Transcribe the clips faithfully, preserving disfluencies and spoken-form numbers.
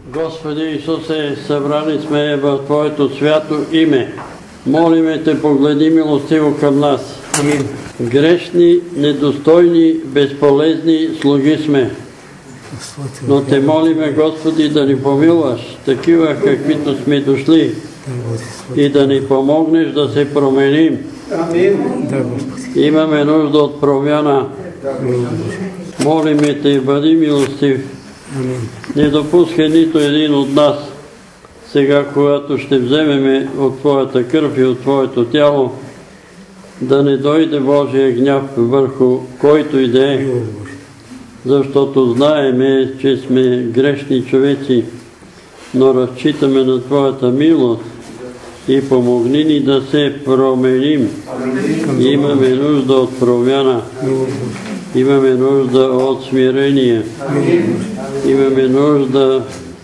Господи Исусе, събрани сме в Твоето свято име. Молиме Те, погледни милостиво към нас. Амин. Грешни, недостойни, безполезни слуги сме. Но Те молиме, Господи, да ни помилваш, такива каквито сме дошли, и да ни помогнеш да се променим. Имаме нужда от промяна. Молиме Те, бъди милостив. Не допускай нито един от нас, сега, когато ще вземеме от Твоята кръв и от Твоето тяло, да не дойде Божия гняв върху който и да е, защото знаеме, че сме грешни човеци, но разчитаме на Твоята милост и помогни ни да се променим. Имаме нужда от промяна. Имаме нужда от смирение. Имаме нужда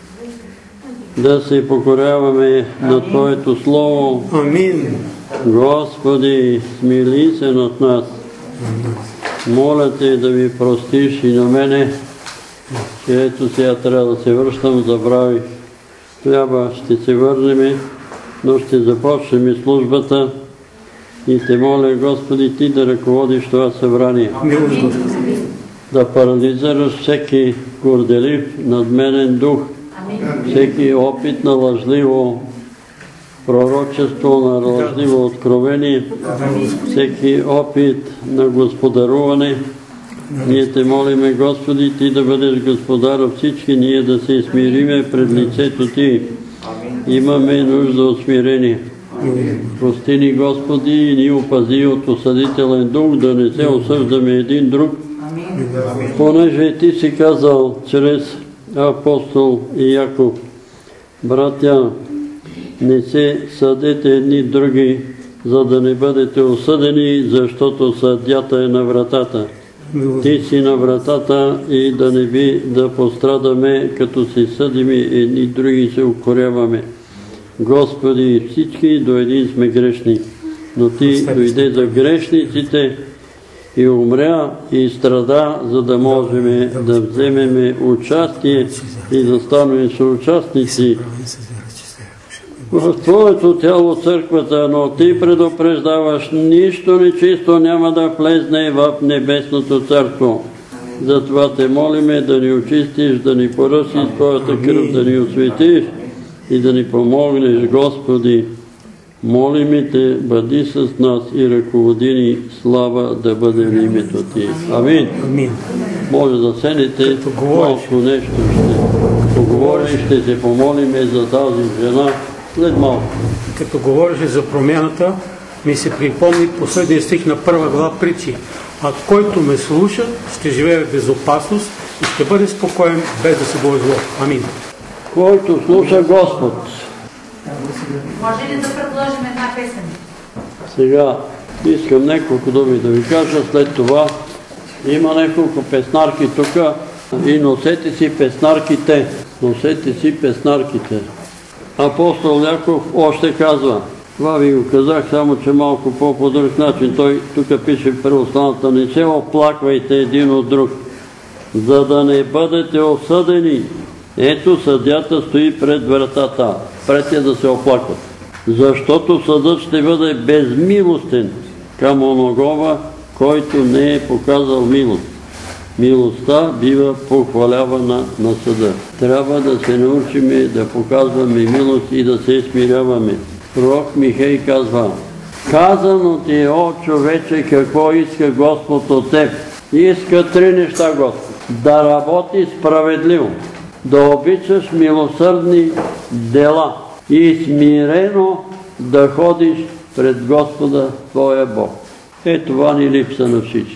да се покоряваме на Твоето Слово. Амин. Господи, смили се над нас. Моля Те да ми простиш и на мене, че ето сега трябва да се връщам, забрави хляба, ще се върнем, но ще започнем службата и Те моля, Господи, Ти да ръководиш това събрание. Да парализираш всеки горделив, надменен дух, всеки опит на лъжливо пророчество, на лъжливо откровение, всеки опит на господаруване. Ние Те молиме, Господи, Ти да бъдеш господар от всички, ние да се смириме пред лицето Ти. Имаме нужда от смирение. Прости ни, Господи, и ни опази от осъдителен дух, да не се осъждаме един друг, понеже Ти си казал чрез апостол Яков: братя, не се съдете едни други, за да не бъдете осъдени, защото съдията е на вратата. Ти си на вратата и да не би да пострадаме, като се съдиме едни други, се укоряваме. Господи, всички до един сме грешни, но Ти дойде за грешниците и умря и страда, за да можем да вземем участие и да станем съучастници в Твоето тяло, църквата, но Ти предупреждаваш, нищо нечисто няма да влезне в небесното царство. Затова Те молиме да ни очистиш, да ни поръсиш Твоята кръв, да ни осветиш и да ни помогнеш, Господи. Молиме Те, бъди с нас и ръководи ни, слава да бъде в името Ти. Амин. Може да седнете, малко нещо ще поговорим, ще се помолиме за тази жена след малко. Като говориш за промяната, ми се припомни последния стих на първа глава Притчи. А който ме слуша, ще живее в безопасност и ще бъде спокоен, без да се бои зло. Амин. Който слуша Господ. Може ли да предложим една песен? Сега искам няколко думи да ви кажа, след това има няколко песнарки тук и носете си песнарките. Носете си песнарките. Апостол Яков още казва, това ви го казах, само че малко по друг начин. Той тук пише в православната: не се оплаквайте един от друг, за да не бъдете осъдени. Ето съдията стои пред вратата. Пред да се оплакват. Защото съдът ще бъде безмилостен към оногова, който не е показал милост. Милостта бива похвалявана на съда. Трябва да се научим да показваме милост и да се смиряваме. Пророк Михей казва: казано ти е, о човече, какво иска Господ от теб. Иска три неща Господ. Да работи справедливо, да обичаш милосърдни дела и смирено да ходиш пред Господа Твоя Бог. Е, това ни липса на всички.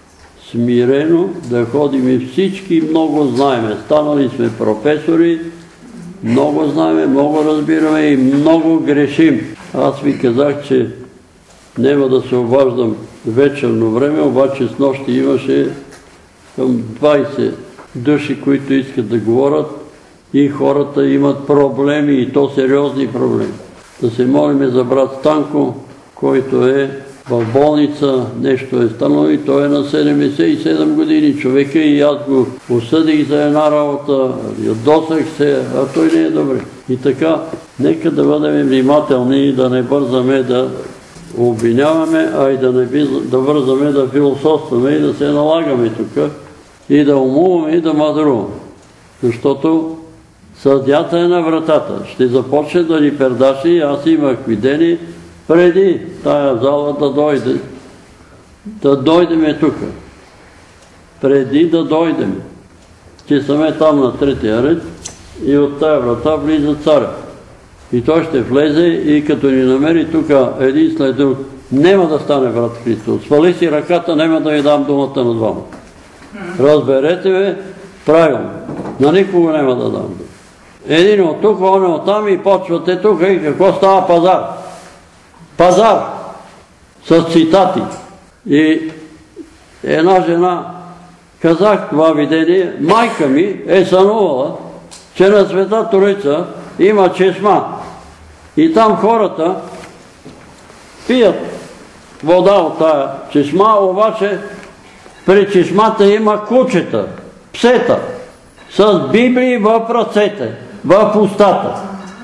Смирено да ходим и всички много знаеме. Станали сме професори, много знаеме, много разбираме и много грешим. Аз ви казах, че няма да се обаждам вечерно време, обаче с нощи имаше към двайсет души, които искат да говорят, и хората имат проблеми, и то сериозни проблеми. Да се молиме за брат Станко, който е в болница, нещо е станало и той е на седемдесет и седем години. Човека и аз го осъдих за една работа, ядосах се, а той не е добре. И така, нека да бъдем внимателни и да не бързаме да обвиняваме, а и да не да бързаме да философстваме и да се налагаме тук и да умуваме и да мъдруваме. Защото съдята е на вратата. Ще започне да ни пердаши. Аз имах видение преди тая зала да дойде. Да дойдеме тук. Преди да дойдем. Че сме там на третия ред и от тая врата влиза царя. И той ще влезе и като ни намери тук един след друг, няма да стане брат Христос. Свали си ръката, няма да ви дам думата на двама. Разберете ме правилно. На никого няма да дам думата. Един от тук, он от там и почвате тук и какво става пазар. Пазар с цитати. И една жена, казах това видение, майка ми е сънувала, че на Света Троица има чешма. И там хората пият вода от тая чешма, обаче при чешмата има кучета, псета, с Библии в ръцете, в устата.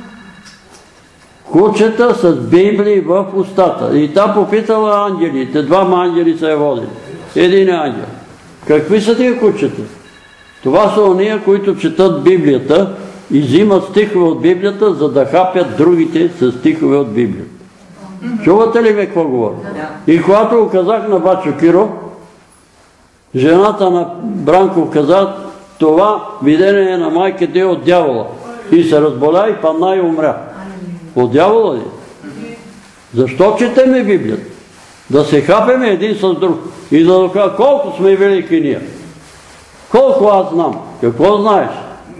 Кучета с Библии в устата. И та попитала ангелите, двама ангели са я водили. Един ангел. Какви са тия кучета? Това са ония, които четат Библията и взимат стихове от Библията, за да хапят другите с стихове от Библията. Чувате ли ме какво говоря? И когато го казах на бачо Киро, жената на Бранков каза, това видение е на майка ти от дявола. И се разболя и падна и умря. От дявола ли? Защо четеме Библията? Да се хапеме един с друг. И да докажа колко сме велики ние. Колко аз знам. Какво знаеш?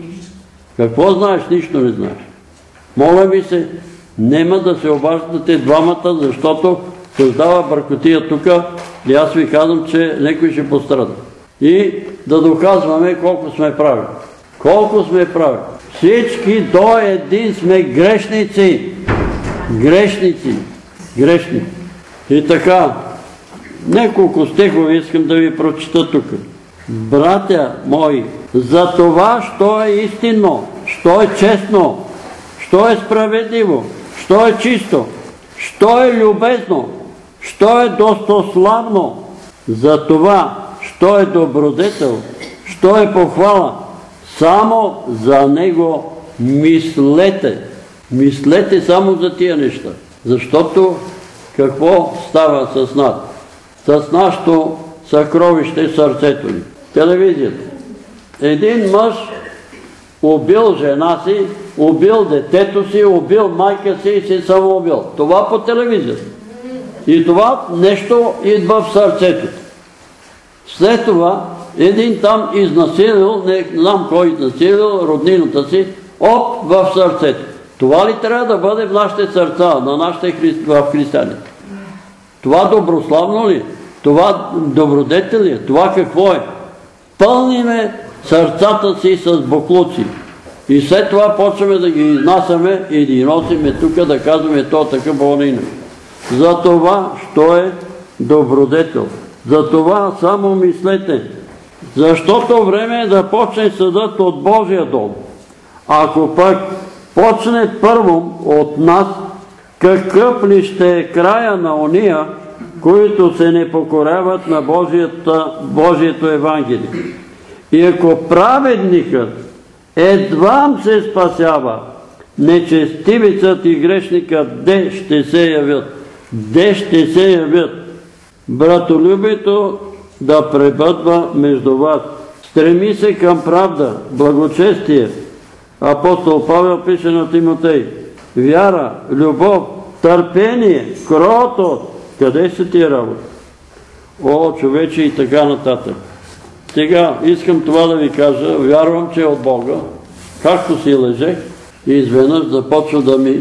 Какво знаеш? Нищо не знаеш. Моля ми се, нема да се обаждате двамата, защото създава бъркотия тук и аз ви казвам, че някой ще пострада. И да доказваме колко сме прави. Колко сме прави. Всички до един сме грешници. Грешници. Грешници. И така, няколко стихове искам да ви прочита тук. Братя мои, за това, що е истинно, що е честно, що е справедливо, що е чисто, що е любезно, що е достославно, за това, що е добродетел, що е похвала, само за него мислете. Мислете само за тия неща. Защото какво става с нас? С нашето съкровище сърцето ни. Телевизията. Един мъж убил жена си, убил детето си, убил майка си и се самоубил. Това по телевизията. И това нещо идва в сърцето. След това един там изнасилил, не знам кой изнасилил, роднината си, оп, в сърцето. Това ли трябва да бъде в нашите сърца, на нашите хри... в християните? Това доброславно ли? Това добродетел ли? Това какво е? Пълниме сърцата си с боклуци. И след това почваме да ги изнасяме и да ги носиме тук, да казваме то така болнина. За това, що е добродетел. За това само мислете. Защото време е да почне съдът от Божия дом. Ако пък почне първо от нас, какъв ли ще е края на ония, които се не покоряват на Божието Евангелие? И ако праведникът едвам се спасява, нечестивецът и грешникът де ще се явят? Де ще се явят? Братолюбието да пребъдва между вас. Стреми се към правда, благочестие. Апостол Павел пише на Тимотей. Вяра, любов, търпение, кротост. Къде са тия работи? О, човече, и така нататък. Сега искам това да ви кажа. Вярвам, че е от Бога. Както си лежех, и изведнъж започва да ми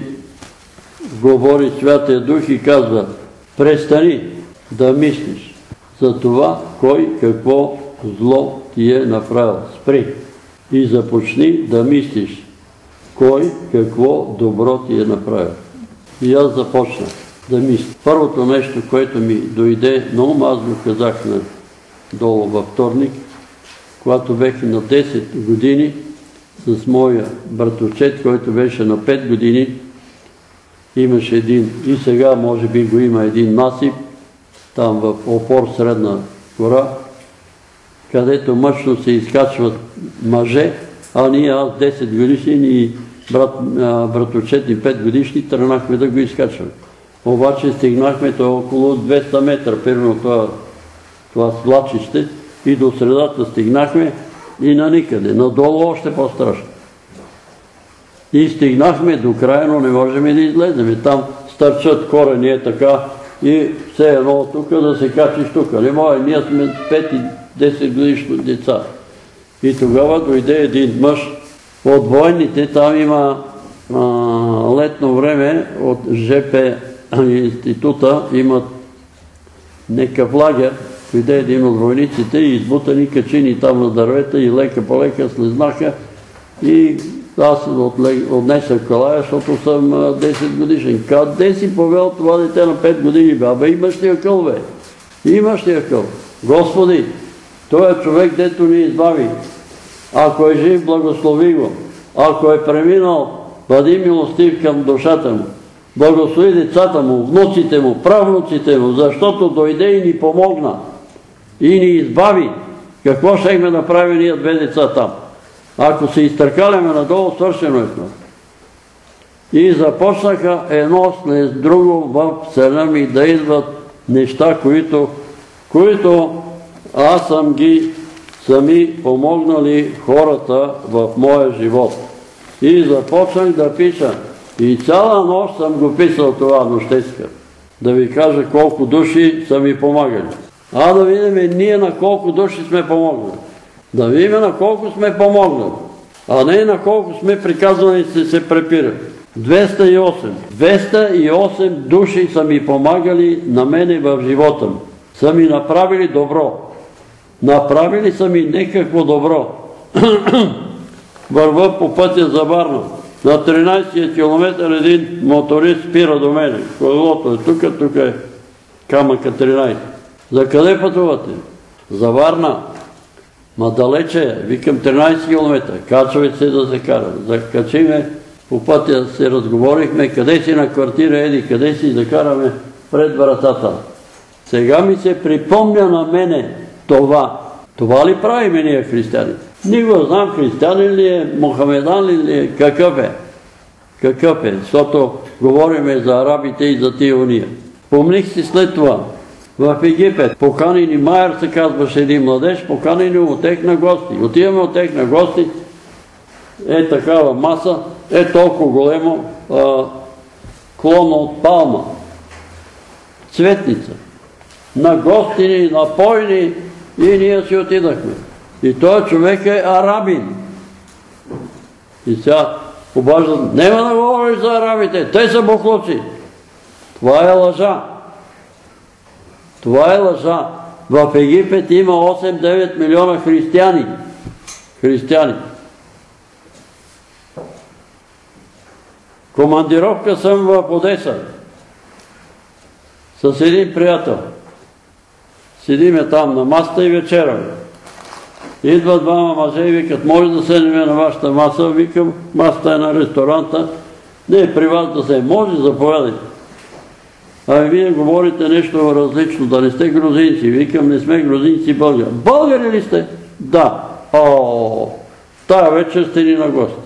говори Святия Дух и казва: престани да мислиш за това, кой какво зло ти е направил. Спри и започни да мислиш кой какво добро ти е направил. И аз започнах. да мисля. Първото нещо, което ми дойде на ум, аз го казах на долу във вторник, когато бех на десет години с моя братовчет, който беше на пет години, имаше един, и сега може би го има един насип, там в опор Средна гора, където мъчно се изкачват мъже, а ние, аз десет годишни и брат, братовчет и пет годишни тръгнахме да го изкачваме. Обаче стигнахме то около двеста метра, примерно това, това свлачище, и до средата стигнахме и на никъде. Надолу още по-страшно. И стигнахме до края, но не можем да излезем. Там стърчат корени е така и все едно тук да се качиш тук. Не може, ние сме пет и десет годишни деца. И тогава дойде един мъж от военните, там има а, летно време от ЖП института, имат некъв лагер, дойде един от войниците и избутани качини там на дървета и лека по лека слезнаха и аз отнесах калая, защото съм десет годишен. Къде си повел това дете на пет години? Бе, имаш ли акъл, бе? Имаш ли акъл? Господи, той е човек, дето ни избави. Ако е жив, благослови го. Ако е преминал, бъди милостив към душата му. Благослови децата му, внуците му, правнуците му, защото дойде и ни помогна. И ни избави. Какво щехме да правим ние две деца там? Ако се изтъркаляме надолу, свършено е това. И започнаха едно след друго в селя ми да идват неща, които, които аз съм ги сами помогнали хората в моя живот. И започнах да пиша. И цяла нощ съм го писал това нощеска. Да ви кажа колко души са ми помагали. А да видим ние на колко души сме помогнали. Да видим на колко сме помогнали. А не на колко сме приказвани да се препират. двеста и осем. двеста и осем души са ми помагали на мене в живота ми. Са ми направили добро. Направили са ми някакво добро. Върва по пътя за Варна. На тринайсети километър един моторист спира до мене. Колелото е тук, тук е камъка тринайсет. За къде пътувате? За Варна. Ма далече е. Викам тринайсет километра. Качвайте се да се кара. Закачиме, по пътя се разговорихме, къде си на квартира еди, къде си да караме пред вратата. Сега ми се припомня на мене това. Това ли правиме ние християни? Не го знам, християнин ли е, мохамедан ли е, какъв е? Какъв е? Защото говориме за арабите и за тия уния. Помних си след това. В Египет поканени, Майер се казваше един младеж, поканени отех на гости. Отиваме отех на гости, е такава маса, е толкова големо клон от палма. Цветница. На гостини, напойни и ние си отидахме. И този човек е арабин. И сега обаждат, нема да говориш за арабите, те са бухлуци. Това е лъжа. Това е лъжа. В Египет има осем-девет милиона християни. Християни. Командировка съм в Одеса. С един приятел. Седиме там на масата и вечераме. Идват двама мъже и викат, може да седнем на вашата маса. Викам, масата е на ресторанта. Не, при вас да се може, заповядайте. Ами вие говорите нещо различно, да не сте грузинци. Викам, не сме грузинци, българи. Българи ли сте? Да. О, тая вечер сте ни на гости.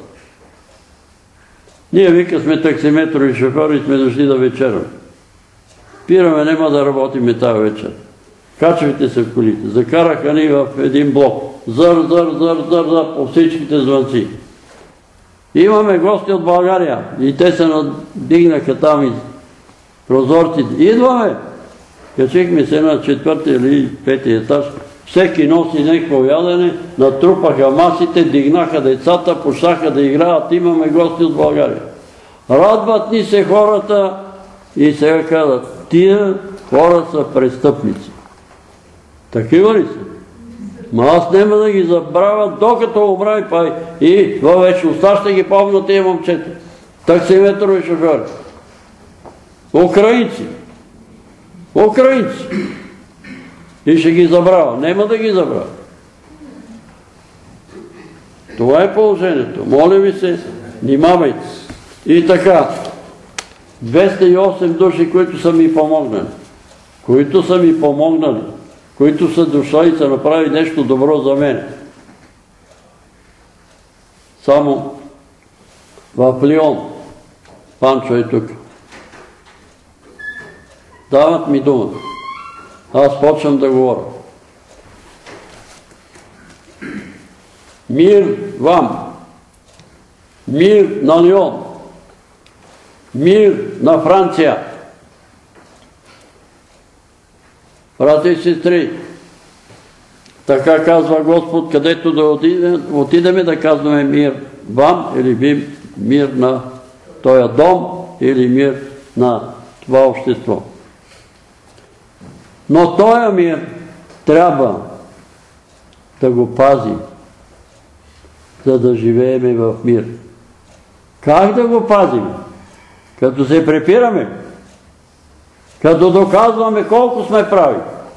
Ние, вика, сме таксиметрови шофьори и сме дошли да вечераме. Пираме, нема да работиме тая вечер. Качвайте се в колите. Закараха ни в един блок. Зър, зър, зър, зър, зър, по всичките звънци. Имаме гости от България. И те се надигнаха там из прозорците. Идваме! Качихме се на четвъртия или петия етаж. Всеки носи някакво ядене, натрупаха масите, дигнаха децата, почнаха да играят. Имаме гости от България. Радват ни се хората и сега казват, тия хора са престъпници. Такива ли са? Ма аз няма да ги забравя, докато умра и пай. И във вечността ще ги помня тия момчета. Таксиметрови шофьори. Украинци. Украинци. И ще ги забравя. Нема да ги забравя. Това е положението. Моля ви се, внимавайте. И така, двеста и осем души, които са ми помогнали, които са ми помогнали, които са дошли и са направили нещо добро за мен. Само в Лион, Панчо е тук. Дават ми дума. Аз почвам да говоря. Мир вам. Мир на Лион. Мир на Франция. Брати и сестри, така казва Господ, където да отидеме да казваме мир вам или мир на този дом или мир на това общество. Но този мир трябва да го пазим, за да живееме в мир. Как да го пазим? Като се препираме, като доказваме колко сме прави.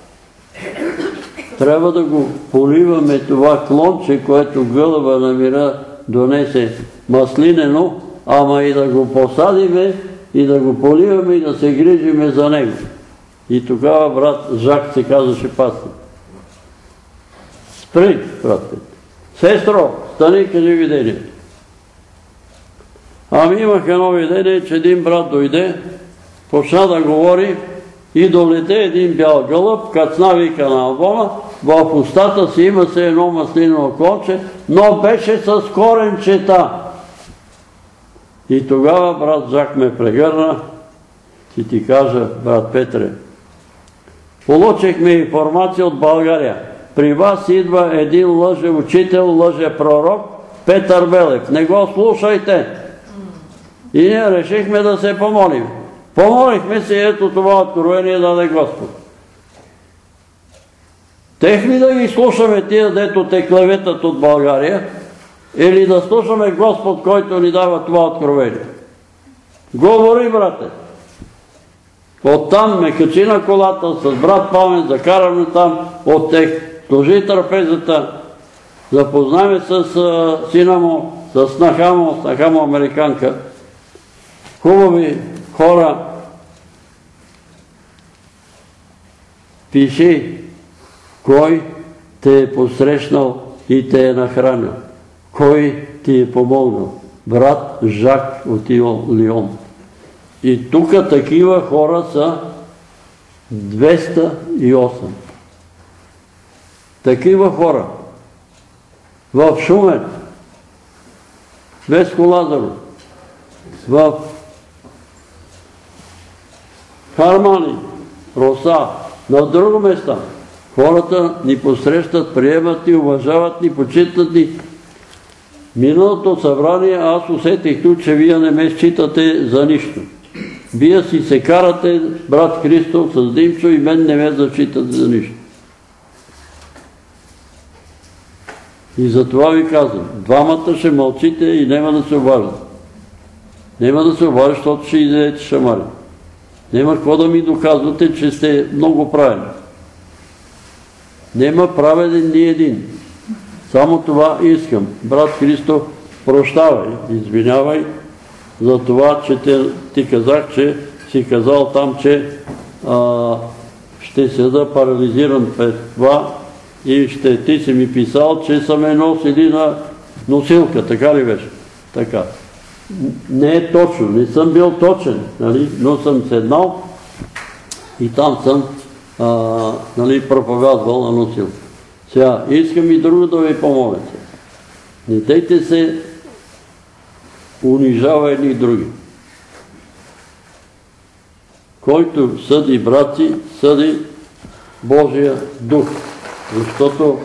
Трябва да го поливаме това клонче, което гълъба на мира донесе маслинено, ама и да го посадиме и да го поливаме и да се грижиме за него. И тогава брат Жак се казваше пастир. Спри, брате. Сестро, стани, кажи видението. Ами имах едно видение, че един брат дойде, почна да говори и долете един бял гълъб, кацна вика на албона, в устата си има се едно маслиново клонче, но беше с коренчета. И тогава брат Жак ме прегърна и ти кажа, брат Петре, получихме информация от България. При вас идва един лъже учител, лъже пророк, Петър Белев. Не го слушайте. И ние решихме да се помолим. Помолихме се, ето това откровение даде Господ. Тех ли да ги слушаме тия, дето те клеветат от България, или да слушаме Господ, който ни дава това откровение? Говори, брате. Оттам ме качи на колата с брат Памен, закараме там от тех, служи трапезата, запознаме с сина му, с снаха му, снаха му американка. Хубави хора. Пиши кой те е посрещнал и те е нахранил. Кой ти е помогнал? Брат Жак от Лион. И тук такива хора са двеста и осем. Такива хора. В Шумен, Веско Лазаров, в Хармани, Роса, на друго места. Хората ни посрещат, приемат ни, уважават ни, почитат ни. Миналото събрание аз усетих тук, че вие не ме считате за нищо. Вие си се карате, брат Христов, с Димчо и мен не ме зачитате за нищо. И затова ви казвам, двамата ще мълчите и няма да се обаждат. Няма да се обаждат, защото ще излезете шамари. Няма какво да ми доказвате, че сте много правилни. Нема праведен ни един. Само това искам. Брат Христо, прощавай, извинявай за това, че ти казах, че си казал там, че а, ще седа парализиран пред това и ще ти си ми писал, че са ме носили на носилка. Така ли беше? Така. Не е точно, не съм бил точен, нали? Но съм седнал и там съм а, нали, проповядвал на носилка. Сега, искам и друго да ви помоля. Не дейте се унижава едни и други. Който съди брати, съди Божия дух. Защото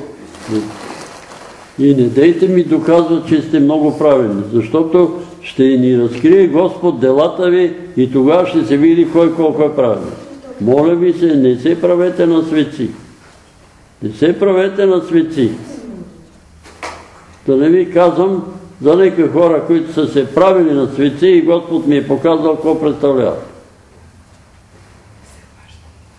и не дейте ми доказват, че сте много правилни, защото ще ни разкрие Господ делата ви и тогава ще се види кой колко е правилен. Моля ви се, не се правете на светци. Не се правете на светци. Да не ви казвам за някакви хора, които са се правили на светци и Господ ми е показал какво представлява.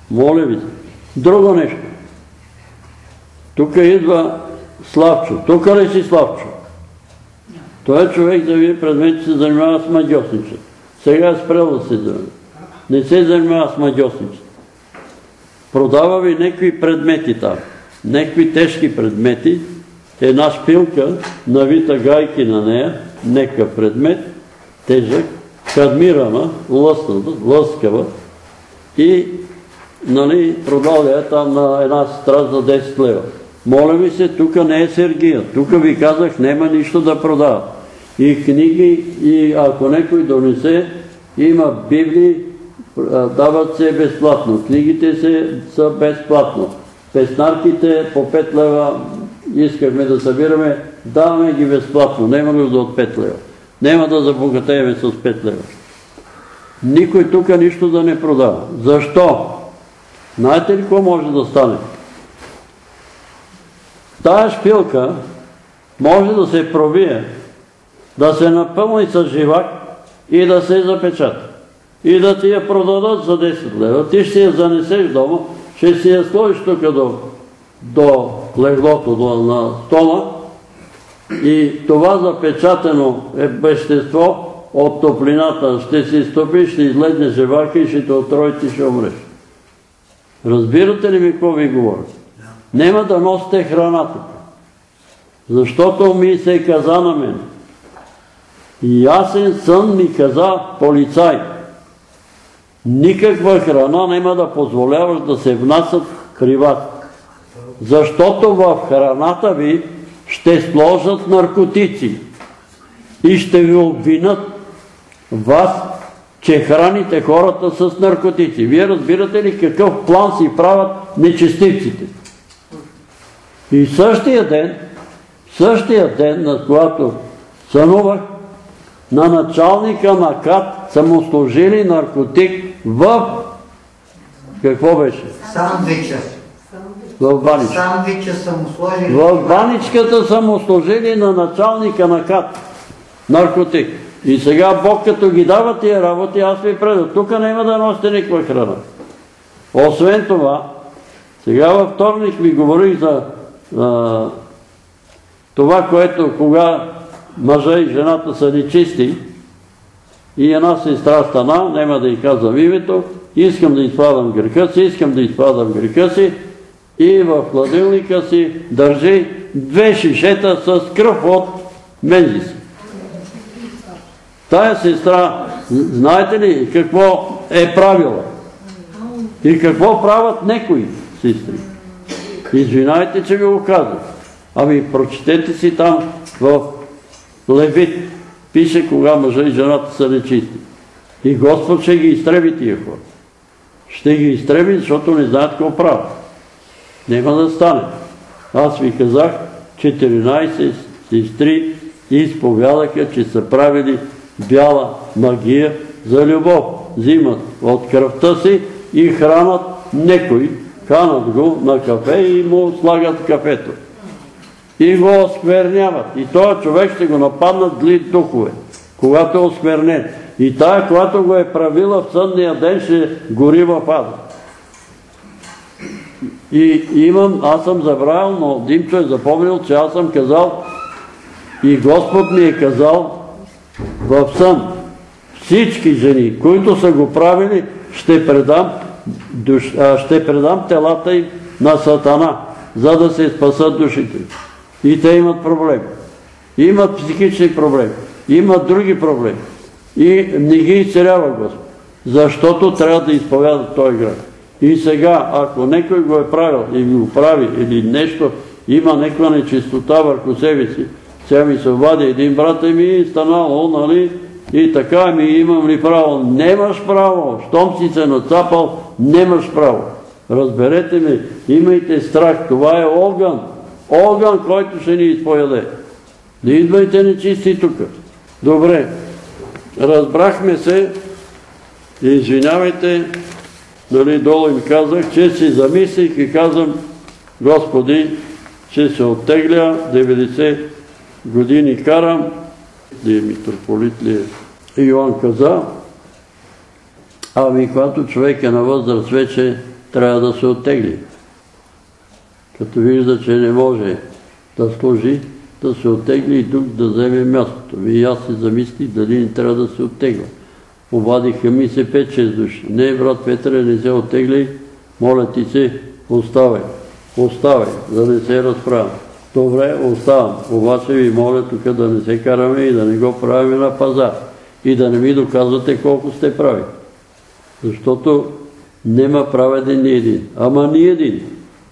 Моля ви се. Друго нещо. Тук идва Славчо. Тук ли си Славчо? Той е човек да вие предмети се занимава с магьосничество. Сега е спрял да се занимава. Не се занимава с магьосничество. Продава ви някакви предмети там. Някакви тежки предмети. Една шпилка, навита гайки на нея, някакъв предмет, тежък, кадмирана, лъскава и нали, продава я там на една сестра за десет лева. Моля ви се, тук не е Сергия. Тук ви казах, няма нищо да продава. И книги, и ако някой донесе, има Библии, дават се безплатно. Книгите се са безплатно. Песнарките по пет лева искахме да събираме, даваме ги безплатно. Няма нужда от пет лева. Няма да забогатееме с пет лева. Никой тук нищо да не продава. Защо? Знаете ли какво може да стане? Тая шпилка може да се пробие, да се напълни с живак и да се запечата. И да ти я продадат за десет лева. Ти ще я занесеш дома, ще си я сложиш тук до, до леглото, до, на стола и това запечатано е вещество от топлината. Ще си стопиш, ще излезне живака и ще те отрои и ще умреш. Разбирате ли ми какво ви говоря? Нема да носите храната. Защото ми се каза на мен. Ясен сън ми каза полицай. Никаква храна няма да позволяваш да се внасят при вас. Защото в храната ви ще сложат наркотици и ще ви обвинат вас, че храните хората с наркотици. Вие разбирате ли какъв план си правят нечестивците? И същия ден, същия ден, на когато сънувах, на началника на КАТ са му сложили наркотик в... Какво беше? Сандвича. В баничка. Сандвича са му сложили. В баничката са му сложили на началника на КАТ наркотик. И сега Бог като ги дава тия работи, аз ви предам. Тук няма да носите никаква храна. Освен това, сега във вторник ви говорих за а, това, което кога мъжа и жената са нечисти и една сестра стана, няма да й казвам името, искам да изпадам греха си, искам да изпадам греха си и в хладилника си държи две шишета с кръв от мензи си. Тая сестра, знаете ли какво е правила? И какво правят некои сестри? Извинайте, че ви го казвам. Ами прочетете си там в Левит. Пише кога мъжа и жената са нечисти. И Господ ще ги изтреби тия хора. Ще ги изтреби, защото не знаят какво правят. Нема да стане. Аз ви казах, четиринайсет сестри изповядаха, че са правили бяла магия за любов. Взимат от кръвта си и хранат некой, канат го на кафе и му слагат кафето. И го оскверняват. И този човек ще го нападнат зли духове, когато е осквернен. И тая, когато го е правила в съдния ден, ще гори в ада. И имам, аз съм забравил, но Димчо е запомнил, че аз съм казал и Господ ми е казал в сън, всички жени, които са го правили, ще предам, душ, а, ще предам телата им на Сатана, за да се спасат душите. И те имат проблеми. Имат психични проблеми. Имат други проблеми. И не ги изцелява Господ. Защото трябва да изповядат този грях. И сега, ако някой го е правил и го прави или нещо, има някаква нечистота върху себе си, сега ми се обади един брат и ми станало, нали, и така ми имам ли право? Немаш право. Щом си се нацапал, немаш право. Разберете ми, имайте страх. Това е огън. Огън, който ще ни изпояде. Не идвайте нечисти тук. Добре. Разбрахме се. Извинявайте. Нали, долу им казах, че си замислих и казвам, Господи, че се оттегля, деветдесет години карам, да е митрополит ли е. Йоан каза, ами когато човек е на възраст вече трябва да се оттегли. Като вижда, че не може да служи, да се оттегли и друг да вземе мястото. И аз се замислих дали не трябва да се оттегля. Обадиха ми се пет-шест души. Не, брат Петре, не се оттегли, моля ти се, оставай. Оставай, да не се разправям. Добре, оставам. Обаче ви моля тук да не се караме и да не го правим на пазар. И да не ми доказвате колко сте прави. Защото нема праведен ни един. Ама ни един.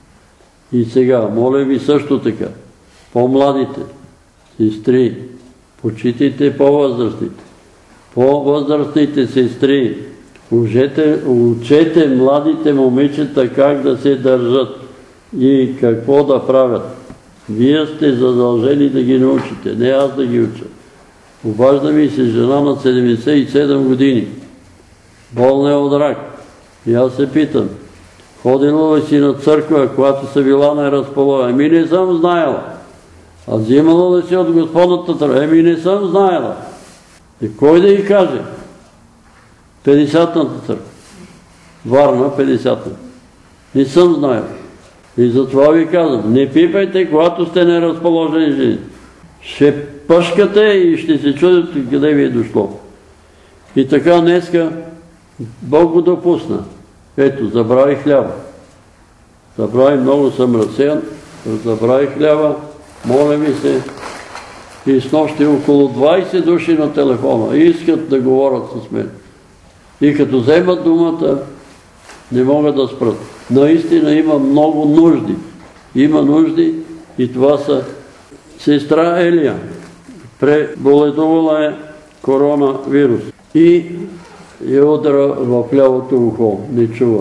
И сега, моля ви също така, по-младите, сестри, почитайте по-възрастните. По-възрастните сестри, учете, учете младите момичета как да се държат и какво да правят. Вие сте задължени да ги научите, не аз да ги уча. Обажда ми се жена на седемдесет и седем години. Болна е от рак. И аз се питам, ходила ли си на църква, когато са била неразположена? Еми не съм знаела. А взимала ли си от Господната църква? Еми не съм знаела. И кой да й каже? петдесетната църква. Варна, петдесетната. Не съм знаела. И затова ви казвам, не пипайте, когато сте неразположени жени. Ще пъшкате и ще се чудите къде ви е дошло. И така днеска Бог го допусна. Ето, забравих хляба. Забравих, много съм разсеян, забравих хляба, моля ми се. И с нощи около двайсет души на телефона искат да говорят с мен. И като вземат думата, не могат да спрат. Наистина има много нужди. Има нужди и това са сестра Елия. Преболедувала е коронавирус. И я удара в лявото ухо. Не чува.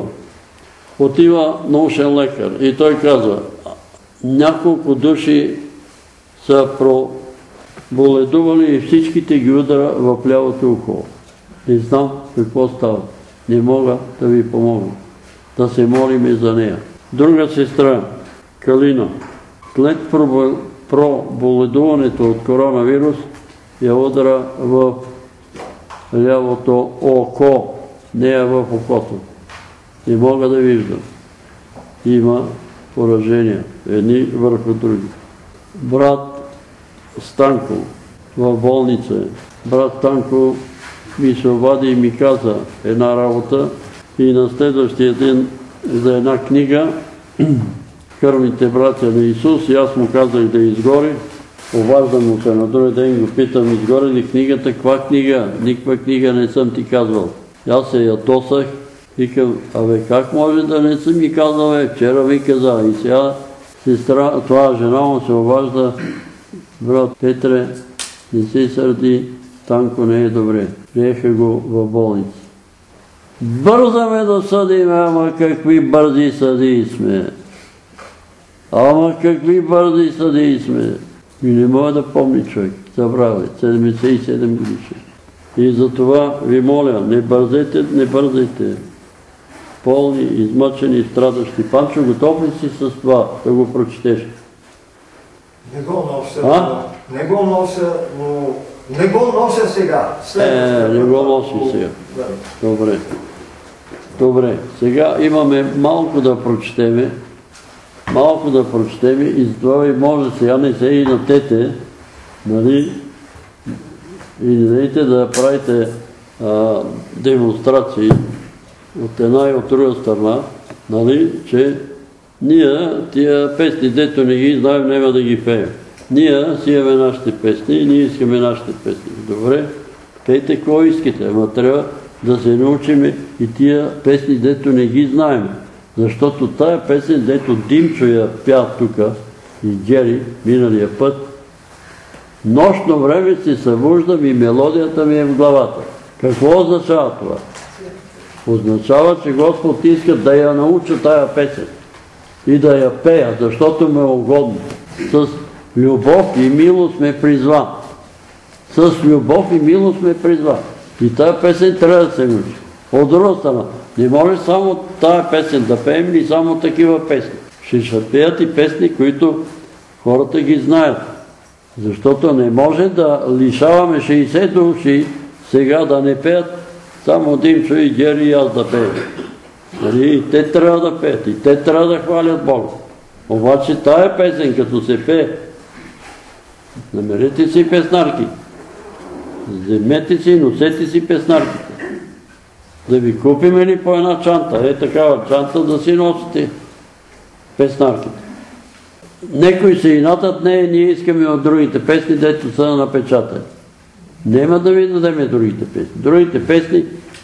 Отива научен лекар и той казва, няколко души са проболедували и всичките ги удара в лявото ухо. Не знам какво става. Не мога да ви помогна. Да се молиме за нея. Друга сестра, Калина, след проболедуването от коронавирус, я удара в лявото око, не в окото. Не мога да виждам. Има поражения, едни върху други. Брат Станко в болница. Брат Станко ми се обади и ми каза една работа и на следващия ден за една книга Кръвните братя на Исус и аз му казах да изгори. Обаждам му се на други ден, го питам, изгори ли книгата? Каква книга? Никаква книга не съм ти казвал. Аз се ядосах, викам, абе как може да не съм ми казал, бе? Вчера ми каза. И сега сестра, това жена му се обажда, брат Петре, не се сърди, Танко не е добре. Приеха го в болница. Бързаме да съдим, ама какви бързи съдии сме. Ама какви бързи съдии сме. И не мога да помни човек. Забравя, седемдесет и седем години. И затова ви моля, не бързайте, не бързайте. Полни, измъчени, страдащи. Панчо, готов ли си с това да го прочетеш? Не го нося, не го нося, но не го нося сега. Е, не го носи сега. Добре. Добре. Сега имаме малко да прочетеме. Малко да прочетеме и затова ви може сега не се и натете, нали, и не дайте да правите а, демонстрации от една и от друга страна, нали, че ние тия песни, дето не ги знаем, няма да ги пеем. Ние си имаме нашите песни и ние искаме нашите песни. Добре, пейте какво искате, ама трябва да се научим и тия песни, дето не ги знаем. Защото тая песен, дето Димчо я пя тука и Гери миналия път, нощно време се събуждам и мелодията ми е в главата. Какво означава това? Означава, че Господ иска да я науча тая песен и да я пея, защото ме е угодно. С любов и милост ме призва. С любов и милост ме призва. И тая песен трябва да се научи. От друга страна, не може само тая песен да пеем или само такива песни. Ще ще пеят и песни, които хората ги знаят. Защото не може да лишаваме шейсет души сега да не пеят само Димчо и Гери и аз да пеем. И те трябва да пеят, и те трябва да хвалят Бога. Обаче тая песен, като се пее, намерете си песнарки. Вземете си, носете си песнарките. Да ви купиме ли по една чанта? Е такава чанта да си носите песнарките. Некои се инатат, не, ние искаме от другите песни, дето са напечатани. Нема да ви дадеме другите песни. Другите песни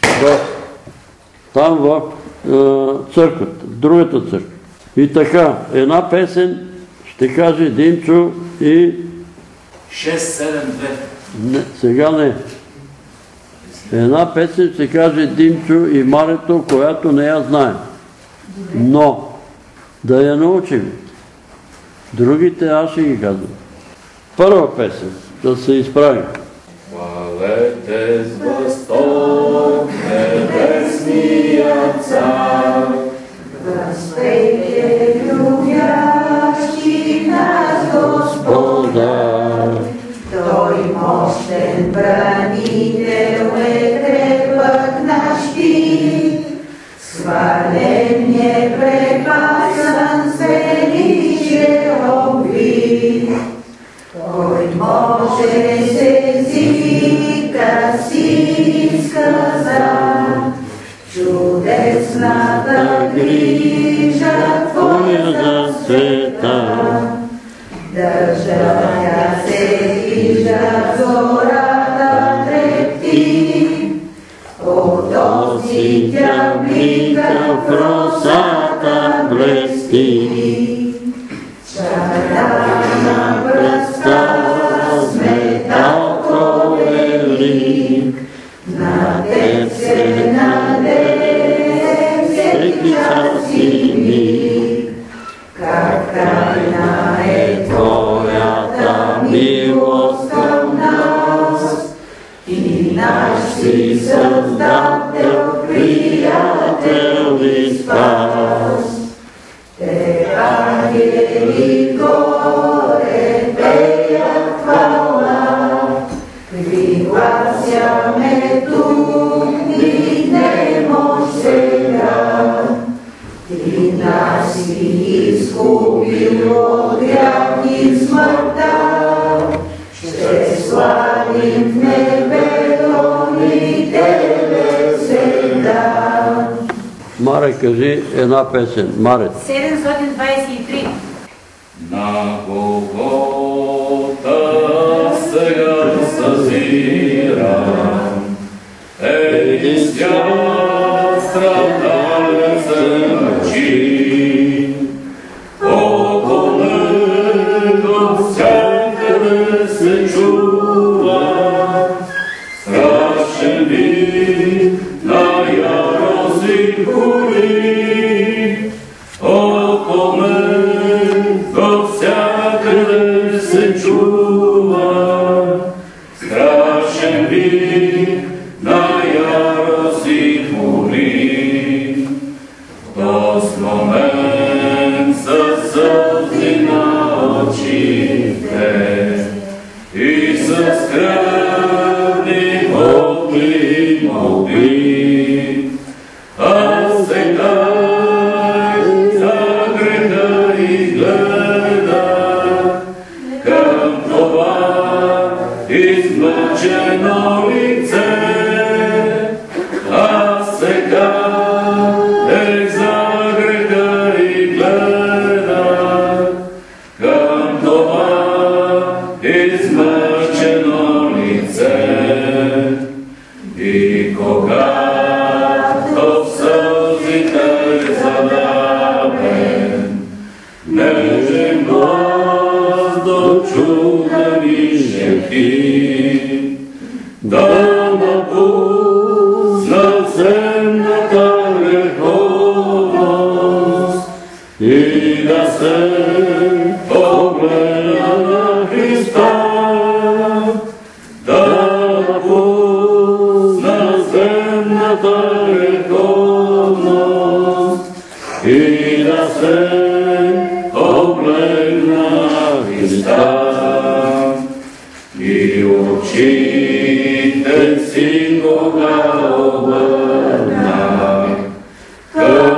там в църквата, в другата църква. И така, една песен ще каже Димчо и... шест седем две. Не, сега не. Една песен ще каже Димчо и Марето, която не я знаем. Но да я научим. Другите аз ще ги казвам. Първа песен, да се изправим. Хвалете с възторг небесния цар, възпейте любящи нас Господа, Той мощен бранител е крепък наш щит, свален непрепасан с величием вид. Кой може се зика си сказа, чудесната грижа Твоя за света. Държавя се вижда зората трепти, от този тя блика в росата блести. Чарана пръста сме толкова велик, на Теб се надеем всеки час и миг. Как крайна е Твоята милост към нас, Ти наш си Създател, приятел и спас. Те ангели горе пеят хвала, пригласяме тук и не може сега. Ти нас си изкупил от грях и смъртта, ще славим в небето и Тебе сега. Маре, кажи една песен. Маре. седемстотин двадесет и три. на Голгота сега съзирам, един свят страдалец се мъчи, около него всякъде се чува страшен вик на ярост и бури, около него всякъде се чува страшен вик на ярост и бури. В този момент със сълзи на очите и с кръвни вопли и молби, а сега за греха изгледа към това измъчено лице. А сега е за греха и гледа към това измъчено лице. И когато в сълзите е задавен, нежен глас до чуда ми шепти, да напусна земната греховност и да се погледна на Христа, да напусна земната греховност и да се погледна на Христа. И очите си кога обърна към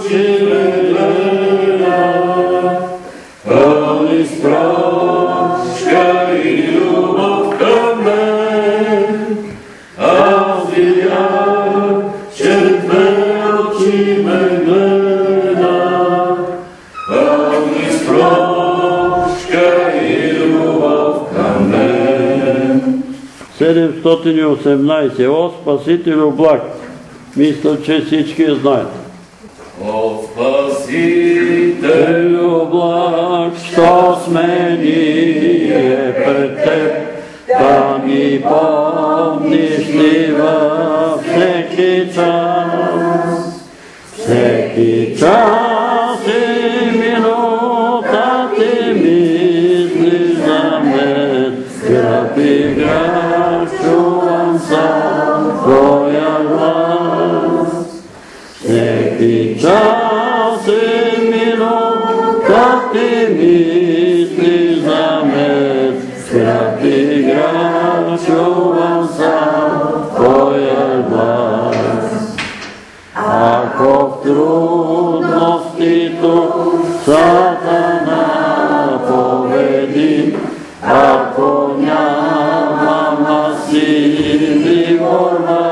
очи ме гледа, пълни с прошка и любов към мен. Аз видях, че две очи ме гледа, пълни с прошка и любов към мен. седемстотин и осемнайсет. О, Спасителю благ. Мисля, че всички я знаят. О, Спасителю, Телю благ, що сме ние пред Теб, да ни помниш ли във всеки час. Всеки час и минута Ти мислиш за мен, скръб и грях чувам сам Твоя глас. Всеки час и минута Ти мислиш за мен, скръб и грях чувам сам Твоя глас. Ако в трудности тук Сатана победи, ако нямам сили борба,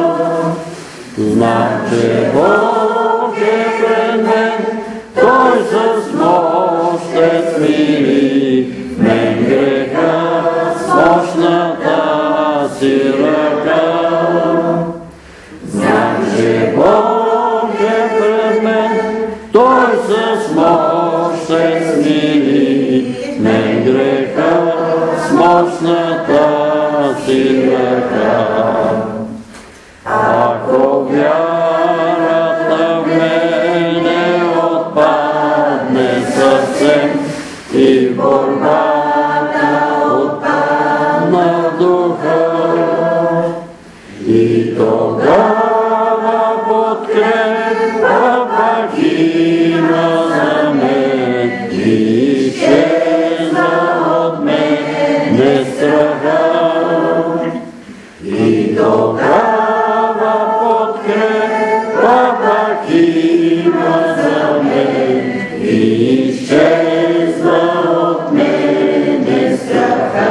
знам, че Бог е пред мен, Той с мощ ще смири мен греха с мощната си ръка. Знам, че Бог е пред мен, Той с мощ ще смири мен греха с мощната си ръка. Ако вярата в мене отпадне съвсем и в борбата отпадна духа, и тогава подкрепа пак има за мен и изчезва от мене страха. И тогава подкрепа пак има за мен и изчезва от мене страха.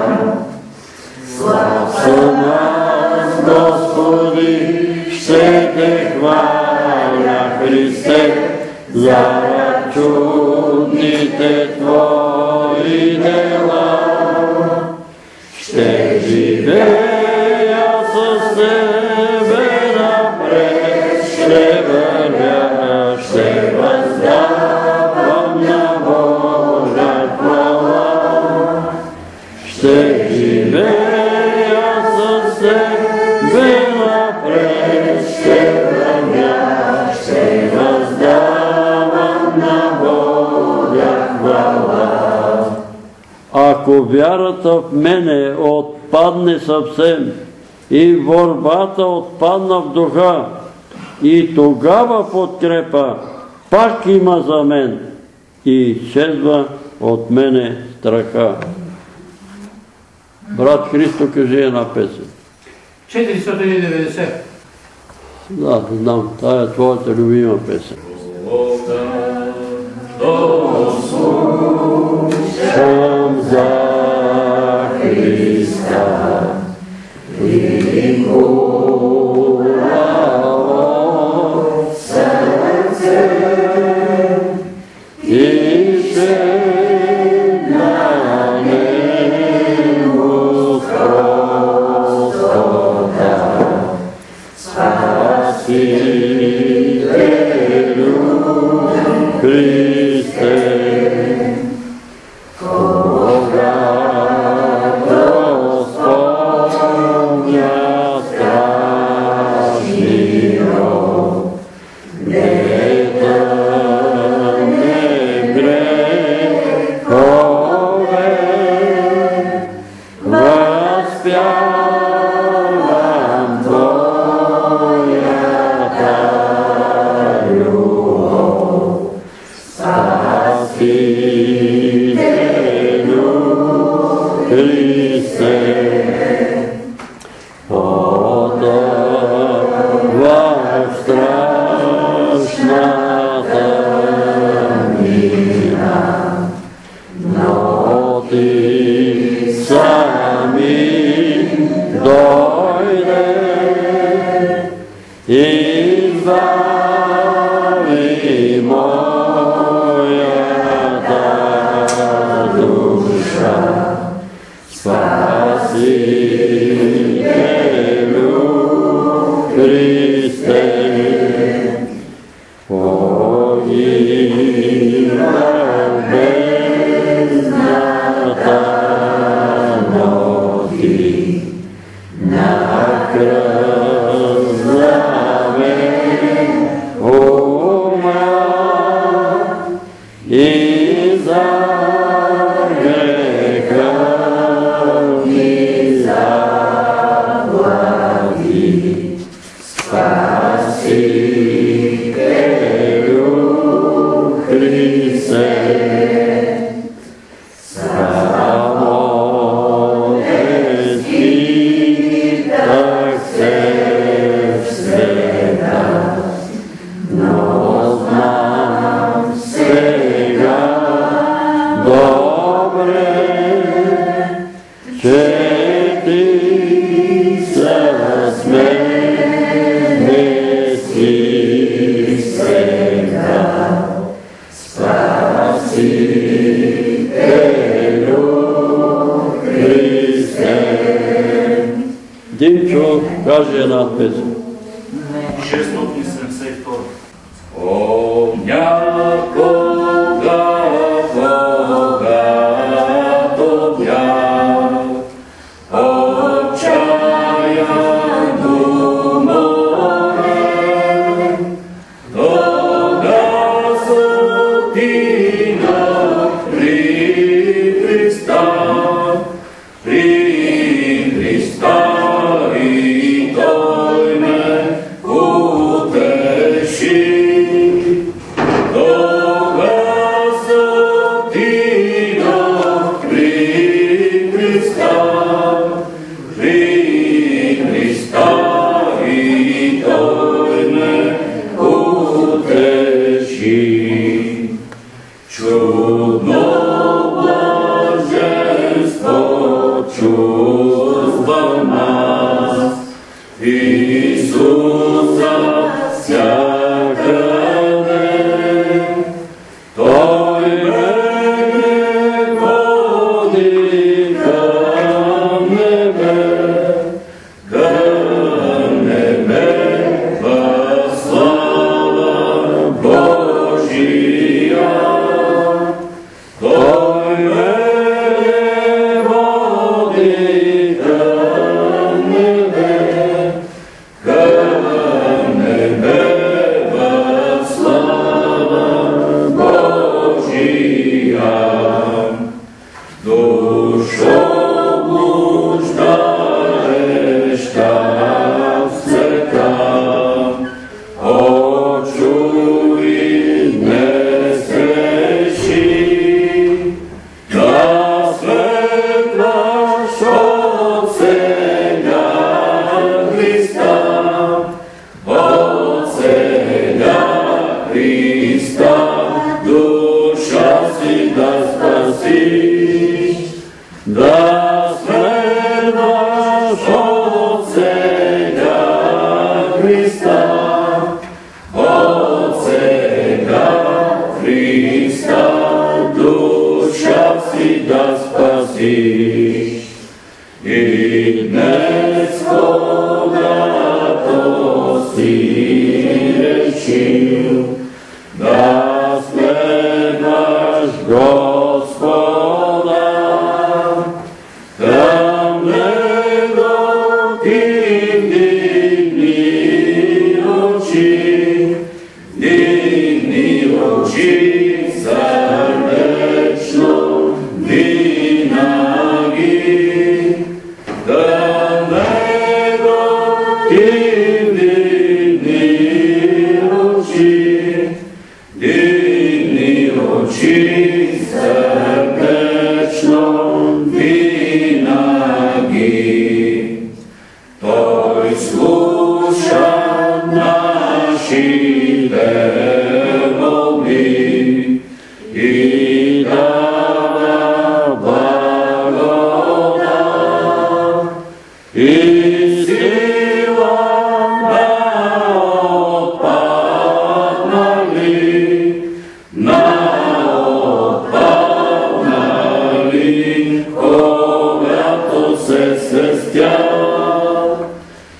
Слав съм аз, Господи, ще Те хваля, Христе, заради чудните Твои дела. Ще живея с Тебе напред, ще вървя, ще въздавам на Божа хвала. Ще живея с Тебе напред, ще вървя, ще въздавам на Божа хвала. Ако вярата в мене отпадне съвсем и борбата отпадна в духа, и тогава подкрепа пак има за мен и изчезва от мене страха. Брат Христо, кажи една песен. четиристотин и деветдесет. Да, знам, тая е твоята любима песен. Слушам за Христа, прикувало сърце и ще на него простота. Спасителю Христе, когато спомня страшни рок, гнета не грехове, възпявам Твоята любов. Димчо, кажи една песен. шестстотин седемдесет и втора. О, някога, когато бях отчаян уморен, тогава отидох при Христа, при Христа.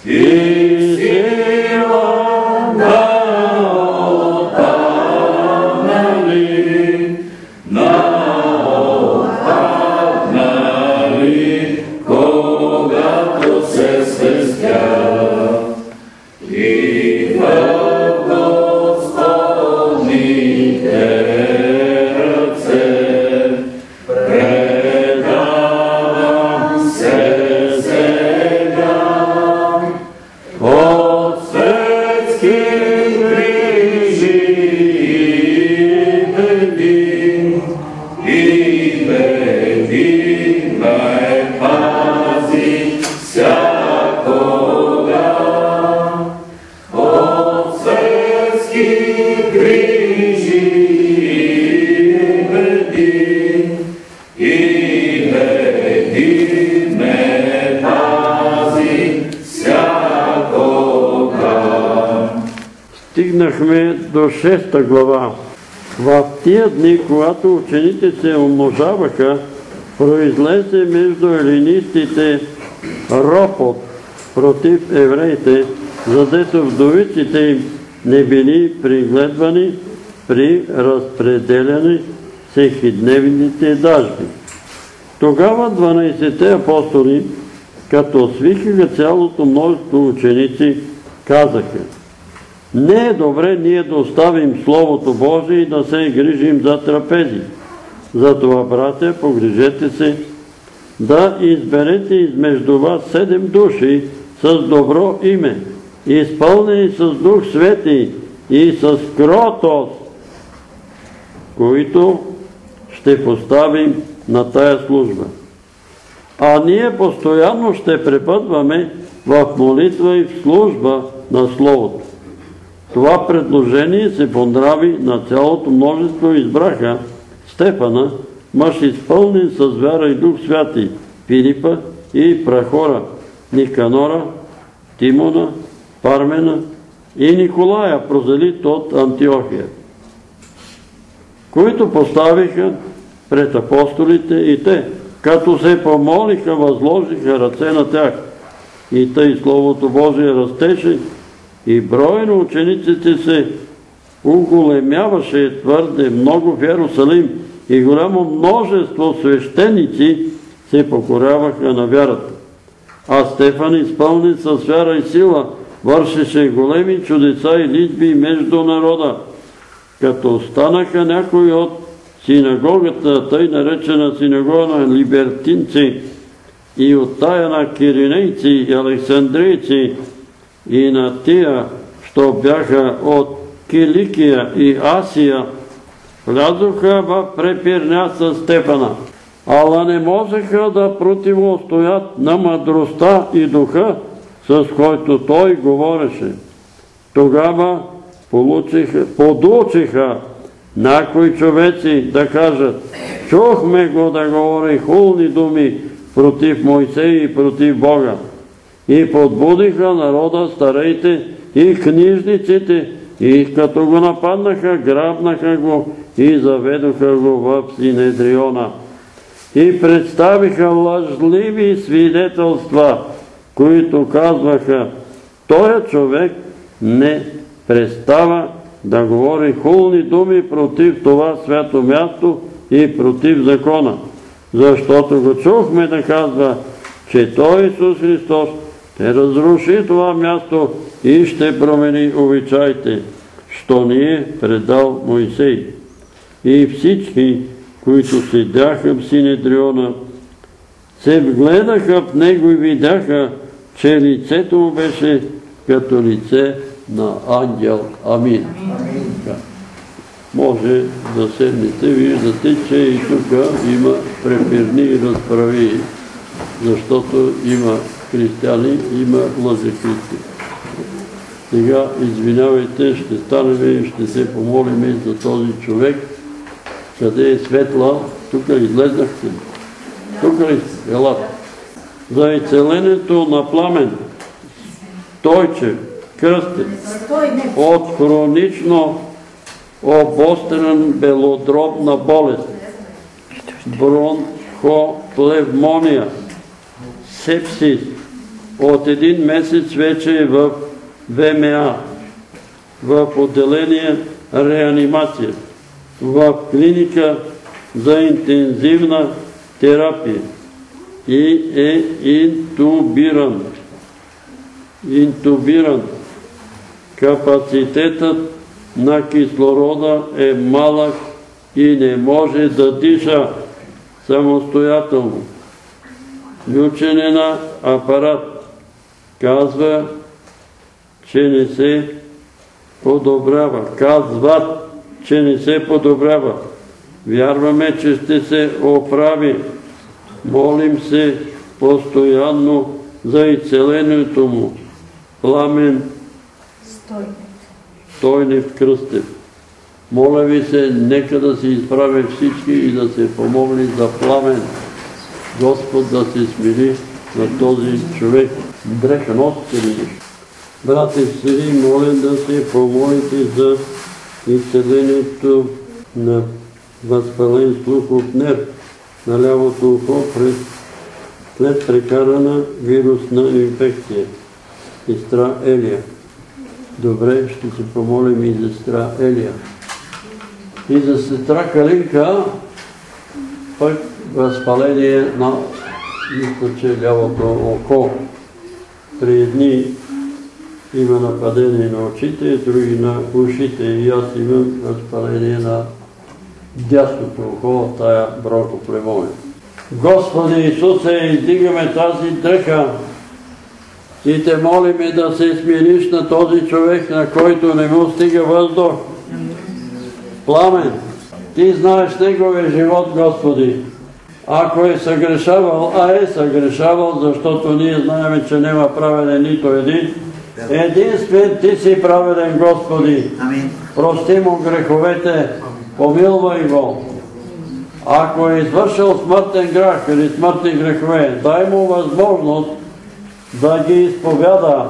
Сила на грижи веди, и веди ме пази всякога. Стигнахме до шеста глава. В тия дни, когато учените се умножаваха, произлезе между елинистите ропот против евреите, задето вдовиците им не били пригледвани при разпределяне всекидневните дажби. Тогава дванайсетте апостоли, като свикаха цялото множество ученици, казаха: не е добре ние да оставим Словото Божие и да се грижим за трапези. Затова, братя, погрижете се да изберете измежду вас седем души с добро име, изпълнени с Дух Свети и с кротост, които ще поставим на тая служба. А ние постоянно ще препътваме в молитва и в служба на Словото. Това предложение се понрави на цялото множество и избраха Стефана, мъж изпълнен с вяра и Дух Святи, Филипа и Прахора, Никанора, Тимона, Пармена и Николая, прозелит от Антиохия, които поставиха пред апостолите, и те, като се помолиха, възложиха ръце на тях. И тъй Словото Божие растеше, и броя на учениците се уголемяваше твърде много в Йерусалим, и голямо множество свещеници се покоряваха на вярата. А Стефан, изпълнен с вяра и сила, вършеше големи чудеса и личби между народа. Като станаха някои от синагогата, тъй наречена синагога на либертинци, и от тая на киринейци и александрийци, и на тия, що бяха от Киликия и Асия, влязоха в препирня с Стефана, ала не можеха да противостоят на мъдростта и духа, с който той говореше. Тогава подучиха някои човеци да кажат: чухме го да говори хулни думи против Мойсей и против Бога. И подбудиха народа, старейте и книжниците, и като го нападнаха, грабнаха го и заведоха го в Синедриона. И представиха лъжливи свидетелства, които казваха: тоя човек не престава да говори хулни думи против това свято място и против закона. Защото го чухме да казва, че Той, Исус Христос, ще разруши това място и ще промени обичаите, що ни е предал Мойсей. И всички, които седяха в Синедриона, се вгледаха в него и видяха, че лицето му беше като лице на ангел. Амин. Може да седнете, виждате, че и тук има препирни и разправи, защото има християни, има лъжехристи. Сега, извинявайте, ще станем и ще се помолим за този човек. Къде е Светла? Тук излезнахте. Тук ли сте? Елата. За изцелението на Пламен Стойчев, кръстен, от хронично обострен белодробна болест, бронхоплевмония, сепсис, от един месец вече е в ВМА, в отделение реанимация, в клиника за интензивна терапия и е интубиран. Интубиран. Капацитетът на кислорода е малък и не може да диша самостоятелно. Включене на апарат. Казва, че не се подобрява. Казват, че не се подобрява. Вярваме, че ще се оправи. Молим се постоянно за изцелението му. Пламен Стойнев Кръстев. Моля ви се, нека да се изправят всички и да се помогне за Пламен. Господ да се смири на този човек. Дреха носите ли нещо? Брате и сестри, моля да се помолите за изцелението на възпален слухов нерв на лявото ухо след прекарана вирусна инфекция. Сестра Елия. Добре, ще се помолим и за сестра Елия. И за сестра Калинка, пък възпаление на мисля, че лявото око. При едни има нападение на очите, други на ушите и аз имам възпаление на дясното ухо, тая бронхоплевмония. Господи Исусе, издигаме тази дреха и те молиме да се смириш на този човек, на който не му стига въздух. Пламен, ти знаеш неговия живот, Господи. Ако е съгрешавал, а е съгрешавал, защото ние знаем, че няма праведен нито един, единствен ти си праведен, Господи. Прости му греховете, помилвай го. Ако е извършил смъртен грях или смъртни грехове, дай му възможност да ги изповяда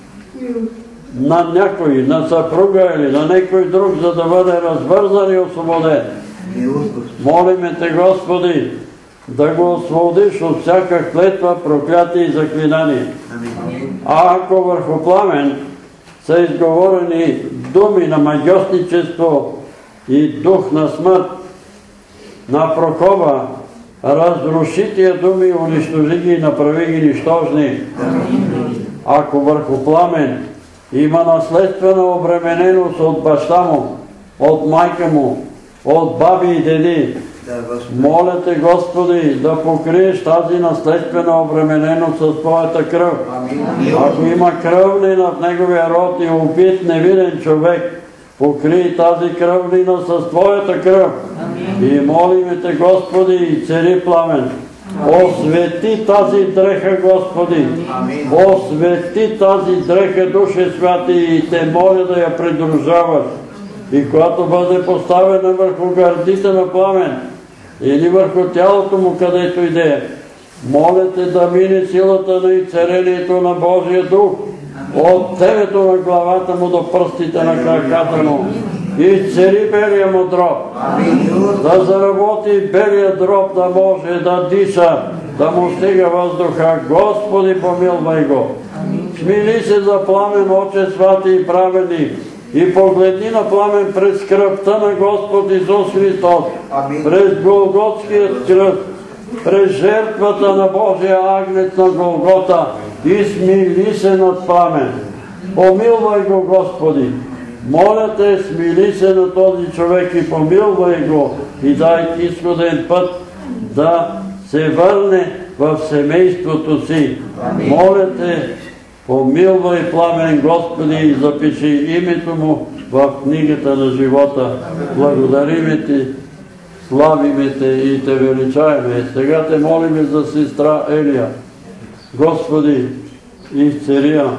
на някой, на съпруга или на някой друг, за да бъде развързан и освободен. Молиме те, Господи, да го освободиш от всяка клетва, проклятие и заклинание. А ако върху Пламен са изговорени думи на магьосничество и дух на смърт, на прокоба, разруши тия думи, унищожи ги и направи ги нищожни. Ако върху Пламен има наследствена обремененост от баща му, от майка му, от баби и деди, моля те, Господи, да покриеш тази наследствена обремененост с Твоята кръв. Ако има кръвнина в неговия род и убит невинен човек, покрий тази кръвнина с Твоята кръв. И молиме те, Господи, и цари Пламен. Освети тази дреха, Господи. Освети тази дреха, Душе Святи, и те моля да я придружаваш. И когато бъде поставена върху гърдите на Пламен или върху тялото му, където иде, моля те да мине силата на изцелението на Божия Дух от темето на главата му до пръстите на краката му. Изцели белия му дроб, да заработи белия дроб, да може да диша, да му стига въздуха. Господи, помилвай го. Смили се за Пламен, Отче святи и праведни, и погледни на Пламен през кръвта на Господ Исус Христос, през Голготският кръст, през жертвата на Божия агнец на Голгота, и смили се над Пламен. Помилвай го, Господи. Моля те, смили се на този човек и помилвай го и дай изходен път да се върне в семейството си. Моля те, помилвай Пламен, Господи, и запиши името му в книгата на живота. Благодариме ти, славиме те и те величаеме. Сега те молиме за сестра Елия. Господи, изцели я.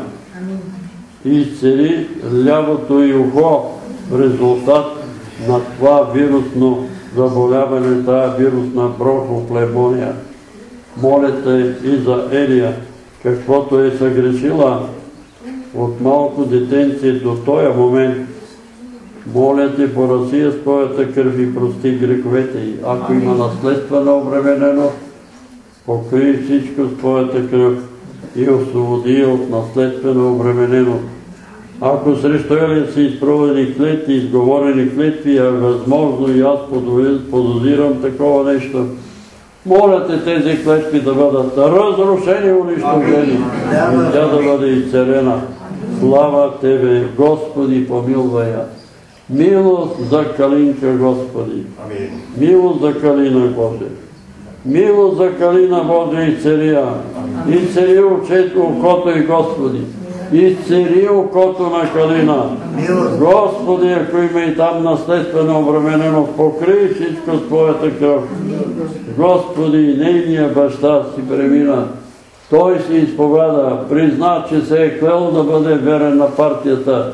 Изцели лявото й ухо в резултат на това вирусно заболяване, тая вирусна бронхоплевмония. Моля те и за Елия, каквото е съгрешила от малко детенце до този момент. Моля те, порази я с Твоята кръв и прости греховете й. Ако има наследствена обремененост, покрий всичко с Твоята кръв и освободи от наследствена обремененост. Ако срещу Елия са изпробвани клетви, изговорени клетви, е възможно и аз подозирам такова нещо, моля те тези клетви да бъдат разрушени, унищожени и тя да бъде изцелена. Слава Тебе, Господи, помилвай я. Милост за Калинка, Господи. Милост за Калина, Боже. Милост за Калина, Боже, изцели я. Изцели очето, окото и Господи. Изцели окото на Калина. Господи, ако има и там наследствено обремененост, покрий всичко с Твоята кръв. Господи, нейния баща си премина. Той си изповяда, призна, че се е клел да бъде верен на партията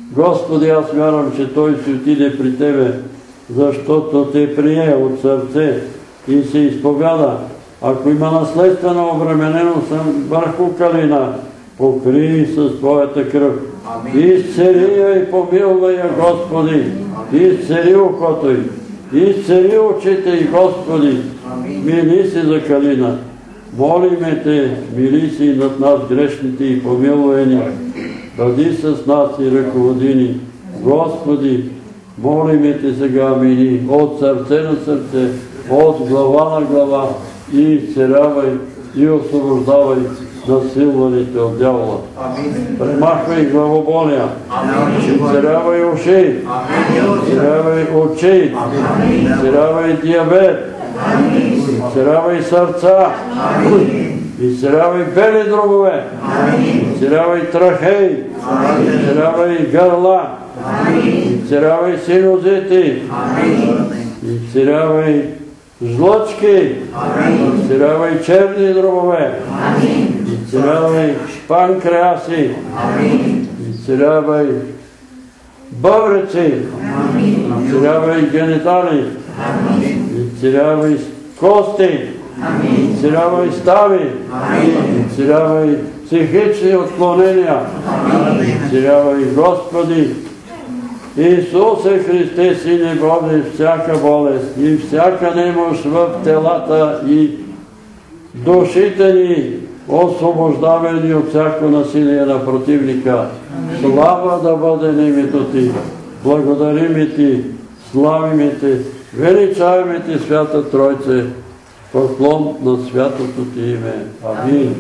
Господи, аз вярвам, че Той си отиде при Тебе, защото Те прие от сърце и се изповяда. Ако има наследствена обремененост върху Калина, покрий с Твоята кръв. Изцели я и помилвай я, Господи. Изцели ухото й. Изцели очите й, Господи. Мили си за Калина. Молиме Те, мили си над нас грешните и помилвай ни. Бъди с нас и ръководи ни. Господи, молиме Те сега, мили, от сърце на сърце, от глава на глава, и изцелявай и освобождавай насилваните от дявола. Премахвай главоболия, изцелявай уши, изцелявай очи, изцелявай диабет, изцелявай сърца, изцелявай бели дробове, изцелявай трахеи, изцелявай гърла, изцелявай синузити, изцелявай жлъчки, изцелявай черни дробове, изцелявай панкреаси, изцелявай бъбреци, изцелявай генитали, изцелявай кости, изцелявай стави, изцелявай психични отклонения, изцелявай, Господи, Исусе Христе, Сине Божий, всяка болест и всяка немощ в телата и душите ни, освобождавай ни от всяко насилие на противника. Слава да бъде на името Ти. Благодарим Ти, славим Ти, величаваме Ти, Свята Тройце, поклон на святото Ти име. Амин.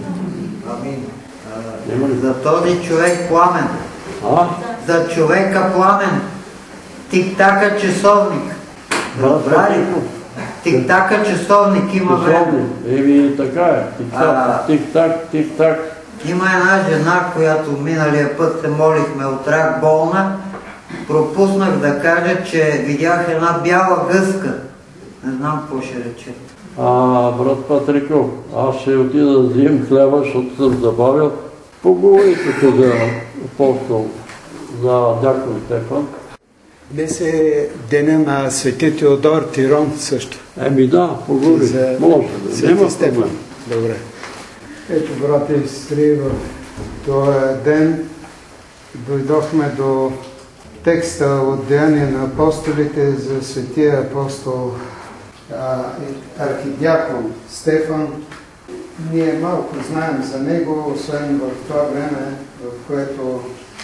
Амин. За този човек Пламен. А? За човека Пламен. Тик-така часовник. Разбрали? Тик-така часовник има време. Еми така е. Тик-так, тик-так, тик-так. Има една жена, която миналия път се молихме от рак болна. Пропуснах да кажа, че видях една бяла гъска. Не знам какво ще рече. А, брат Патриков, аз ще отида да взимам хляба, защото съм забавил. Поговорите за апостол, за дякон Стефан. Днес е деня на свети Теодор Тирон също. Еми да, поговори. Може да. Свети Стефан. Добре. Ето, брати и сестри, в този ден дойдохме до текста от Деяния на апостолите за светия апостол а, архидиакон Стефан. Ние малко знаем за него, освен в това време, в което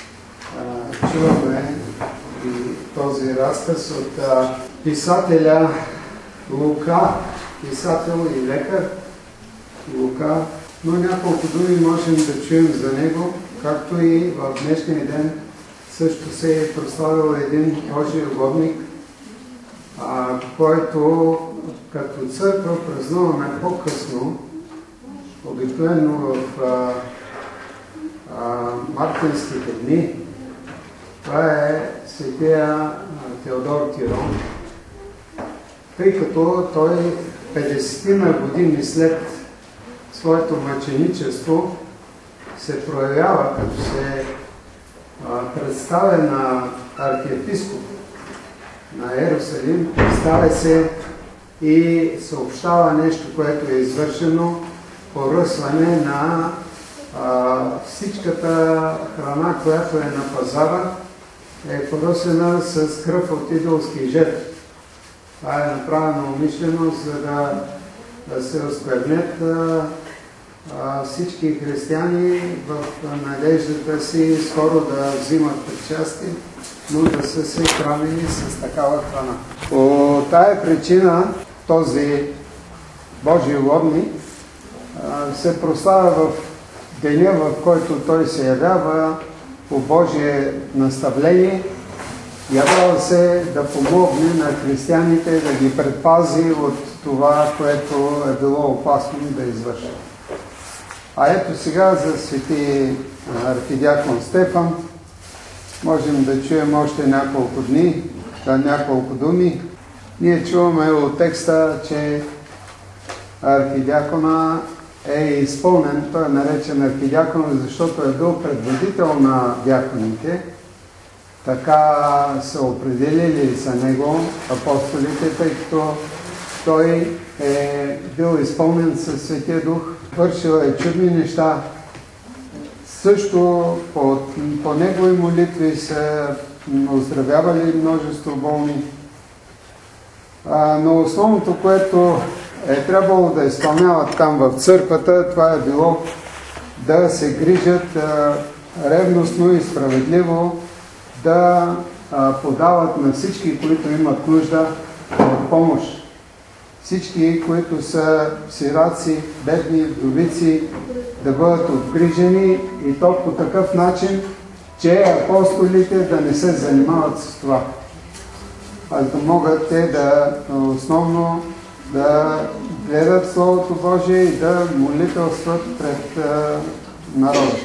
а, чуваме и този разказ от а, писателя Лука, писател и лекар Лука, но няколко думи можем да чуем за него, както и в днешния ден също се е прославил един Божий угодник, а, който като църква празнуваме по-късно, обикновено в а, а, мартинските дни. Това е светия Теодор Тирон, тъй като той петдесет години след своето мъченичество се проявява, като се а, представя на архиепископ на Иерусалим, представя се и съобщава нещо, което е извършено, поръсване на а, всичката храна, която е на пазара, е поръсена с кръв от идолски жертви. Това е направено умишлено, за да, да се осквернят всички християни в надеждата си скоро да взимат причастие, но да са се хранили с такава храна. По тая причина този Божий угодник се прославя в деня, в който той се явява по Божие наставление, явява се да помогне на християните, да ги предпази от това, което е било опасно да извърши. А ето сега за свети архидиакон Стефан можем да чуем още няколко дни, да няколко думи. Ние чуваме от текста, че архидиакона е изпълнен, той е наречен архидиакон, защото е бил предводител на дяконите, така са определили за него апостолите, тъй като той е бил изпълнен със Светия Дух, вършил е чудни неща. Също по, по негови молитви са оздравявали множество болни. А, но основното, което е трябвало да изпълняват там в църквата, това е било да се грижат а, ревностно и справедливо, да а, подават на всички, които имат нужда от помощ. Всички, които са сираци, бедни, вдовици, да бъдат обгрижени, и то по такъв начин, че апостолите да не се занимават с това, а да могат те да основно да гледат Словото Божие и да молителстват пред а, народа.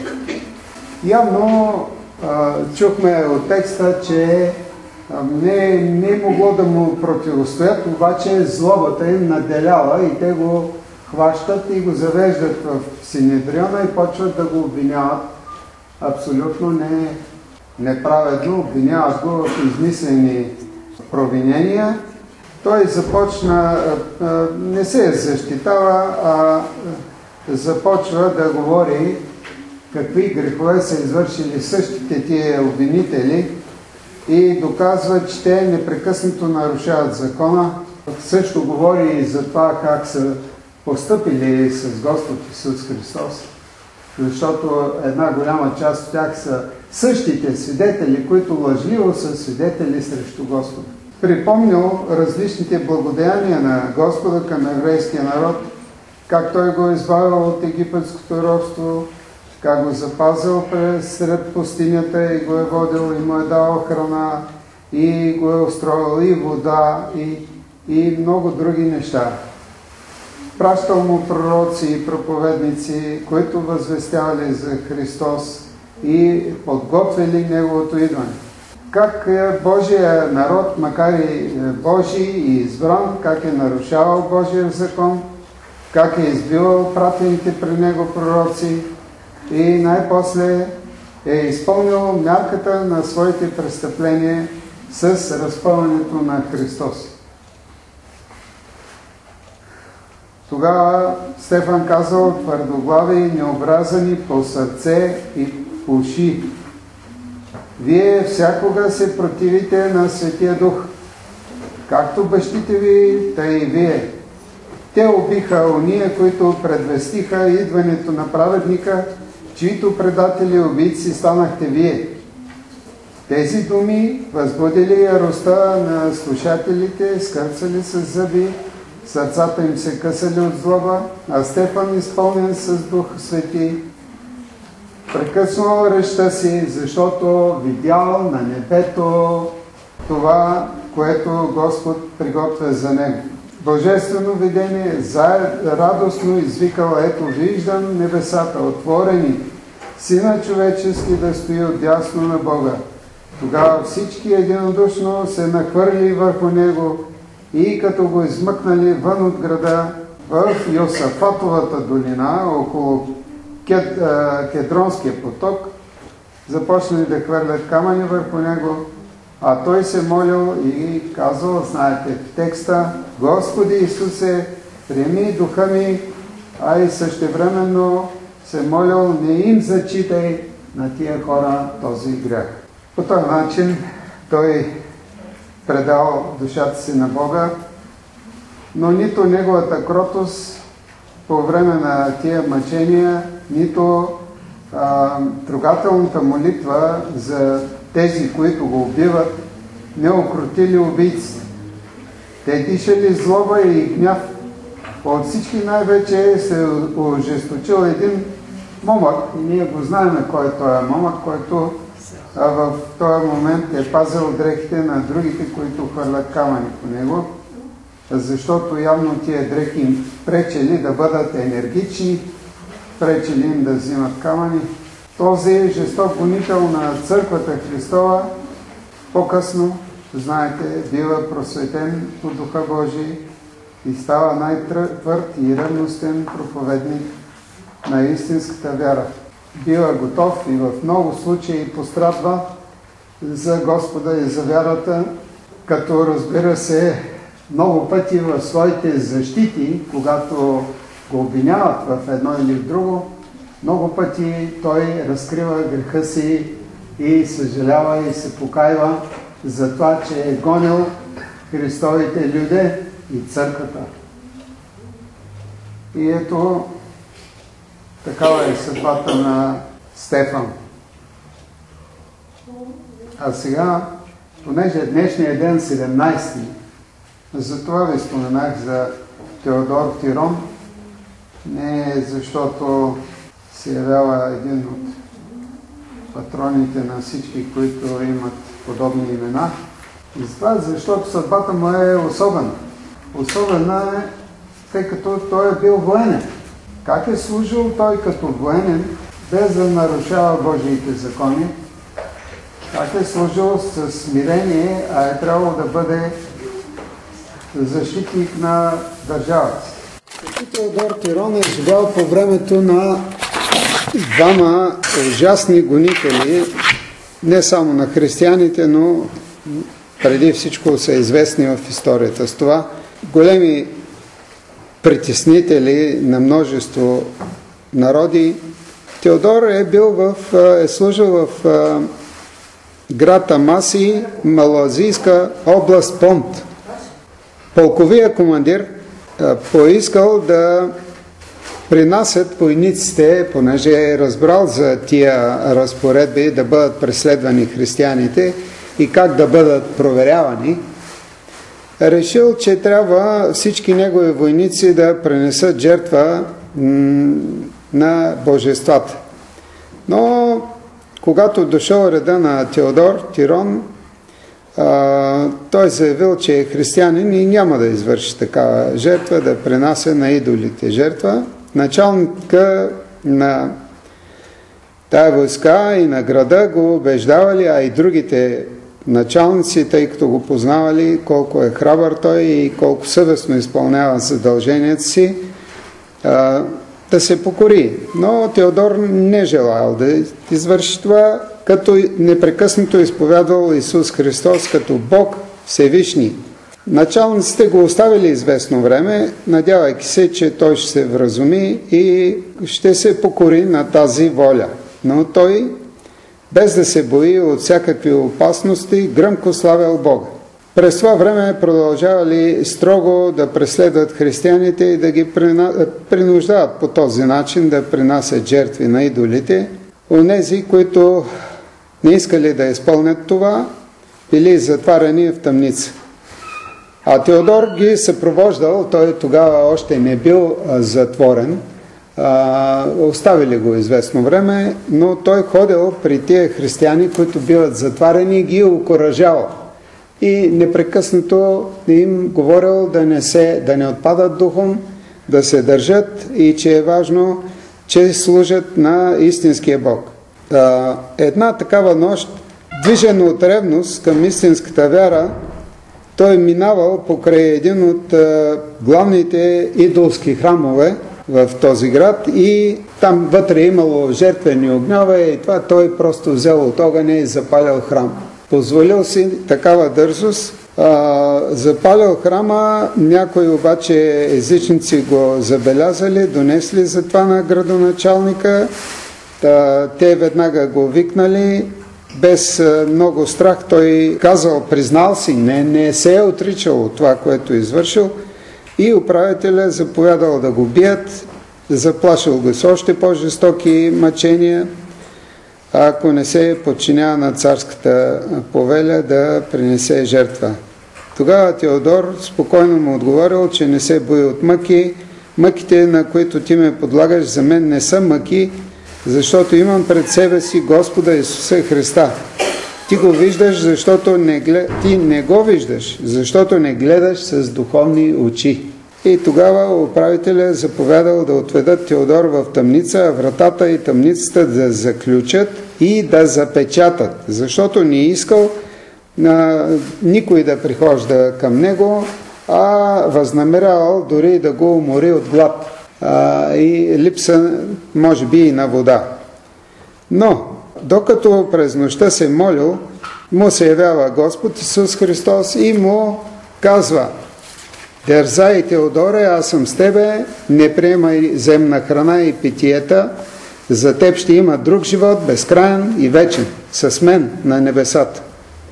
Явно а, чухме от текста, че а, не, не е могло да му противостоят, обаче злобата им наделяла и те го хващат и го завеждат в Синедриона и почват да го обвиняват. Абсолютно не, неправедно, обвиняват го в измислени провинения. Той започна, не се защитава, а започва да говори какви грехове са извършили същите тия обвинители и доказва, че те непрекъснато нарушават закона. Също говори и за това как са постъпили с Господ Исус Христос, защото една голяма част от тях са същите свидетели, които лъжливо са свидетели срещу Господа. Припомнил различните благодеяния на Господа към еврейския народ, как Той го е избавил от египетското робство, как го запазил сред пустинята и го е водил и му е дал храна и го е устроил и вода и, и много други неща. Пращал му пророци и проповедници, които възвестявали за Христос и подготвили Неговото идване. Как Божия народ, макар и Божий и избран, как е нарушавал Божия закон, как е избивал пратените при Него пророци и най-после е изпълнил мярката на своите престъпления с разпъването на Христос. Тогава Стефан казал: твърдоглави и необразани по сърце и по уши, вие всякога се противите на Светия Дух, както бащите ви, тъй и вие. Те убиха ония, които предвестиха идването на праведника, чието предатели и убийци станахте вие. Тези думи възбудили яростта на слушателите, скърцали с зъби, сърцата им се късали от злоба, а Стефан, изпълнен с Дух Свети, прекъснал речта си, защото видял на небето това, което Господ приготвя за него. Божествено видение, радостно извикал: ето виждам небесата отворени, Сина човечески да стои отдясно на Бога. Тогава всички единодушно се нахвърли върху него и като го измъкнали вън от града в Йосафатовата долина, около Кед, Кедронския поток, започнали да хвърлят камъни върху него, а той се молил и казал, знаете в текста: Господи Исусе, приеми духа ми, а и същевременно се молил: не им зачитай на тия хора този грях. По този начин той предал душата си на Бога, но нито неговата кротост по време на тия мъчения, нито а, трогателната молитва за тези, които го убиват, не укротили убийците. Те дишали злоба и гняв. От всички най-вече се ожесточил един момък, и ние го знаем кой е този момък, който а, в този момент е пазил дрехите на другите, които хвърлят камъни по него, защото явно тия дрехи им пречели да бъдат енергични, пречели им да взимат камъни. Този жесток гонител на църквата Христова по-късно, знаете, бива просветен по Духа Божий и става най-твърд и ревностен проповедник на истинската вяра. Бива готов и в много случаи пострадва за Господа и за вярата, като разбира се много пъти в своите защити, когато го обвиняват в едно или в друго, много пъти той разкрива греха си и съжалява и се покайва за това, че е гонил Христовите люди и църквата. И ето, такава е съдбата на Стефан. А сега, понеже днешния ден седемнайсети, затова ви споменах за Теодор Тирон, не защото се явява един от патроните на всички, които имат подобни имена. И това, защото съдбата му е особена. Особена е, тъй като той е бил военен. Как е служил той като военен, без да нарушава Божиите закони? Как е служил с смирение, а е трябвало да бъде защитник на държавата? Теодор Тирон е живял по времето на двама ужасни гонители, не само на християните, но преди всичко са известни в историята. С това големи притеснители на множество народи. Теодор е бил в, е служил в град Амаси, Малазийска област Понт. Полковия командир поискал да принасят войниците, понеже е разбрал за тия разпоредби да бъдат преследвани християните и как да бъдат проверявани, решил, че трябва всички негови войници да пренесат жертва на божествата. Но когато дошъл реда на Теодор Тирон, той заявил, че е християнин и няма да извърши такава жертва, да пренася на идолите жертва. Началника на тая войска и на града го убеждавали, а и другите началници, тъй като го познавали колко е храбър той и колко съвестно изпълнява задълженията си, да се покори. Но Теодор не желал да извърши това, като непрекъснато изповядвал Исус Христос като Бог Всевишни. Началниците го оставили известно време, надявайки се, че той ще се вразуми и ще се покори на тази воля. Но той, без да се бои от всякакви опасности, гръмко славял Бога. През това време продължавали строго да преследват християните и да ги принуждават по този начин да принасят жертви на идолите. Онези, които не искали да изпълнят това, били затварени в тъмница. А Теодор ги съпровождал, той тогава още не бил а, затворен, а, оставили го известно време, но той ходил при тия християни, които биват затварени, и ги окуражавал. И непрекъснато им говорил да не, се, да не отпадат духом, да се държат и че е важно, че служат на истинския Бог. А, една такава нощ, движен от ревност към истинската вяра, той минавал покрай един от а, главните идолски храмове в този град и там вътре имало жертвени огньове и това той просто взел от огъня и запалял храм. Позволил си такава дързост, а, запалял храма, някои обаче езичници го забелязали, донесли за това на градоначалника, та, те веднага го викнали. Без много страх той казал, признал си, не, не се е отричал от това, което е извършил, и управителя заповядал да го бият, заплашил го с още по-жестоки мъчения, ако не се подчинява на царската повеля да принесе жертва. Тогава Теодор спокойно му отговорил, че не се бои от мъки. Мъките, на които ти ме подлагаш, за мен не са мъки, защото имам пред себе си Господа Исуса Христа. Ти го виждаш, защото не глед... ти не го виждаш, защото не гледаш с духовни очи. И тогава управителя заповядал да отведат Теодор в тъмница, а вратата и тъмницата да заключат и да запечатат, защото не искал а, никой да прихожда към него, а възнамерявал дори да го умори от глад а, и липса, може би, и на вода. Но, докато през нощта се молил, му се явява Господ Исус Христос и му казва: дързай, Теодоре, аз съм с тебе, не приемай земна храна и питиета, за теб ще има друг живот, безкрайен и вечен, с мен на небесата.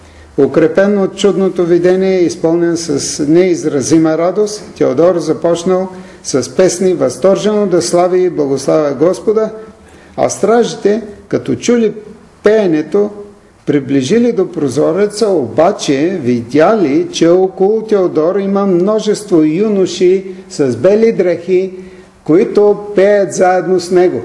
Укрепен от чудното видение и изпълнен с неизразима радост, Теодор започнал с песни възторжено да слави и благославя Господа, а стражите, като чули пеенето, приближили до прозореца, обаче видяли, че около Теодор има множество юноши с бели дрехи, които пеят заедно с него.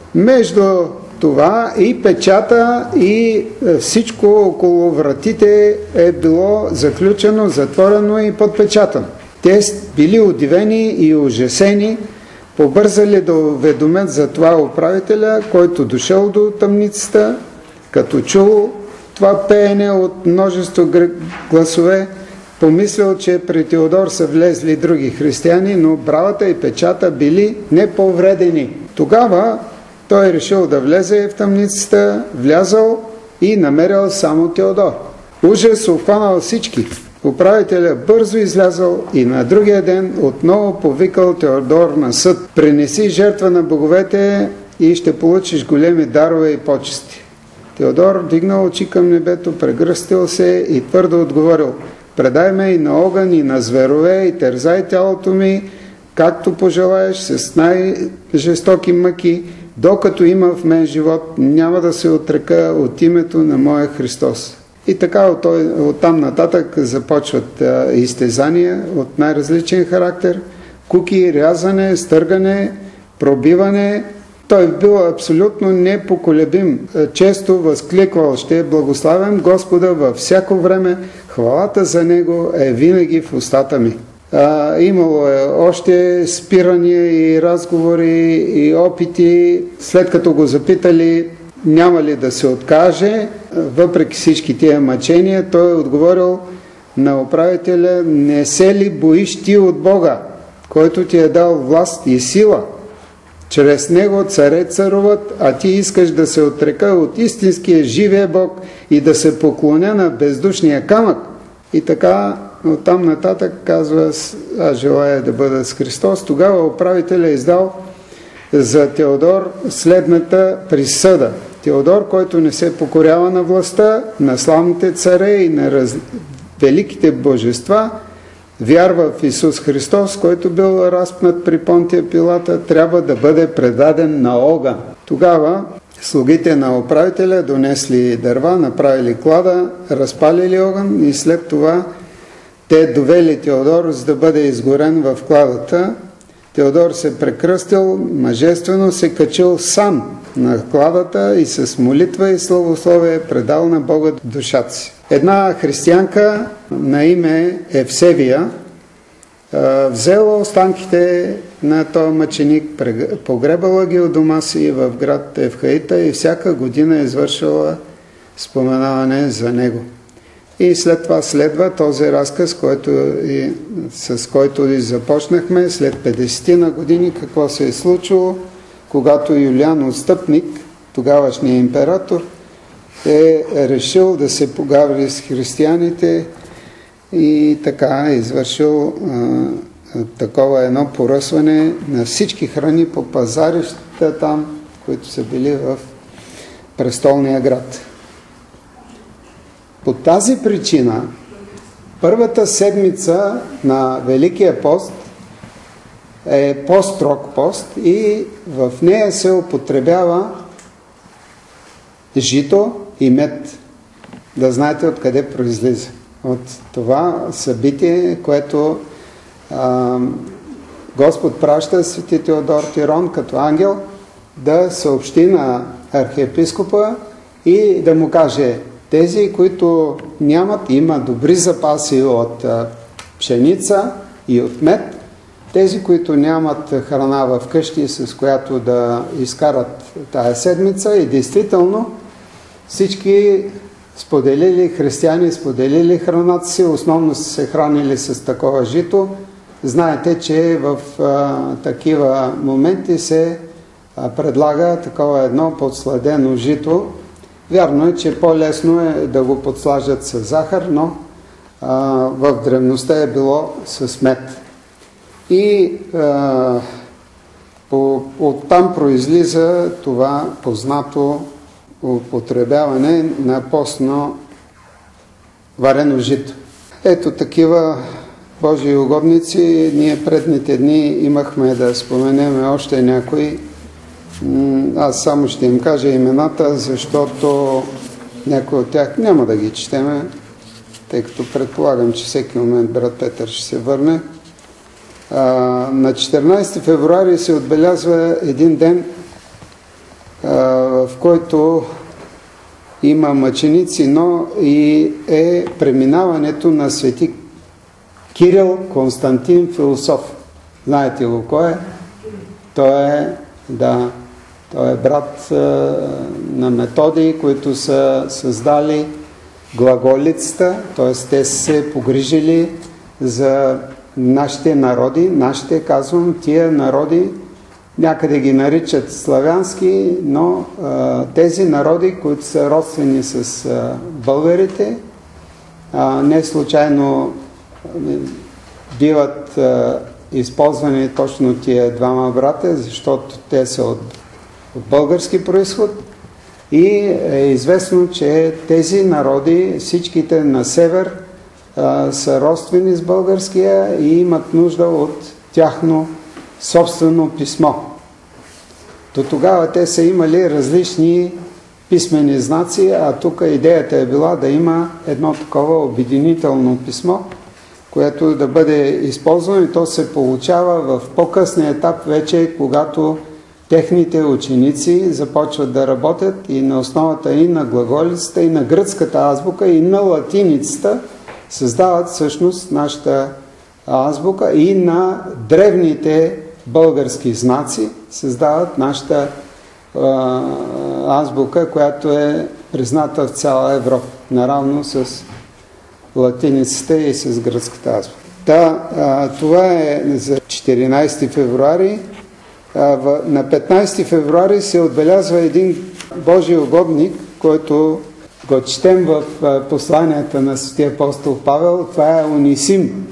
Между това и печата, и всичко около вратите е било заключено, затворено и подпечатано. Те били удивени и ужасени, побързали да уведомят за това управителя, който дошъл до тъмницата, като чул това пеене от множество гласове, помислил, че при Теодор са влезли други християни, но бравата и печата били неповредени. Тогава той решил да влезе в тъмницата, влязал и намерил само Теодор. Ужас обхванал всички. Управителя бързо излязал и на другия ден отново повикал Теодор на съд. Принеси жертва на боговете и ще получиш големи дарове и почести. Теодор дигнал очи към небето, прегръстил се и твърдо отговорил: предай ме и на огън, и на зверове, и тързай тялото ми, както пожелаеш, с най-жестоки мъки, докато има в мен живот, няма да се отрека от името на моя Христос. И така от, от там нататък започват а, изтезания от най-различен характер, куки, рязане, стъргане, пробиване. Той бил абсолютно непоколебим. Често възкликвал: ще благославям Господа във всяко време, хвалата за Него е винаги в устата ми. А, имало е още спирания и разговори и опити. След като го запитали няма ли да се откаже, въпреки всички тия мъчения, той е отговорил на управителя: не се ли боиш ти от Бога, който ти е дал власт и сила? Чрез него царе царуват, а ти искаш да се отрека от истинския живия Бог и да се поклоня на бездушния камък. И така оттам нататък казва: аз желая да бъда с Христос. Тогава управителя е издал за Теодор следната присъда. Теодор, който не се покорява на властта, на славните царе и на раз... великите божества, вярва в Исус Христос, който бил разпнат при Понтия Пилата, трябва да бъде предаден на огън. Тогава слугите на управителя донесли дърва, направили клада, разпалили огън и след това те довели Теодор, за да бъде изгорен в кладата. Теодор се прекръстил, мъжествено се качил сам на кладата и с молитва и славословие предал на Бога душата си. Една християнка на име Евсевия взела останките на този мъченик, погребала ги от дома си в град Евхаита и всяка година извършила споменаване за него. И след това следва този разказ, който и, с който и започнахме, след петдесетина години какво се е случило, когато Юлиан Отстъпник, тогавашният император, е решил да се погаври с християните и така е извършил а, такова едно поръсване на всички храни по пазарищата там, които са били в престолния град. По тази причина първата седмица на Великия пост е по-строг пост и в нея се употребява жито и мед. Да знаете откъде произлиза. От това събитие, което а, Господ праща свети Теодор Тирон като ангел да съобщи на архиепископа и да му каже: тези, които нямат, има добри запаси от а, пшеница и от мед, тези, които нямат храна в къщи, с която да изкарат тая седмица, и действително всички споделили, християни споделили храната си, основно са се хранили с такова жито. Знаете, че в а, такива моменти се а, предлага такова едно подсладено жито Вярно е, че по-лесно е да го подслажат с захар, но а, в древността е било с мед. И а, по, оттам произлиза това познато употребяване на постно варено жито. Ето такива Божии угодници. Ние предните дни имахме да споменем още някои. Аз само ще им кажа имената, защото някои от тях няма да ги четеме, тъй като предполагам, че всеки момент брат Петър ще се върне. А, на четиринайсети февруари се отбелязва един ден, а, в който има мъченици, но и е преминаването на свети Кирил Константин Философ. Знаете ли кой е? Той е, да, той е брат а, на Методий, които са създали глаголицата, т.е. те са се погрижили за нашите народи, нашите, казвам, тия народи, някъде ги наричат славянски, но а, тези народи, които са родствени с а, българите, а, не случайно биват а, използвани точно тия двама брата, защото те са от, от български произход и е известно, че тези народи, всичките на север, а, са родствени с българския и имат нужда от тяхно собствено писмо. До тогава те са имали различни писмени знаци, а тук идеята е била да има едно такова обединително писмо, което да бъде използвано и то се получава в по-късния етап вече, когато техните ученици започват да работят и на основата и на глаголицата, и на гръцката азбука, и на латиницата създават всъщност нашата азбука и на древните български знаци създават нашата а, азбука, която е призната в цяла Европа, наравно с латиницата и с гръцката азбука. Да, а, това е за четиринайсети февруари. А, в, на петнайсети февруари се отбелязва един Божий угодник, който го четем в а, посланията на Светия апостол Павел. Това е Унисим.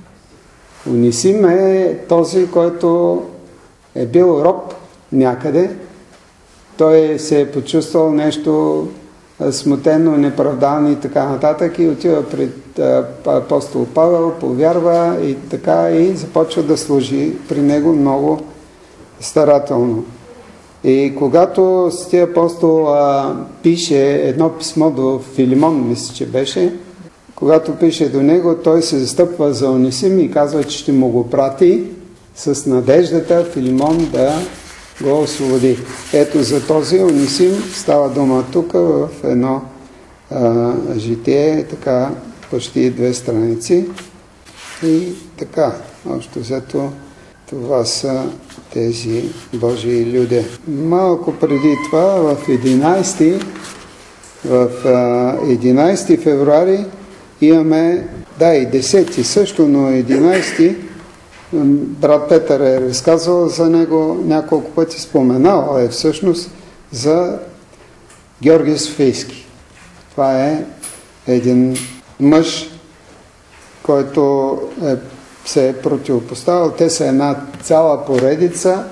Унисим е този, който е бил роб някъде. Той се е почувствал нещо смутено, неправдано и така нататък и отива пред апостол Павел, повярва и така и започва да служи при него много старателно. И когато Светия апостол а, пише едно писмо до Филимон, мисля, че беше, когато пише до него, той се застъпва за Унисим и казва, че ще му го прати с надеждата Филимон да го освободи. Ето за този Унисим става дума тук в едно а, житие, така почти две страници. И така, общо взето, това са тези Божии люди. Малко преди това, в единайсети, в единайсети февруари имаме, да, и десети също, но единайсети, брат Петър е разказвал за него, няколко пъти споменал е всъщност за Георги Софийски. Това е един мъж, който е, се е противопоставил. Те са една цяла поредица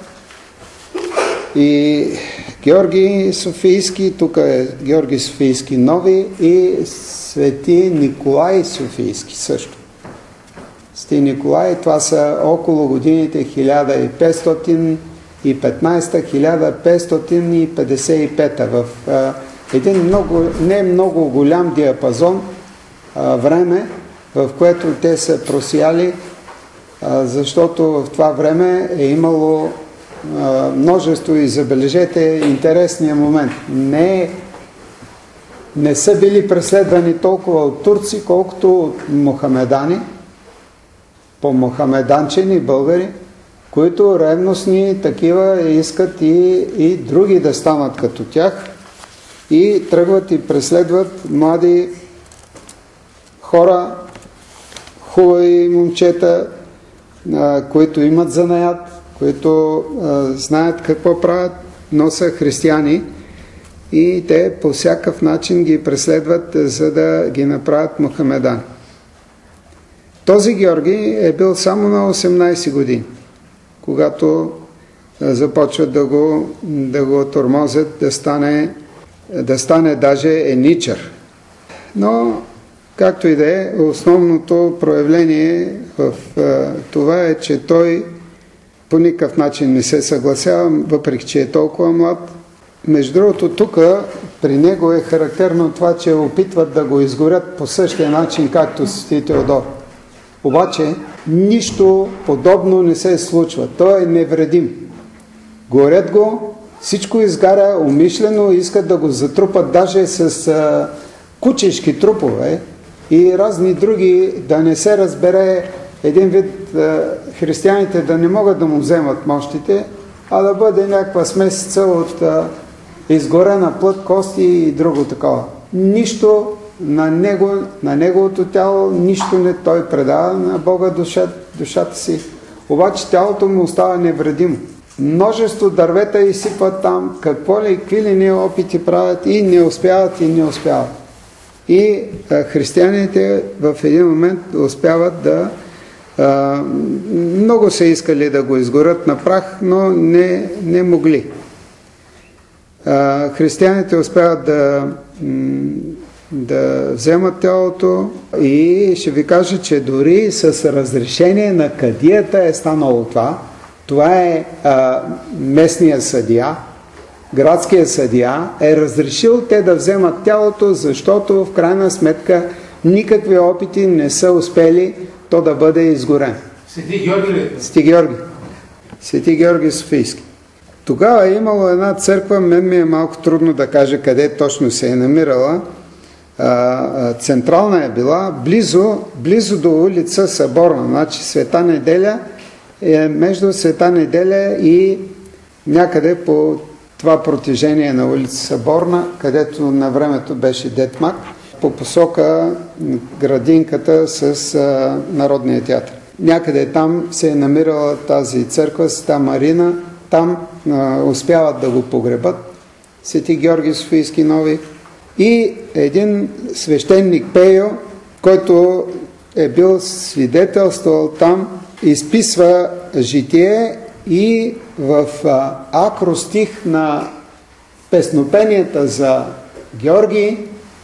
и Георги Софийски, тук е Георги Софийски нови и Свети Николай Софийски също. Свети Николай, това са около годините хиляда петстотин и петнайсета - хиляда петстотин и петдесет и пета в а, един много, не много голям диапазон а, време, в което те са просияли, а, защото в това време е имало а, множество и забележете интересния момент. Не, не са били преследвани толкова от турци, колкото от мохамедани, по-мохамеданчени българи, които ревностни такива искат и, и други да станат като тях и тръгват и преследват млади хора, хубави момчета, а, които имат занаят, които а, знаят какво правят, но са християни и те по всякакъв начин ги преследват, за да ги направят мухамедани. Този Георги е бил само на осемнайсет години, когато започват да го, да го тормозят, да стане, да стане даже еничър. Но, както и да е, основното проявление в а, това е, че той по никакъв начин не се съгласява, въпреки че е толкова млад. Между другото, тук при него е характерно това, че опитват да го изгорят по същия начин, както свети Теодор. Обаче, нищо подобно не се случва. Той е невредим. Горят го, всичко изгаря умишлено, искат да го затрупат даже с а, кучешки трупове и разни други, да не се разбере един вид а, християните да не могат да му вземат мощите, а да бъде някаква смесица от а, изгорена плът, кости и друго такова. Нищо на, него, на неговото тяло, нищо не той предава на Бога душа, душата си. Обаче тялото му остава невредимо. Множество дървета изсипват там, какво ли, какви ли не опити правят и не успяват и не успяват. И а, християните в един момент успяват да а, много са искали да го изгорят на прах, но не, не могли. А, християните успяват да, да вземат тялото и ще ви кажа, че дори с разрешение на кадията е станало това. Това е а, местния съдия, градския съдия е разрешил те да вземат тялото, защото в крайна сметка никакви опити не са успели то да бъде изгорен. Свети Георги ли? Свети Георги. Свети Георги Софийски. Тогава е имало една църква, мен ми е малко трудно да кажа къде точно се е намирала. А, централна е била, близо, близо до улица Съборна, значи Света Неделя е между Света Неделя и някъде по това протежение на улица Съборна, където на времето беше Детмак, по посока градинката с а, Народния театър. Някъде там се е намирала тази църква, Света Марина, там а, успяват да го погребат, Свети Георги Софийски нови, и един свещеник Пейо, който е бил свидетелствал там, изписва житие и в а, акростих на песнопенията за Георги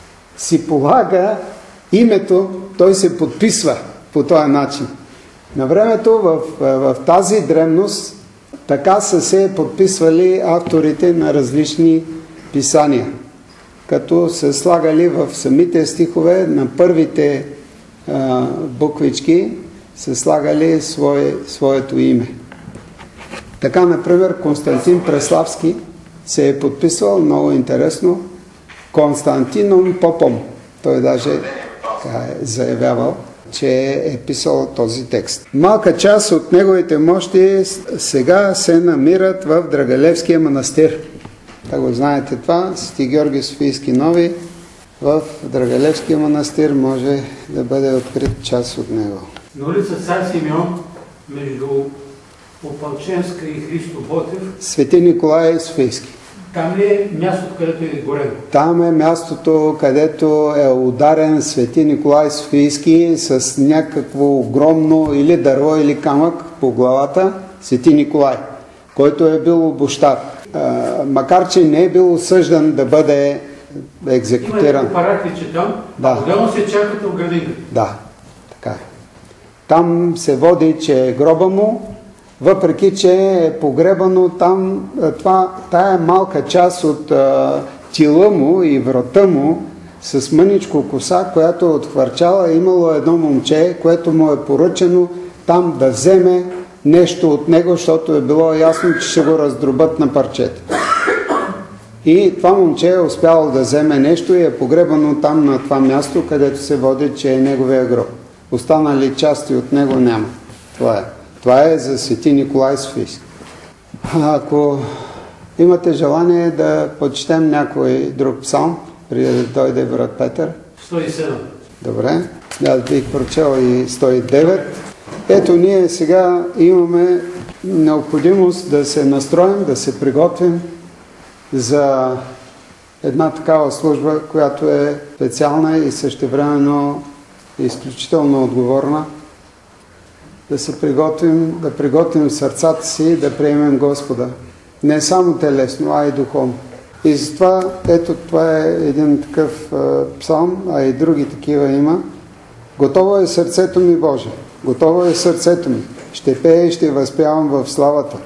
си полага името, той се подписва по този начин. На времето в, в тази древност така са се подписвали авторите на различни писания, като се слагали в самите стихове на първите а, буквички, се слагали свое, своето име. Така, например, Константин Преславски се е подписвал, много интересно, Константином Попом. Той даже е заявявал, че е писал този текст. Малка част от неговите мощи сега се намират в Драгалевския манастир. Да го знаете това, Свети Георги Софийски нови, в Драгалевския манастир може да бъде открит част от него. На улица Цар Симеон, между Опалченска и Христо Ботев, Свети Николай Софийски. Там ли е мястото, където е горено? Там е мястото, където е ударен Свети Николай Софийски с някакво огромно или дърво, или камък по главата, Свети Николай, който е бил обощар. Макар че не е бил осъждан да бъде екзекутиран. Има паракличе там, да. Отделно се чакат в градинка. Да, така е. Там се води, че е гроба му, въпреки че е погребано там, това, тая малка част от а, тила му и врата му с мъничко коса, която е отхвърчала, имало едно момче, което му е поръчено там да вземе нещо от него, защото е било ясно, че ще го раздробят на парчета. И това момче е успяло да вземе нещо и е погребано там на това място, където се води, че е неговия гроб. Останали части от него няма. Това е. Това е за Свети Николай Софийски. Ако имате желание да почетем някой друг псалм, преди да дойде брат Петър. сто и седем. Добре. Аз бих прочел и сто и девет. Ето ние сега имаме необходимост да се настроим, да се приготвим за една такава служба, която е специална и същевременно изключително отговорна. Да се приготвим, да приготвим сърцата си, да приемем Господа. Не само телесно, а и духовно. И затова, ето, това е един такъв е, псалм, а и други такива има. Готово е сърцето ми, Боже. Готово е сърцето ми. Ще пея и ще възпявам в славата.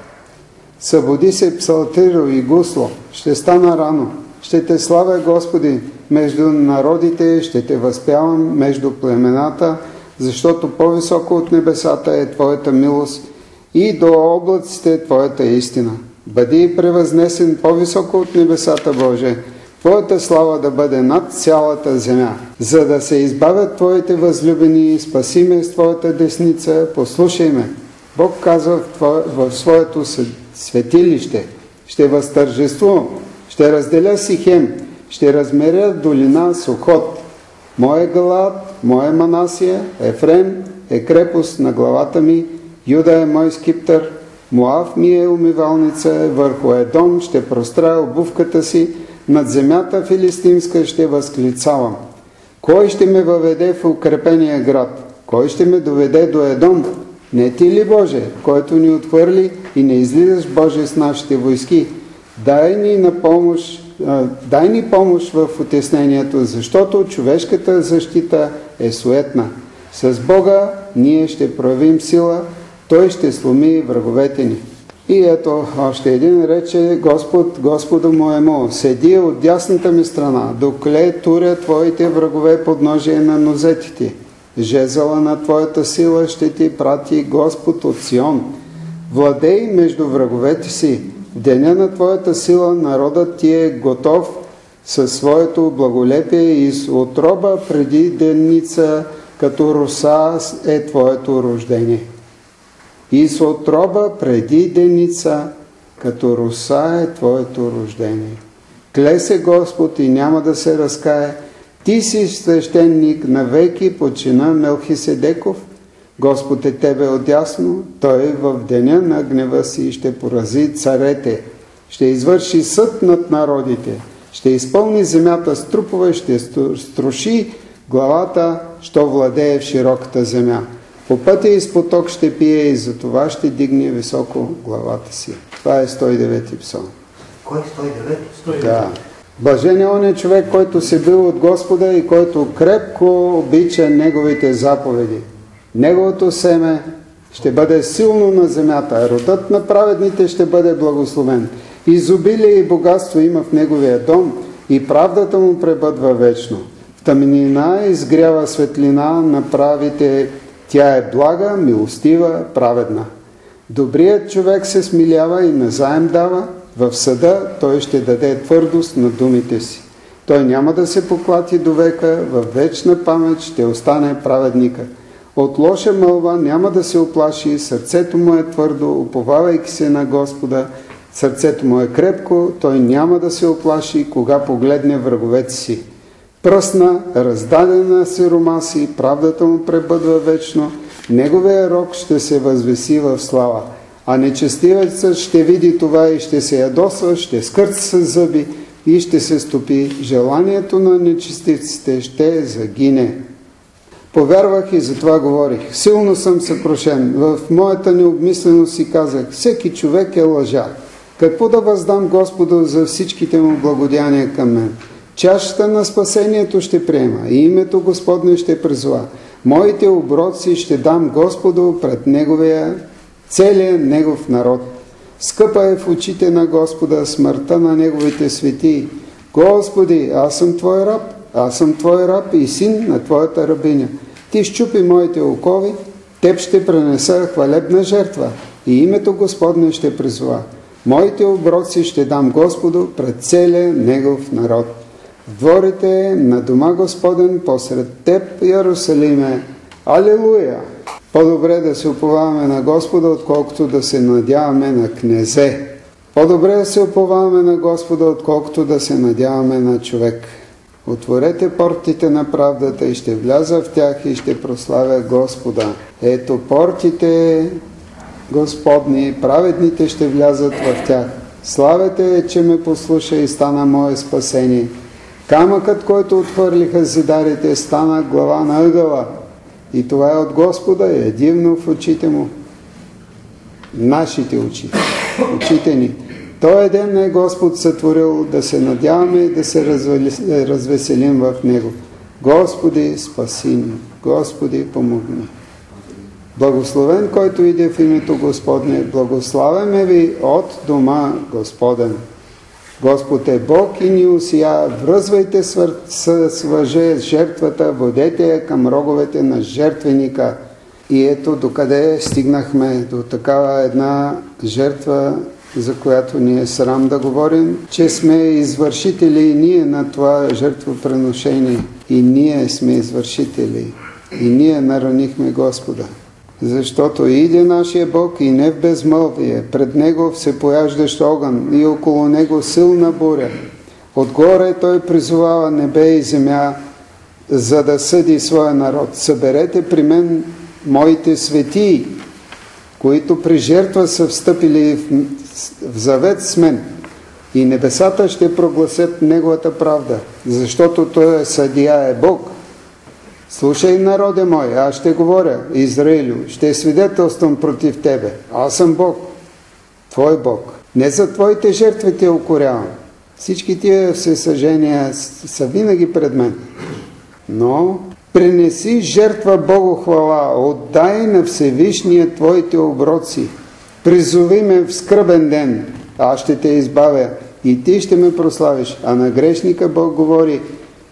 Събуди се, псалтиро и гусло. Ще стана рано. Ще те славя, Господи, между народите, ще те възпявам между племената, защото по-високо от небесата е Твоята милост и до облаците Твоята истина. Бъди превъзнесен по-високо от небесата, Боже, Твоята слава да бъде над цялата земя. За да се избавят Твоите възлюбени, спаси ме с Твоята десница, послушай ме. Бог казва в, Твое, в своето светилище: ще възтържествувам, ще разделя Сихем, ще размеря долина Сухот. Моя Галад, моя Манасия, Ефрем е крепост на главата ми, Юда е мой скиптър, Моав ми е умивалница, върху Едом ще прострая обувката си, над земята филистимска ще възклицавам. Кой ще ме въведе в укрепения град? Кой ще ме доведе до Едом? Не ти ли, Боже, който ни отхвърли и не излизаш, Боже, с нашите войски? Дай ни на помощ, дай ни помощ в отеснението, защото човешката защита е суетна. С Бога ние ще проявим сила, Той ще сломи враговете ни. И ето още един рече: Господ, Господу моему, седи от дясната ми страна, докле туря Твоите врагове подножие на нозете ти. Жезъла на Твоята сила ще ти прати Господ от Сион. Владей между враговете си. В деня на Твоята сила народът ти е готов със своето благолепие и с отроба преди деница, като роса е Твоето рождение. И с отроба преди деница, като роса е Твоето рождение. Кле се Господ и няма да се разкае. Ти си свещеник навеки по чина Мелхиседеков. Господ е тебе отясно, Той в деня на гнева си ще порази царете, ще извърши съд над народите, ще изпълни земята с трупове, ще струши главата, що владее в широката земя. По пътя из поток ще пие и за това ще дигне високо главата си. Това е сто и девети псалм. Кой е сто и девети? Да. Блажен е оня човек, който се бил от Господа и който крепко обича Неговите заповеди. Неговото семе ще бъде силно на земята, родът на праведните ще бъде благословен. Изобилие и богатство има в неговия дом и правдата му пребъдва вечно. В тъмнина изгрява светлина на правите, тя е блага, милостива, праведна. Добрият човек се смилява и назаем дава, в съда той ще даде твърдост на думите си. Той няма да се поклати до века, в вечна памет ще остане праведника. От лоша мълва няма да се оплаши, сърцето му е твърдо, уповавайки се на Господа, сърцето му е крепко, той няма да се оплаши, кога погледне враговете си. Пръсна, раздадена сиромаси, правдата му пребъдва вечно, неговия рок ще се възвеси в слава. А нечестивецът ще види това и ще се ядосва, ще скърца с зъби и ще се стопи. Желанието на нечестивците ще загине. Повярвах и затова говорих. Силно съм съкрушен. В моята необмисленост си казах: всеки човек е лъжа. Какво да въздам Господу за всичките му благодеяния към мен? Чашата на спасението ще приема и името Господне ще призова. Моите оброци ще дам Господу пред Неговия, целия Негов народ. Скъпа е в очите на Господа смъртта на Неговите светии. Господи, аз съм Твой раб, аз съм Твой раб и син на Твоята рабиня. Ти щупи моите окови, Теб ще пренеса хвалебна жертва и името Господне ще призова. Моите оброци ще дам Господу пред целия Негов народ. В дворите на дома Господен посред Теб, Ярусалиме. Алилуя! По-добре да се уповаваме на Господа, отколкото да се надяваме на князе. По-добре да се уповаваме на Господа, отколкото да се надяваме на човек. Отворете портите на правдата и ще вляза в тях и ще прославя Господа. Ето портите Господни, праведните ще влязат в тях. Славя Те, че ме послуша и стана мое спасение. Камъкът, който отхвърлиха зидарите, стана глава на ъгъла. И това е от Господа и е дивно в очите Му. Нашите очи, очите ни. Той ден е Господ сътворил, да се надяваме и да се развеселим в Него. Господи, спаси ни! Господи, помогни! Благословен, който иде в името Господне, благославяме Ви от дома Господен. Господ е Бог и ни усия, връзвайте с въже жертвата, водете я към роговете на жертвеника. И ето докъде стигнахме, до такава една жертва, за която ни е срам да говорим, че сме извършители и ние на това жертвоприношение. И ние сме извършители. И ние наранихме Господа. Защото иде нашия Бог и не в безмълвие, пред Него всепояждащ огън и около Него силна буря. Отгоре Той призовава небе и земя, за да съди своя народ. Съберете при мен моите светии, които при жертва са встъпили в, в завет с мен. И небесата ще прогласят Неговата правда, защото Той е съдия, е Бог. Слушай, народе мой, аз ще говоря, Израилю, ще свидетелствам против тебе. Аз съм Бог, твой Бог. Не за твоите жертви те укорявам. Всички тия всесъжения са винаги пред мен. Но принеси жертва Богу хвала, отдай на Всевишния твоите оброци. Призови ме в скръбен ден, аз ще те избавя и ти ще ме прославиш. А на грешника Бог говори: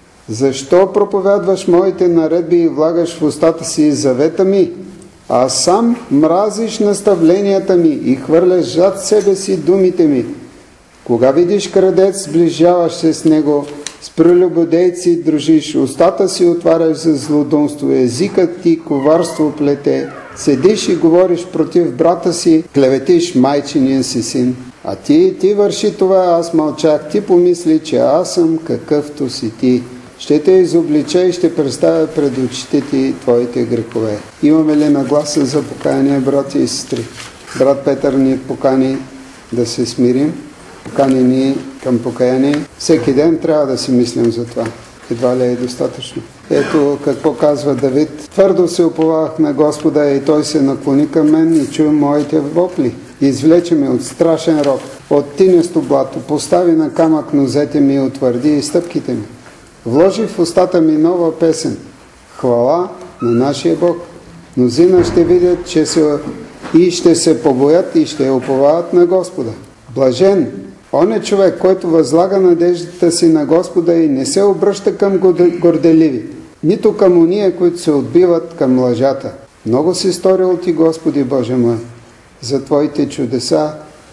защо проповядваш моите наредби и влагаш в устата си завета ми, а сам мразиш наставленията ми и хвърляш зад себе си думите ми? Кога видиш крадец, сближаваш се с него, с прелюбодейци дружиш, устата си отваряш за злодумство, езикът ти коварство плете, седиш и говориш против брата си, клеветиш майчиния си син. А ти, ти върши това, аз мълчах, ти помисли, че аз съм какъвто си ти. Ще те изоблича и ще представя пред очите ти твоите грехове. Имаме ли нагласа за покаяние, брати и сестри? Брат Петър ни покани да се смирим, покани ни към покаяние. Всеки ден трябва да си мислим за това. Едва ли е достатъчно. Ето какво казва Давид. Твърдо се уповах на Господа и Той се наклони към мен и чу моите вопли. Извлече ме от страшен рок, от тинесто блато, постави на камък нозете ми и утвърди и стъпките ми. Вложи в устата ми нова песен. Хвала на нашия Бог. Мнозина ще видят, че се и ще се побоят и ще уповават на Господа. Блажен, он е човек, който възлага надеждата си на Господа и не се обръща към горделиви, нито към уния, които се отбиват към лъжата. Много си сторил ти, Господи Боже мой, за Твоите чудеса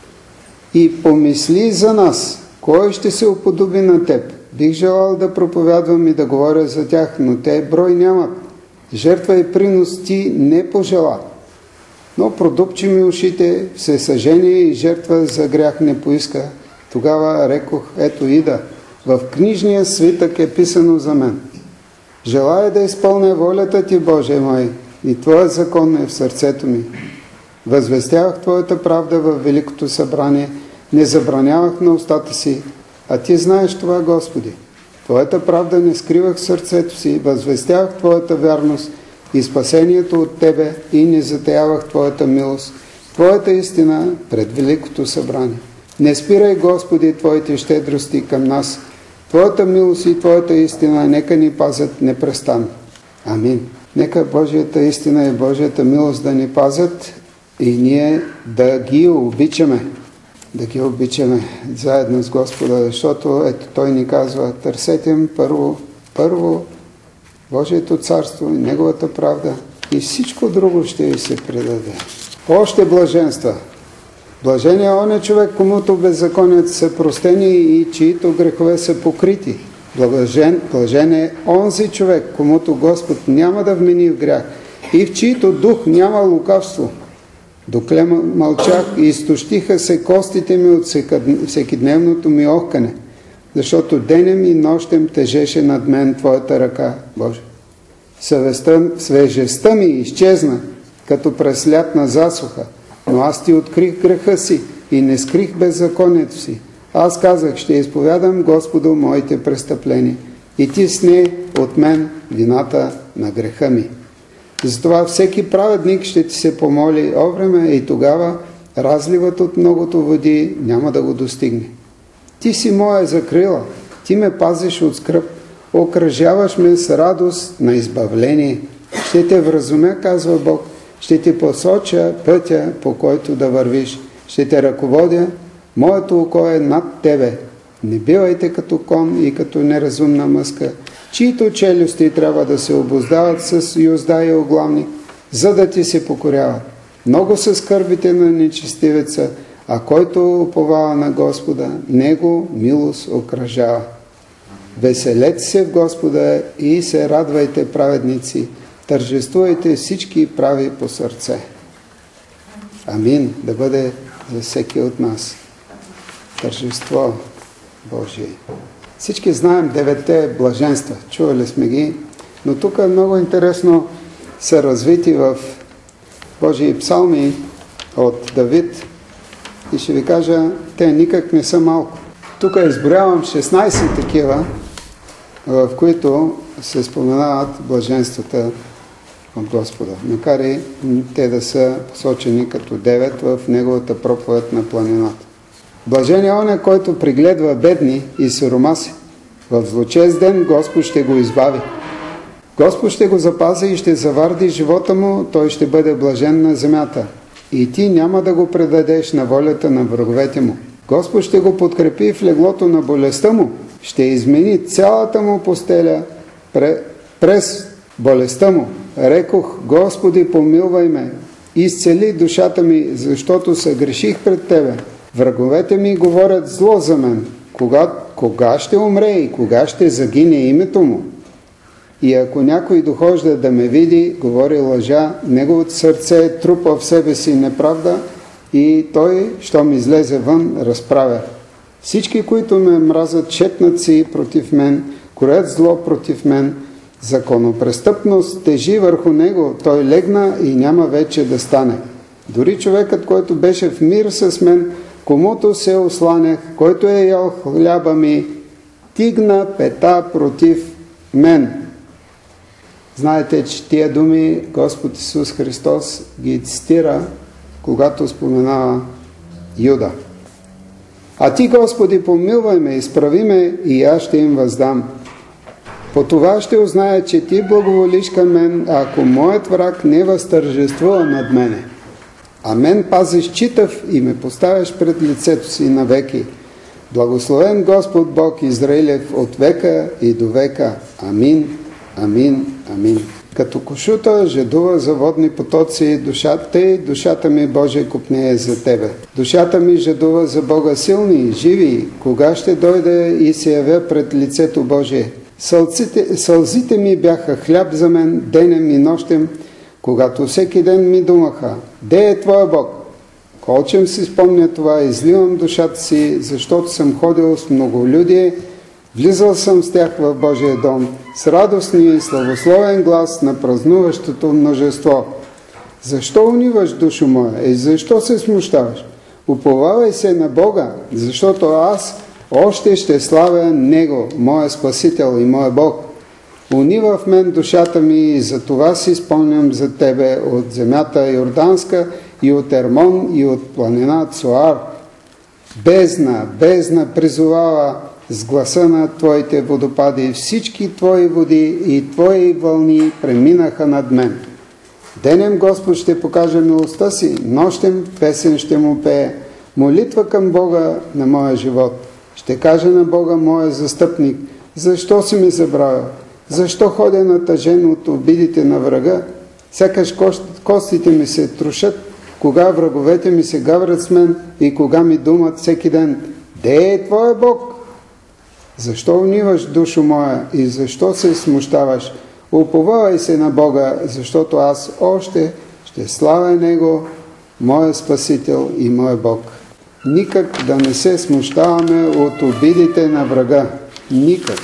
и помисли за нас, кой ще се уподоби на Теб. Бих желал да проповядвам и да говоря за тях, но те брой нямат. Жертва и принос ти не пожела. Но продупчи ми ушите, всесъжение и жертва за грях не поиска. Тогава рекох, ето ида, в книжния свитък е писано за мен. Желая да изпълня волята ти, Боже мой, и Твоя закон е в сърцето ми. Възвестявах Твоята правда в Великото събрание, не забранявах на устата си, а Ти знаеш това, Господи. Твоята правда не скривах в сърцето си, възвестявах Твоята вярност и спасението от Тебе и не затаявах Твоята милост, Твоята истина пред Великото събрание. Не спирай, Господи, Твоите щедрости към нас. Твоята милост и Твоята истина нека ни пазят непрестанно. Амин. Нека Божията истина и Божията милост да ни пазят и ние да ги обичаме. Да ги обичаме заедно с Господа, защото ето Той ни казва: търсете първо, първо Божието царство и Неговата правда и всичко друго ще ви се предаде. Още блаженства. Блажен е он е човек, комуто беззаконият са простени и чието грехове са покрити. Блажен, блажен е онзи човек, комуто Господ няма да вмени в грях и в чието дух няма лукавство. Докле мълчах и изтощиха се костите ми от всекидневното ми охкане, защото денем и нощем тежеше над мен Твоята ръка, Боже. Съвестта, свежестта ми изчезна, като през лятна засуха, но аз Ти открих греха си, и не скрих беззаконието си. Аз казах, ще изповядам Господу моите престъпления и ти сне от мен вината на греха ми. Затова всеки праведник ще ти се помоли о време и тогава разливът от многото води няма да го достигне. Ти си моя закрила, ти ме пазиш от скръб, окръжаваш ме с радост на избавление. Ще те вразумя, казва Бог, ще ти посоча пътя, по който да вървиш. Ще те ръководя, моето око е над тебе. Не бивайте като кон и като неразумна мъска, чието челюсти трябва да се обуздават с юзда и оглавник, за да ти се покоряват. Много са скърбите на нечестивеца, а който уповава на Господа, него милост окръжава. Веселете се в Господа и се радвайте, праведници, тържествувайте всички прави по сърце. Амин, да бъде за всеки от нас. Тържество Божие. Всички знаем деветте блаженства, чували сме ги, но тук е много интересно са развити в Божии псалми от Давид и ще ви кажа, те никак не са малко. Тук изброявам шестнайсет такива, в които се споменават блаженствата от Господа, макар и те да са посочени като девет в неговата проповед на планината. Блажен е оня, който пригледва бедни и сиромаси. В злочест ден Господ ще го избави. Господ ще го запази и ще заварди живота му, той ще бъде блажен на земята. И ти няма да го предадеш на волята на враговете му. Господ ще го подкрепи в леглото на болестта му, ще измени цялата му постеля през болестта му. Рекох, Господи, помилвай ме, изцели душата ми, защото съгреших пред Тебе. Враговете ми говорят зло за мен. Кога, кога ще умре и кога ще загине името му? И ако някой дохожда да ме види, говори лъжа, неговото сърце трупа в себе си неправда и той, щом излезе вън, разправя. Всички, които ме мразят, шепнат си против мен, корят зло против мен. Законопрестъпност тежи върху него, той легна и няма вече да стане. Дори човекът, който беше в мир с мен, комуто се осланях, който е ял хляба ми, тигна пета против мен. Знаете, че тия думи Господ Исус Христос ги цитира, когато споменава Юда. А ти, Господи, помилвай ме, изправи ме и аз ще им въздам. По това ще узная, че ти благоволиш към мен, ако моят враг не възтържествува над мене. А мен пазиш читав и ме поставяш пред лицето си навеки. Благословен Господ Бог Израилев от века и до века. Амин, амин, амин. Като кошута жадува за водни потоци душата и душата ми, Боже, копнее за Тебе. Душата ми жадува за Бога силни, живи, кога ще дойде и се явя пред лицето Божие. Сълзите, сълзите ми бяха хляб за мен, денем и нощем, когато всеки ден ми думаха, де е Твоя Бог? Колчем си спомня това, изливам душата си, защото съм ходил с многолюдие, влизал съм с тях в Божия дом, с радостния и славословен глас на празнуващото множество. Защо униваш, душо моя, и защо се смущаваш? Уповавай се на Бога, защото аз още ще славя Него, моя Спасител и моя Бог. Унива в мен душата ми и за това си спомням за Тебе от земята Йорданска и от Ермон и от планина Цоар. Бездна, бездна призовава с гласа на Твоите водопади, всички Твои води и Твои вълни преминаха над мен. Денем Господ ще покаже милостта си, нощем песен ще му пее, молитва към Бога на моя живот. Ще кажа на Бога, моя застъпник, защо си ми забравил? Защо ходя натъжен от обидите на врага? Сякаш костите ми се трошат, кога враговете ми се гаврят с мен и кога ми думат всеки ден, де е Твоя Бог? Защо униваш, душо моя, и защо се смущаваш? Уповавай се на Бога, защото аз още ще славя Него, моя Спасител и мой Бог. Никак да не се смущаваме от обидите на врага. Никак.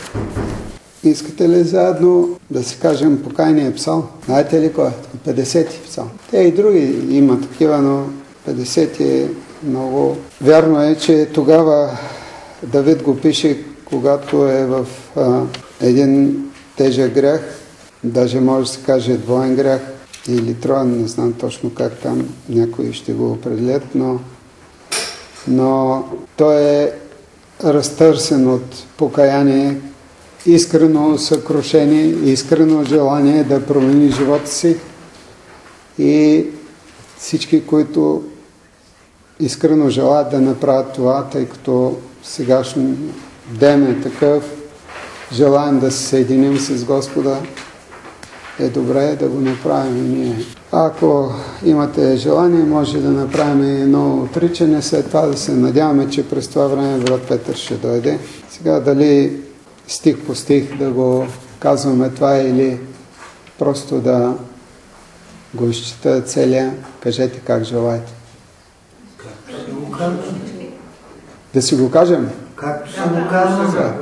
Искате ли заедно да си кажем покайния псалм? Знаете ли кой е? петдесети псалм. Те и други има такива, но петдесети е много вярно е, че тогава Давид го пише, когато е в а, един тежък грях, даже може да се каже двоен грях или троен, не знам точно как там някои ще го определят, но, но той е разтърсен от покаяние, искрено съкрушение, искрено желание да промени живота си и всички, които искрено желаят да направят това, тъй като сегашен ден е такъв, желаем да се съединим с Господа, е добре да го направим и ние. Ако имате желание, може да направим едно отричане, след това да се надяваме, че през това време брат Петър ще дойде. Сега дали стих по стих да го казваме това или просто да го изчита целия, кажете как желаете. Да си го кажем? Както се го казваме.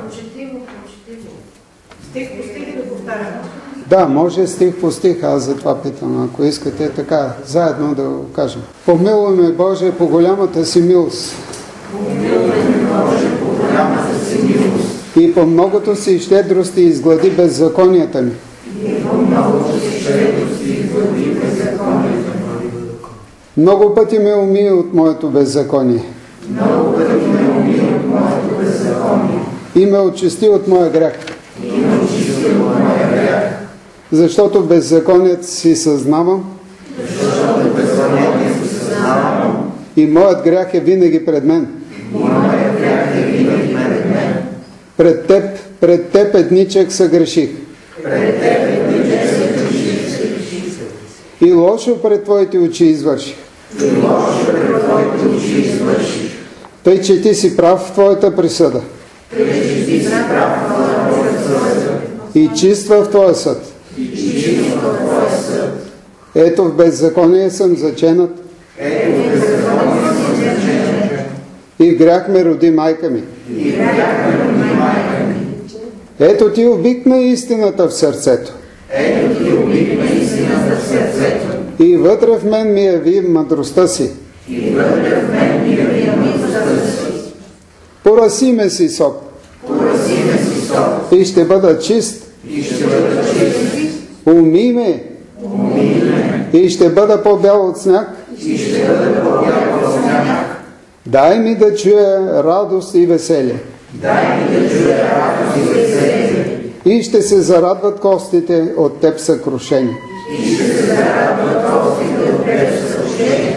Стих по стих да повтаряме. Да, може стих по стих, аз затова питам. Ако искате така, заедно да го кажем. Помилуй ме, Боже, по голямата си милост. Помилуй ме, Боже, по голямата си милост. И по многото си щедрости изглади беззаконията ми. И по многото си щедрости изглади беззаконията ми. Много пъти ме умий от моето беззаконие. Много пъти ме умий от моето беззаконие. И ме очисти от моя грях. И ме очисти от моя грях. Защото беззаконият си съзнавам. Защото беззаконият си съзнавам. И моят грях е винаги пред мен. И моят грях е винаги пред мен. Пред теб, пред теб едничък съгреших. Пред теб едничък съгреших. И лошо пред твоите очи извърших. И лошо пред твоите очи извърших. Тъй, че ти си прав в твоята присъда. Тъй, че ти си прав в твоята присъда. И чиства в твоя съд. И чиства в твоя съд. Ето в беззаконие съм заченат. Ето в беззаконие съм заченат. И в грях ме роди майка ми. И в грях ме роди майка ми. Ето ти обикна истината в сърцето. Ето ти обикна истината в сърцето. И вътре в мен ми яви мъдростта си. И вътре в мен ми яви мъдростта си. Пораси ме си сок. Пораси ме си сок. И ще бъда чист. И ще бъда чист. Умий ме. Умий ме. И ще бъда по-бял от сняг. И ще бъда по-бял от сняг. Дай ми да чуя радост и веселие. Дай ми да чуя радост и веселие. И ще се зарадват костите от теб съкрушени. И ще се зарадват костите от теб съкрушени.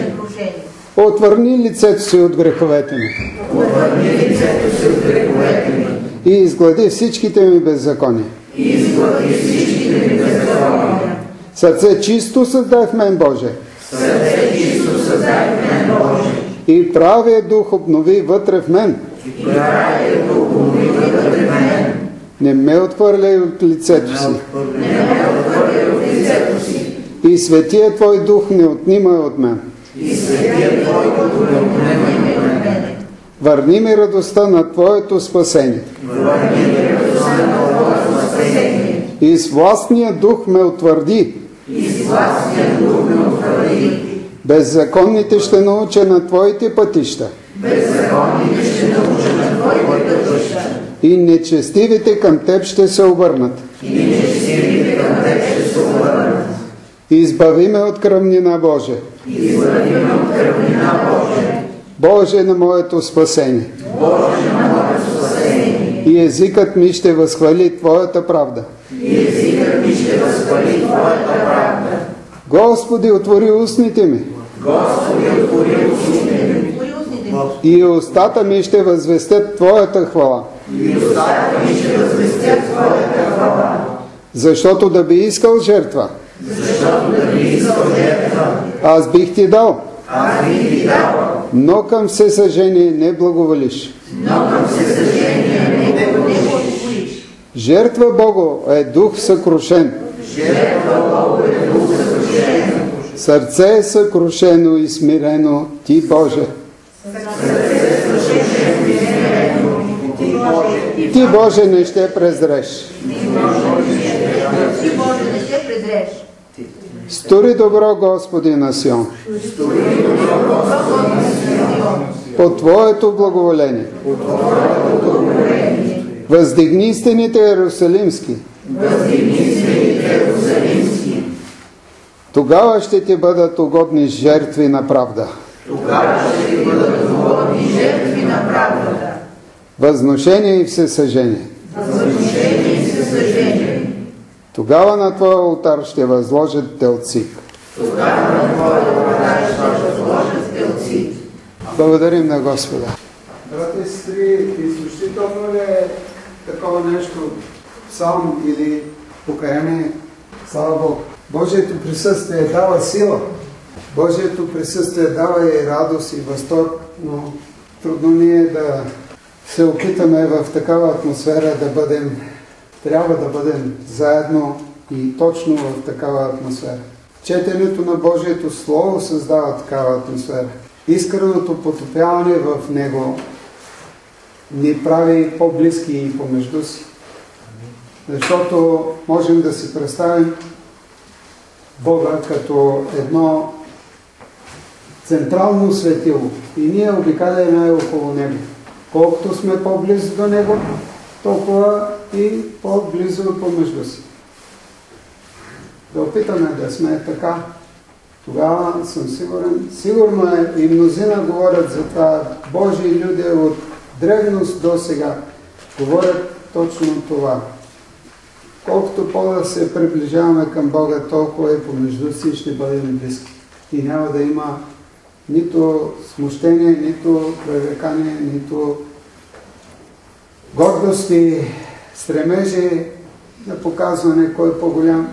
Отвърни лицето си от греховете ми. Отвърни лицето си от греховете ми. И изглади всичките ми беззакония. И изглади всичките ми беззакония. Сърце чисто създай в мен, Боже. Сърце чисто създай в мен, Боже. И правия дух обнови вътре в мен. И правия дух обнови вътре в мен. Не ме отхвърляй от лицето си. Не ме отхвърляй от лицето си. И светия Твой дух не отнимай от мен. И светия Твой дух не отнимай от мен. Върни ми радостта на Твоето спасение. Върни ми радостта на Твоето спасение. И с властния дух ме утвърди. И с властния дух ме утвърди. Беззаконните ще науча на Твоите пътища. Беззаконните ще науча на Твоите пътища. И нечестивите към Теб ще се обърнат. И нечестивите към Теб ще се обърнат. Избави ме от кръвнина, Боже. Избави ме от кръвнина, Боже. Боже на моето спасение. Боже на моето спасение. И езикът ми ще възхвали Твоята правда. И езикът ми ще възхвали Твоята правда. Господи, отвори устните ми. Господи, отвори устните ми. И устата ми ще възвестят Твоята хвала. И устата ми ще възвестят Твоята хвала. Защото да би искал жертва. Защото да би искал жертва. Аз бих Ти дал. Аз бих Ти дал. Но към всесъжение не благоволиш. Но към всесъжение не благоволиш. Жертва Богу е дух съкрушен. Жертва Богу е дух съкрушен. Сърце е съкрушено и смирено, Ти, Боже. Сърце е съкрушено и смирено, Ти, Боже. Ти, Боже, не ще презреш. Ти, Боже, не ще презреш. Стори добро, Господи, на Сион. Стори добро, Господи, на Сион. по Твоето благоволение. Въздигни стените Иерусалимски. Тогава ще ти бъдат угодни жертви на правда. Възношение и всесъжение. Тогава на Твоя олтар ще възложат телци. Благодарим на Господа. Брати и сестри, изключително ли е такова нещо, псалм или покаяние? Слава Богу. Божието присъствие дава сила. Божието присъствие дава и радост и възторг, но трудно ни е да се опитаме в такава атмосфера да бъдем, трябва да бъдем заедно и точно в такава атмосфера. Четенето на Божието Слово създава такава атмосфера. Искреното потопяване в него ни прави по-близки и помежду си. Защото можем да си представим Бога като едно централно светило и ние обикаляме около него. Колкото сме по-близо до него, толкова и по-близо помежду си. Да опитаме да сме така. Тогава съм сигурен, сигурно е и мнозина говорят за това, Божии люди от древност до сега говорят точно това. Колкото по-да се приближаваме към Бога, толкова и помежду си ще бъдем близки. И няма да има нито смущение, нито пререкание, нито гордост и стремежи на показване кой е по-голям,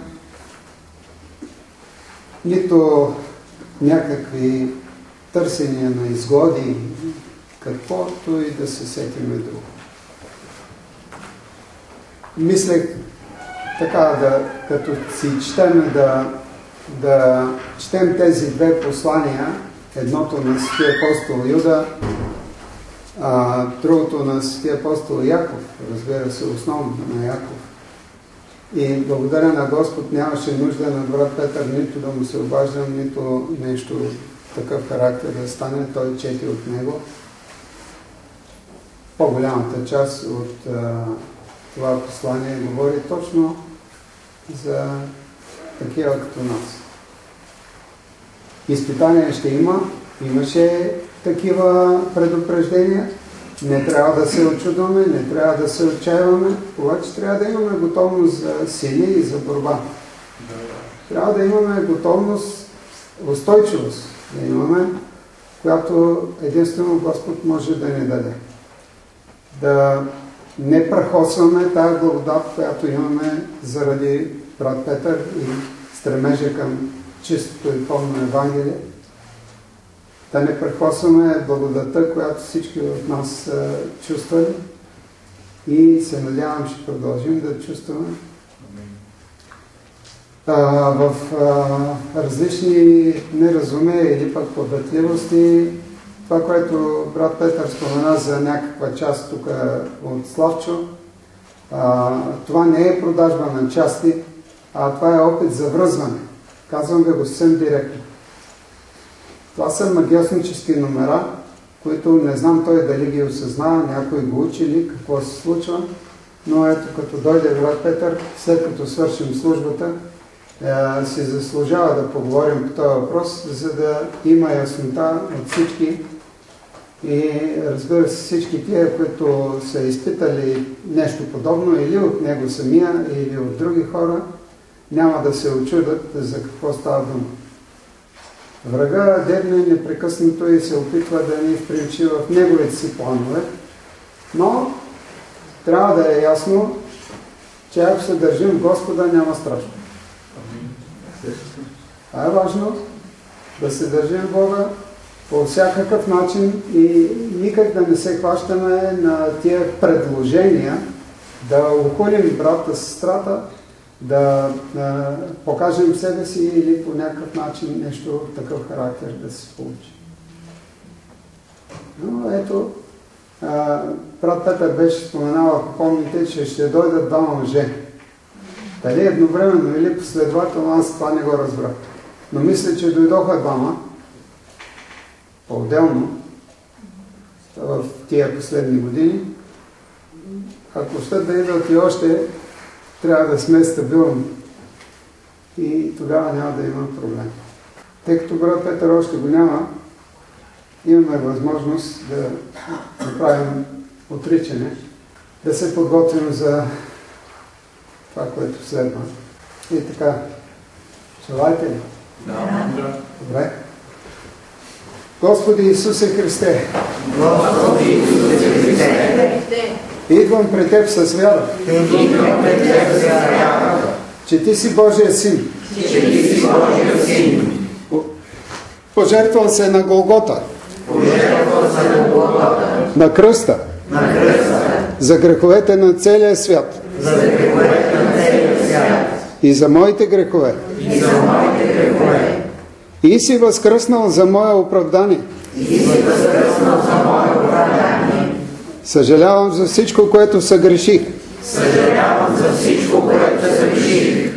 нито някакви търсения на изгоди, каквото и да се сетиме друго. Мислех така, да, като си четем, да, да четем тези две послания, едното на Светия апостол Юда, а другото на Светия апостол Яков, разбира се, основно на Яков. И благодаря на Господ, нямаше нужда на брат Петър нито да му се обаждам, нито нещо такъв характер да стане. Той чети от него. По-голямата част от а, това послание говори точно за такива като нас. Изпитания ще има. Имаше такива предупреждения. Не трябва да се очудваме, не трябва да се отчаиваме, обаче трябва да имаме готовност за сили и за борба. Трябва да имаме готовност, устойчивост да имаме, която единствено Господ може да ни даде. Да не прахосваме тая благодат, която имаме заради брат Петър и стремежа към чистото и пълно Евангелие. Да не прехосваме благодата, която всички от нас са чувствали и се надявам, ще продължим да чувстваме. А, в а, различни неразумения или пък податливости, това, което брат Петър спомена за някаква част тук от Славчо, а, това не е продажба на части, а това е опит за връзване. Казвам ви го съвсем директно. Това са магиоснически номера, които не знам той дали ги осъзнава, някой го учи ли, какво се случва, но ето като дойде брат Петър, след като свършим службата, е, си заслужава да поговорим по този въпрос, за да има яснота от всички и разбира се всички тия, които са изпитали нещо подобно или от него самия, или от други хора, няма да се очудат за какво става дума. Врага дебне непрекъснато и се опитва да ни вприличи в неговите си планове, но трябва да е ясно, че ако се държим в Господа, няма страшно. А е важно да се държим в Бога по всякакъв начин и никак да не се хващаме на тия предложения да охулим брата, сестрата, да, да покажем себе си или по някакъв начин нещо такъв характер да се получи. Но ето, а, брат Петър беше споменал, ако помните, че ще дойдат двама мъже. Дали едновременно или последователно, аз това не го разбрах. Но мисля, че дойдоха двама, по-отделно, в тия последни години. Ако ще да идват и още, трябва да сме стабилни. И тогава няма да има проблем. Тъй като брат Петър още го няма, имаме възможност да направим отричане, да се подготвим за това, което следва. И така, желаете ли? Да. Добре. Господи Исусе Христе, Господи Исусе Христе, идвам пред Теб с вяра, идвам пред Теб с вяра, че Ти си Божия Син, че Ти си Божия Син, пожертвал се на Голгота, пожертвал се на Голгота, на кръста, на кръста, за греховете на целия свят за греховете на целия свят и за моите грехове. и за моите грехове. И си възкръснал за мое оправдание. И си възкръснал за мое оправдание. Съжалявам за всичко, което съгреших. Съжалявам за всичко, което съгреших.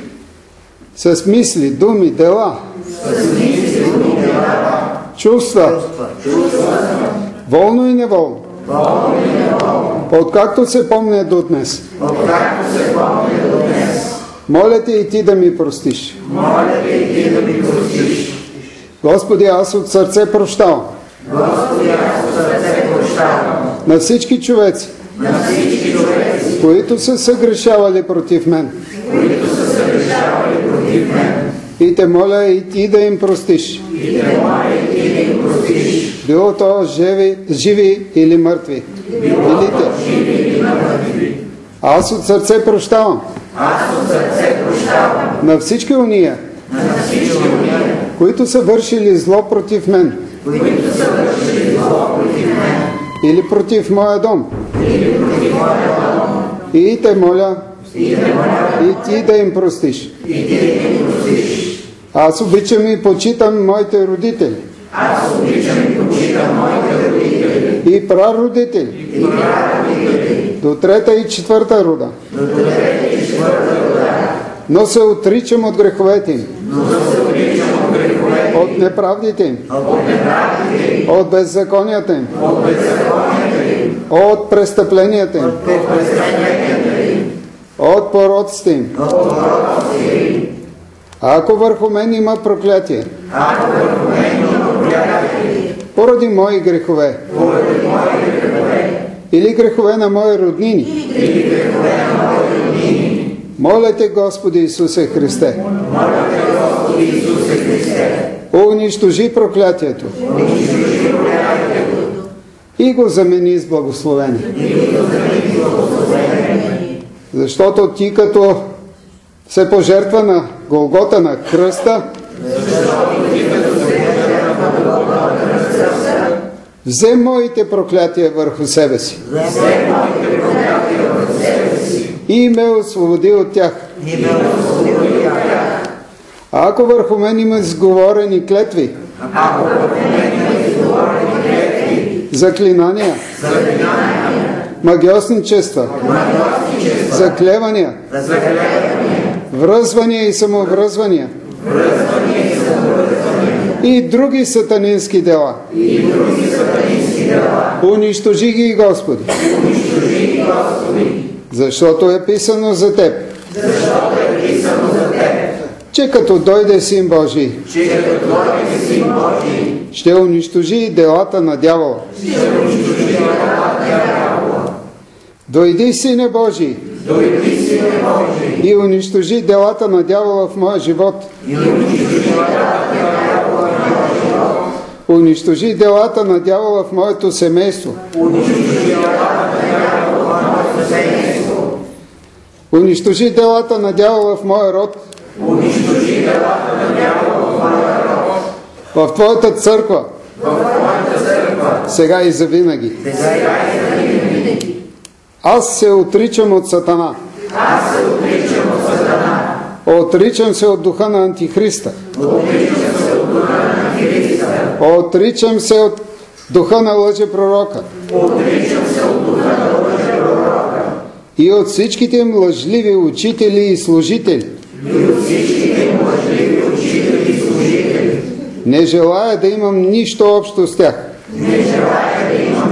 С мисли, думи, дела, С мисли, думи, дела, чувства, чувства, волно и неволно, волно и неволно, откакто се помня до днес. откакто се помня до днес. Моля Те и Ти да ми простиш. Моля Те и Ти да ми простиш. Господи, аз от сърце прощавам Господи, аз от сърце прощавам на всички човеци, на всички човеци, които са съгрешавали против мен. които са съгрешавали против мен. И Те моля и Ти да им простиш. И Те моля и Ти да им простиш. Било то живи, живи или мъртви. Било Или то те. живи или мъртви. Аз от сърце прощавам Аз от сърце прощавам на всички уния, на всички уния, които са вършили зло против мен които са вършили зло против мен или против моя дом. или против моя дом. И Те моля И Те моля и Ти да им простиш. и Ти да им простиш. Аз обичам и почитам моите родители Аз обичам и почитам моите родители и прародители и прародители до трета и четвърта рода. до трета и четвърта рода. Но се отричам от греховете им, Но се отричам от греховете, от неправдите им, от неправдите им, от беззаконията им, от беззаконията им, от престъпленията им, от престъпленията им, от пороците им. от пророците им. Ако върху мен има проклятие, Ако върху мен има проклятие, поради мои грехове, поради мои грехове, или грехове на мои роднини, или грехове на мои роднини, моля Те, Господи Исусе Христе, моля Те, Господи Исусе Христе, унищожи проклятието унищожи проклятието и го замени с благословение. и го замени с благословение. Защото Ти, като се пожертва на Голгота, на кръста, взе моите проклятия върху себе си Взе моите проклятия върху себе си и ме освободи от тях. и ме освободи от тях. А ако върху мен има изговорени клетви, Ако върху мен има изговорени клетви, заклинания, заклинания, магиосничества, магиосничества, заклевания, заклевания, връзвания и самовръзвания връзвания и самовръзвания и други сатанински дела. и други сатанински дела. Унищожи ги, Господи, Унищожи ги, Господи, защото е писано за Теб, защото е писано за Теб, че като дойде Син Божий, че като дойде Син Божий, ще унищожи делата на дявола. ще унищожи делата на дявола. Дойди, Сине Божий, Дойди, Сине Божий, и унищожи делата на дявола в моя живот. и унищожи делата на дявола в моя живот. Унищожи делата на дявола в моето семейство. Унищожи делата на дявола в моето семейство. Унищожи делата на дявола в моя род. Унищожи делата на дявола в моя род. В Твоята църква, В Твоята църква, сега и завинаги. сега и завинаги. Аз се отричам от Сатана. Аз се отричам от Сатана. Отричам се от духа на Антихриста. Отричам се от духа на Антихриста. Отричам се от духа на лъжепророка. Отричам се от духа на лъжепророка. И от всичките им лъжливи учители и служители. И от всичките им лъжливи учители и служители. Не желая да имам нищо общо с тях. Не желая да имам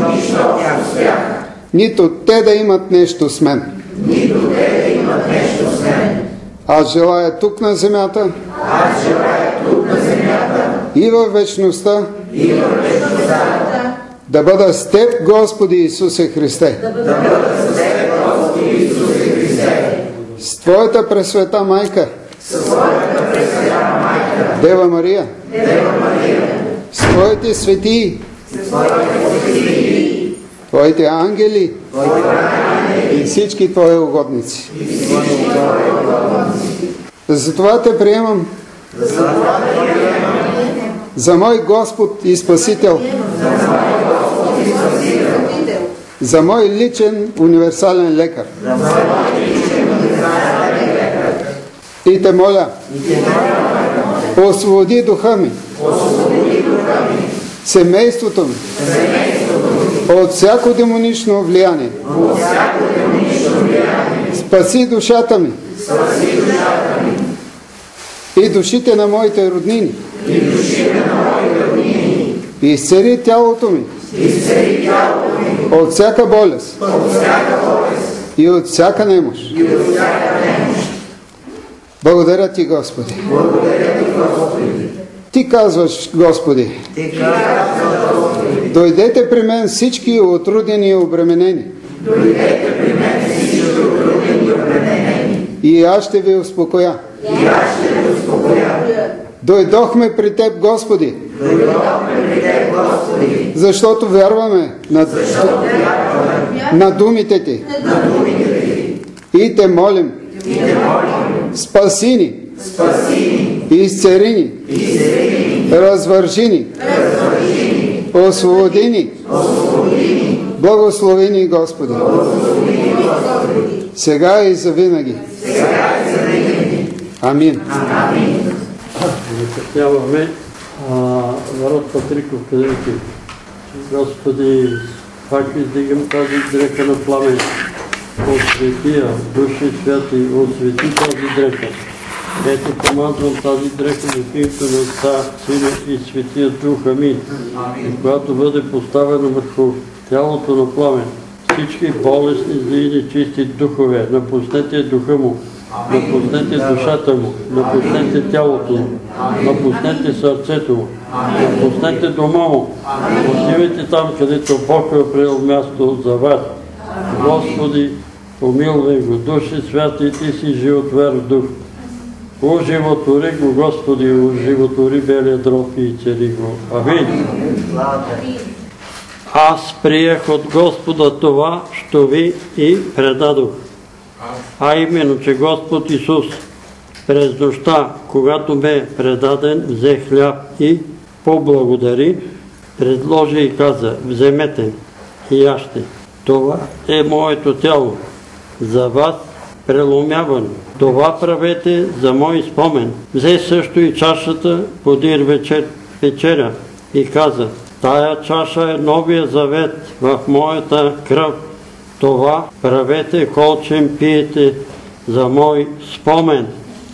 нищо с тях. Нито те да имат нещо с мен. Нито те да имат нещо с мен. Аз желая тук на земята. Аз желая тук на земята. И във вечността. И във вечността. Да бъда с Теб, Господи Исусе Христе. Да бъда с Теб, Господи Исусе Христе. С Твоята пресвета майка. С Твоята пресвета майка. Дева Мария. Дева Мария. С Твоите светии. С Твоите светии. Твоите ангели. Твоите ангели. И всички Твои угодници. И всички Твои угодници. Затова Те приемам. Затова Те приемам. За мой Господ и Спасител. За мой Господ и Спасител. За мой личен универсален лекар. За мой личен универсален лекар. И Те моля. И Те моля. Освободи духа ми. Освободи духа ми. Семейството ми. Семейството ми. От всяко демонично влияние. От всяко демонично влияние. Спаси душата ми. Спаси душата ми. И душите на моите роднини. И душите на моите роднини. И изцели тялото ми. Изцели тялото ми. От всяка болест. От всяка болест. И от всяка немощ. И от всяка немощ. Благодаря Ти, Господи. Благодаря Ти, Господи. Ти казваш, Господи. Ти казваш, Господи. Дойдете при мен всички отрудени и обременени. Дойдете при мен всички отрудени и обременени. И аз ще ви успокоя. И аз ще ви успокоя. Дойдохме при Теб, Господи. Дойдохме при Теб, Господи. Защото вярваме на, Защото вярваме на думите Ти. на думите Ти. И Те молим. И Те молим. Спаси ни. Спаси ни. Изцели ни. Изцели ни. Развържи ни. Развържи ни. Освободи ни. Освободи ни. Благослови ни, Господи. Благослови ни, Господи. Сега и завинаги. Сега и завинаги. Амин. Амин. Закъсняваме. Народ Патриков, къде ти? Господи, пак издигам тази дрека на пламен. Осветия, души святи, освети тази дрека. Ето помазвам тази дрека в името на Отца, Сина и Светия Дух. Амин. И когато бъде поставена върху тялото на пламен, всички болесни, зли и нечисти духове, напуснете духа му, напуснете душата му, напуснете тялото му, напуснете сърцето му, напуснете дома му, отивайте там, където Бог е приел място за вас. Господи, помилвай го, души святи, Ти си животвор дух. Оживотвори го, Господи, оживотвори белия дров и цели го. Амин. Аз приех от Господа това, що ви и предадох. А именно, че Господ Исус през нощта, когато бе предаден, взе хляб и поблагодари, предложи и каза: вземете и яжте. Това е моето тяло, за вас преломявано. Това правете за мой спомен. Взе също и чашата подир вечер, вечеря и каза: тая чаша е новия завет в моята кръв. Това правете, колчем пиете за мой спомен.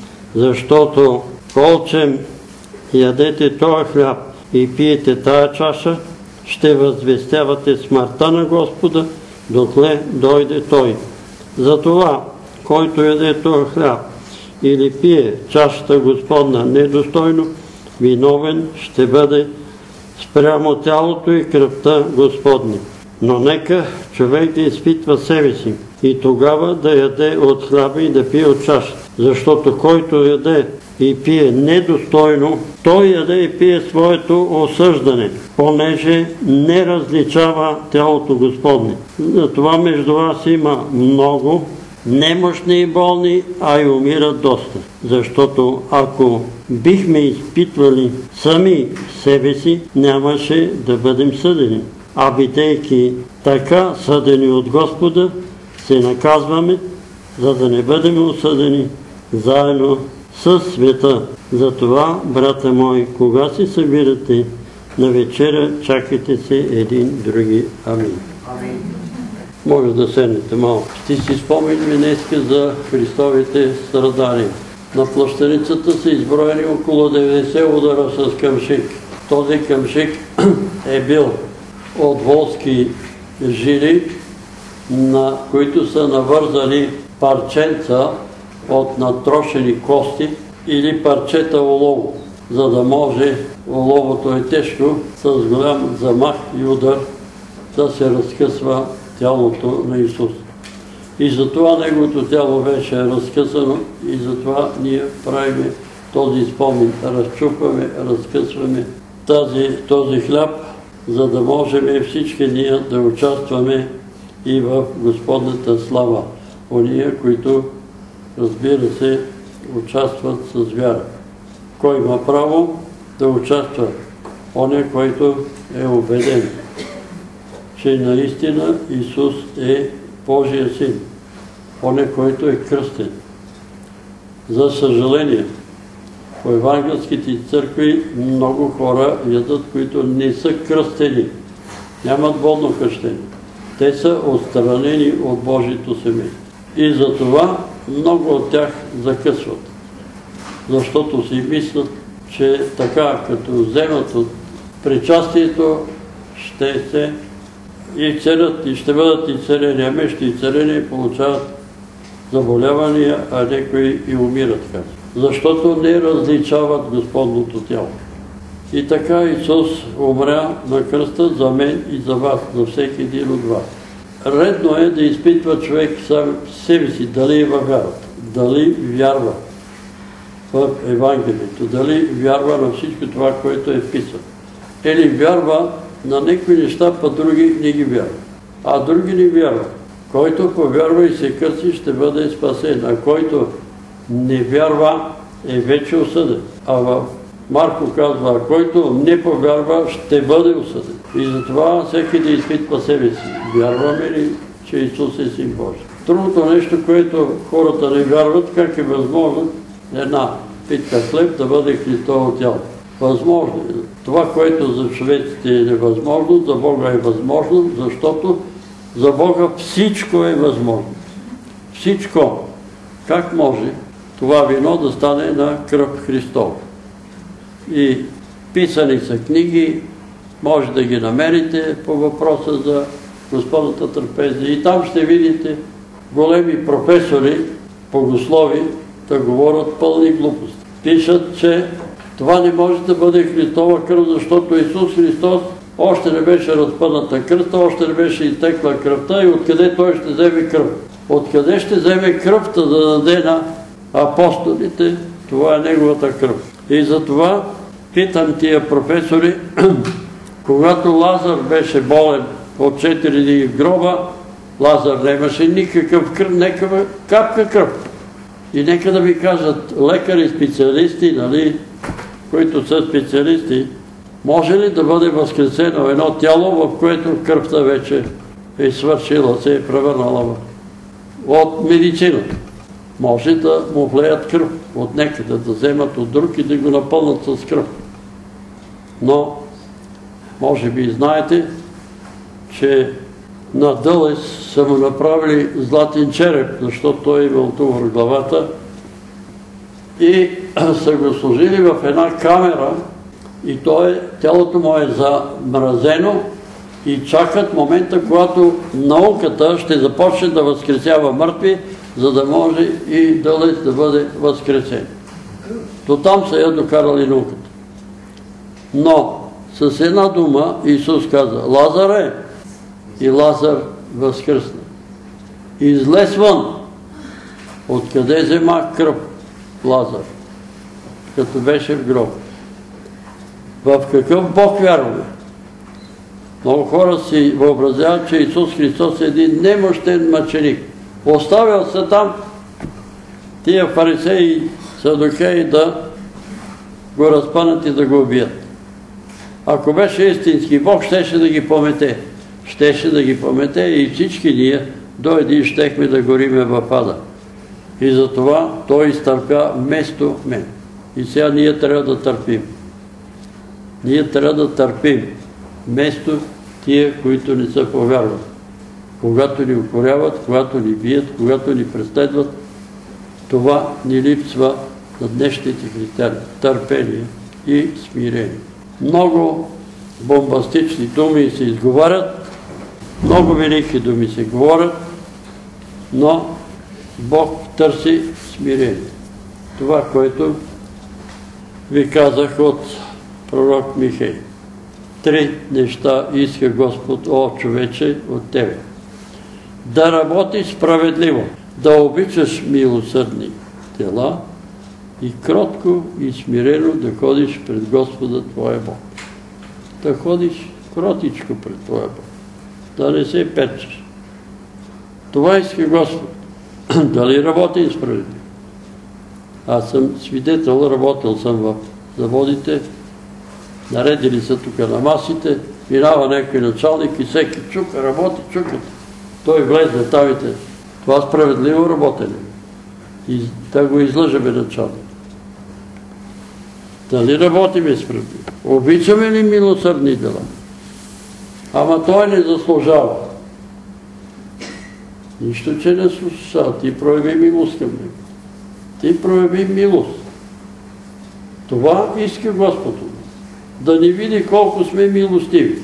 Защото колчем ядете този хляб и пиете тая чаша, ще възвестявате смъртта на Господа, докле дойде Той. Затова, който яде този хляб или пие чашата Господна недостойно, виновен ще бъде спрямо тялото и кръвта Господни. Но нека човек да изпитва себе си и тогава да яде от хляба и да пие от чашата. Защото който яде и пие недостойно, той яде и пие своето осъждане, понеже не различава тялото Господне. Затова между вас има много немощни и болни, а и умират доста. Защото ако бихме изпитвали сами себе си, нямаше да бъдем съдени. А бидейки така съдени от Господа, се наказваме, за да не бъдем осъдени заедно с света. Затова, брата мои, кога се събирате на вечеря, чакайте се един други. Амин. Амин. Може да седнете малко. Ще си спомним днеска за Христовите страдания. На плащаницата са изброени около деветдесет удара с къмшик. Този къмшик е бил от волски жили, на които са навързани парченца от натрошени кости или парчета олово, за да може, оловото е тежко, с голям замах и удар да се разкъсва тялото на Исус. И затова неговото тяло беше разкъсано и затова ние правим този спомен, разчупваме, разкъсваме тази, този хляб, за да можем всички ние да участваме и в Господната слава. Ония, които, разбира се, участват с вяра. Кой има право да участва? Оня, който е убеден, че наистина Исус е Божия син. Оня, който е кръстен. За съжаление, по евангелските църкви много хора ядат, които не са кръстени. Нямат водно кръщение. Те са отстранени от Божието семейство. И затова много от тях закъсват. Защото си мислят, че така, като вземат от причастието, ще се и целят, и ще бъдат и целени, ами ще и целени и получават заболявания, а някои и умират. Защото не различават Господното тяло. И така Исус умря на кръста за мен и за вас, за всеки един от вас. Редно е да изпитва човек сам себе си, дали е във вярата, дали вярва в Евангелието, дали вярва на всичко това, което е писано. Или вярва на някои неща, па други не ги вярва. А други не вярва. Който повярва и се кръсти, ще бъде спасен. А който не вярва, е вече осъден. А в Марко казва, а който не повярва, ще бъде осъден. И затова всеки да изпитва себе си. Вярваме ли, че Исус е син Божий? Другото нещо, което хората не вярват, как е възможно една питка хлеб да бъде Христово тяло. Възможно е. Това, което за човеците е невъзможно, за Бога е възможно, защото за Бога всичко е възможно. Всичко. Как може това вино да стане на кръв Христова? И писани са книги, може да ги намерите по въпроса за Господната трапеза. И там ще видите големи професори, богослови, да говорят пълни глупости. Пишат, че това не може да бъде Христова кръв, защото Исус Христос още не беше разпъната кръста, още не беше изтекла кръвта и откъде Той ще вземе кръв? Откъде ще вземе кръвта да даде на апостолите? Това е Неговата кръв. И затова питам тия професори, когато Лазар беше болен от четири дни в гроба, Лазар нямаше никакъв кръв, някаква капка кръв. И нека да ви кажат лекари, специалисти, нали, които са специалисти, може ли да бъде възкресено едно тяло, в което кръвта вече е свършила, се е превърнала от медицината? Може да му влеят кръв от някъде, да вземат от друг и да го напълнат с кръв. Но, може би знаете, че на Дълес са му направили златен череп, защото той имал тумор в главата и са го сложили в една камера и тялото му е замразено и чакат момента, когато науката ще започне да възкресява мъртви, за да може и Дълес да бъде възкресен. До там са я докарали науката. Но с една дума Исус каза: Лазаре, и Лазар възкръсна. Излез вън. Откъде взема кръв Лазар, като беше в гроб? В какъв Бог вярваме? Много хора си въобразяват, че Исус Христос е един немощен мъченик. Оставил се там тия фарисеи и садукеи да го разпънат и да го убият. Ако беше истински Бог, щеше да ги помете. Щеше да ги помете и всички ние дойде и щехме да гориме в ада. И затова Той изтърпя вместо мен. И сега ние трябва да търпим. Ние трябва да търпим вместо тия, които не са повярвали. Когато ни укоряват, когато ни бият, когато ни преследват, това ни липсва на днешните християни. Търпение и смирение. Много бомбастични думи се изговарят, много велики думи се говорят, но Бог търси смирение. Това, което ви казах от пророк Михей. Три неща иска Господ, о човече, от тебе. Да работиш справедливо, да обичаш милосърдни дела и кротко и смирено да ходиш пред Господа твоя Бог. Да ходиш кротичко пред твоя Бог. Да не се перчеш. Това иска Господ. Дали работим справедливо? Аз съм свидетел, работил съм в заводите, наредили са тук на масите, минава някой началник и всеки чука, работи, чукат. Той влезе там и те. Това справедливо работене. И да го излъжеме началник. Дали работиме справедливо? Обичаме ли милосърдни дела? Ама той не заслужава. Нищо, че не слуша. Ти прояви милост към него. Ти прояви милост. Това иска Господ. Да ни види колко сме милостиви.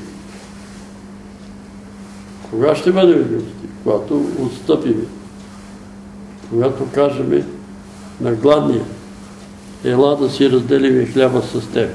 Кога ще бъдем милостиви? Когато отстъпиме. Когато кажеме на гладния: ела да си разделиме хляба с теб.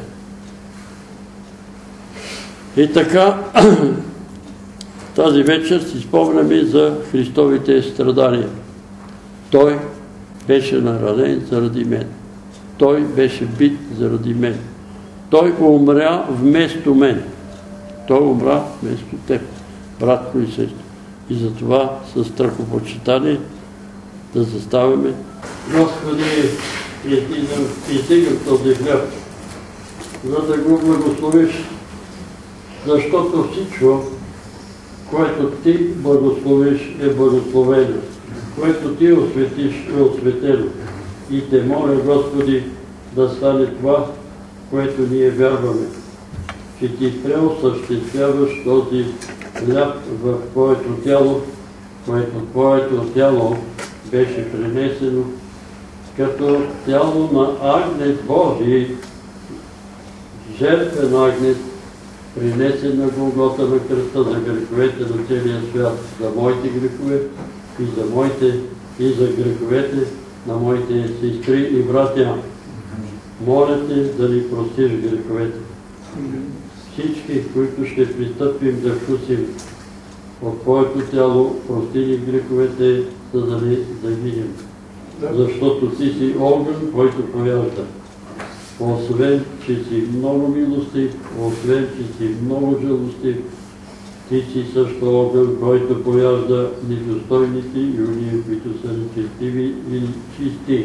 И така, тази вечер си спомняме за Христовите страдания. Той беше наранен заради мен. Той беше бит заради мен. Той умря вместо мен. Той умря вместо теб, братко и сестро. И затова със страхопочитание да заставяме: Господи, издигам този хляб, за да го благословиш, защото всичко, което ти благословиш, е благословено, което ти осветиш, е осветено. И те моля, Господи, да стане това, което ние вярваме, че ти преосъществяваш този хляб в твоето тяло, което твоето тяло беше пренесено като тяло на Агнец Божий, жертвен Агнец, принесен на Голгота на кръста за греховете на целия свят, за моите грехове и за моите и за греховете на моите сестри и братя. Моля те да ни простиш греховете. Всички, които ще пристъпим да вкусим от твоето тяло, прости ни греховете, за да не загинем. Защото ти си огън, който повяжда. Освен, че си много милостив, освен, че си много жалостив, ти си също огън, който повяжда недостойните и уния, които са нечестиви и чисти.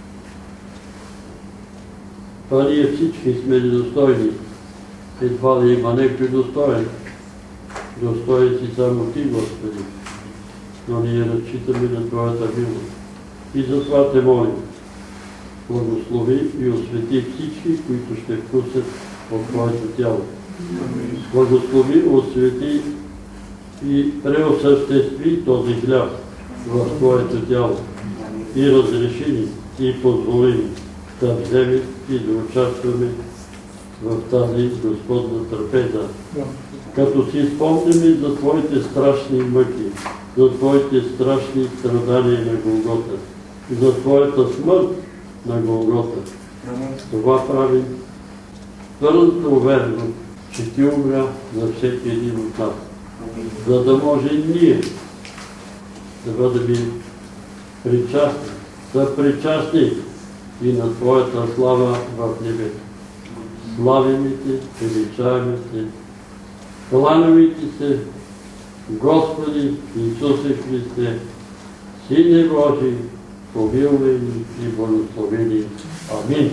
Това ние всички сме недостойни. Едва ли има някой достоен. Достоен си само ти, Господи. Но ние разчитаме на Твоята милост. И затова те молим: благослови и освети всички, които ще вкусят от Твоето тяло. Благослови, освети и преосъществи този хляб в Твоето тяло. И разреши ни, и позволи ни да вземем и да участваме в тази Господна трапеза. Като си спомняме за Твоите страшни мъки, за Твоите страшни страдания на Голгота, за Твоята смърт на Голгота. Това правим твърдо уверено, че Ти умря за всеки един от нас, за да може ние да бъдем причастни, да причастни и на Твоята слава в небето. Славяме Те, величаваме Те, кланяме Ти се, Господи Исусе Христе, Сине Божий, помилуй ни и благослови ни. Амин.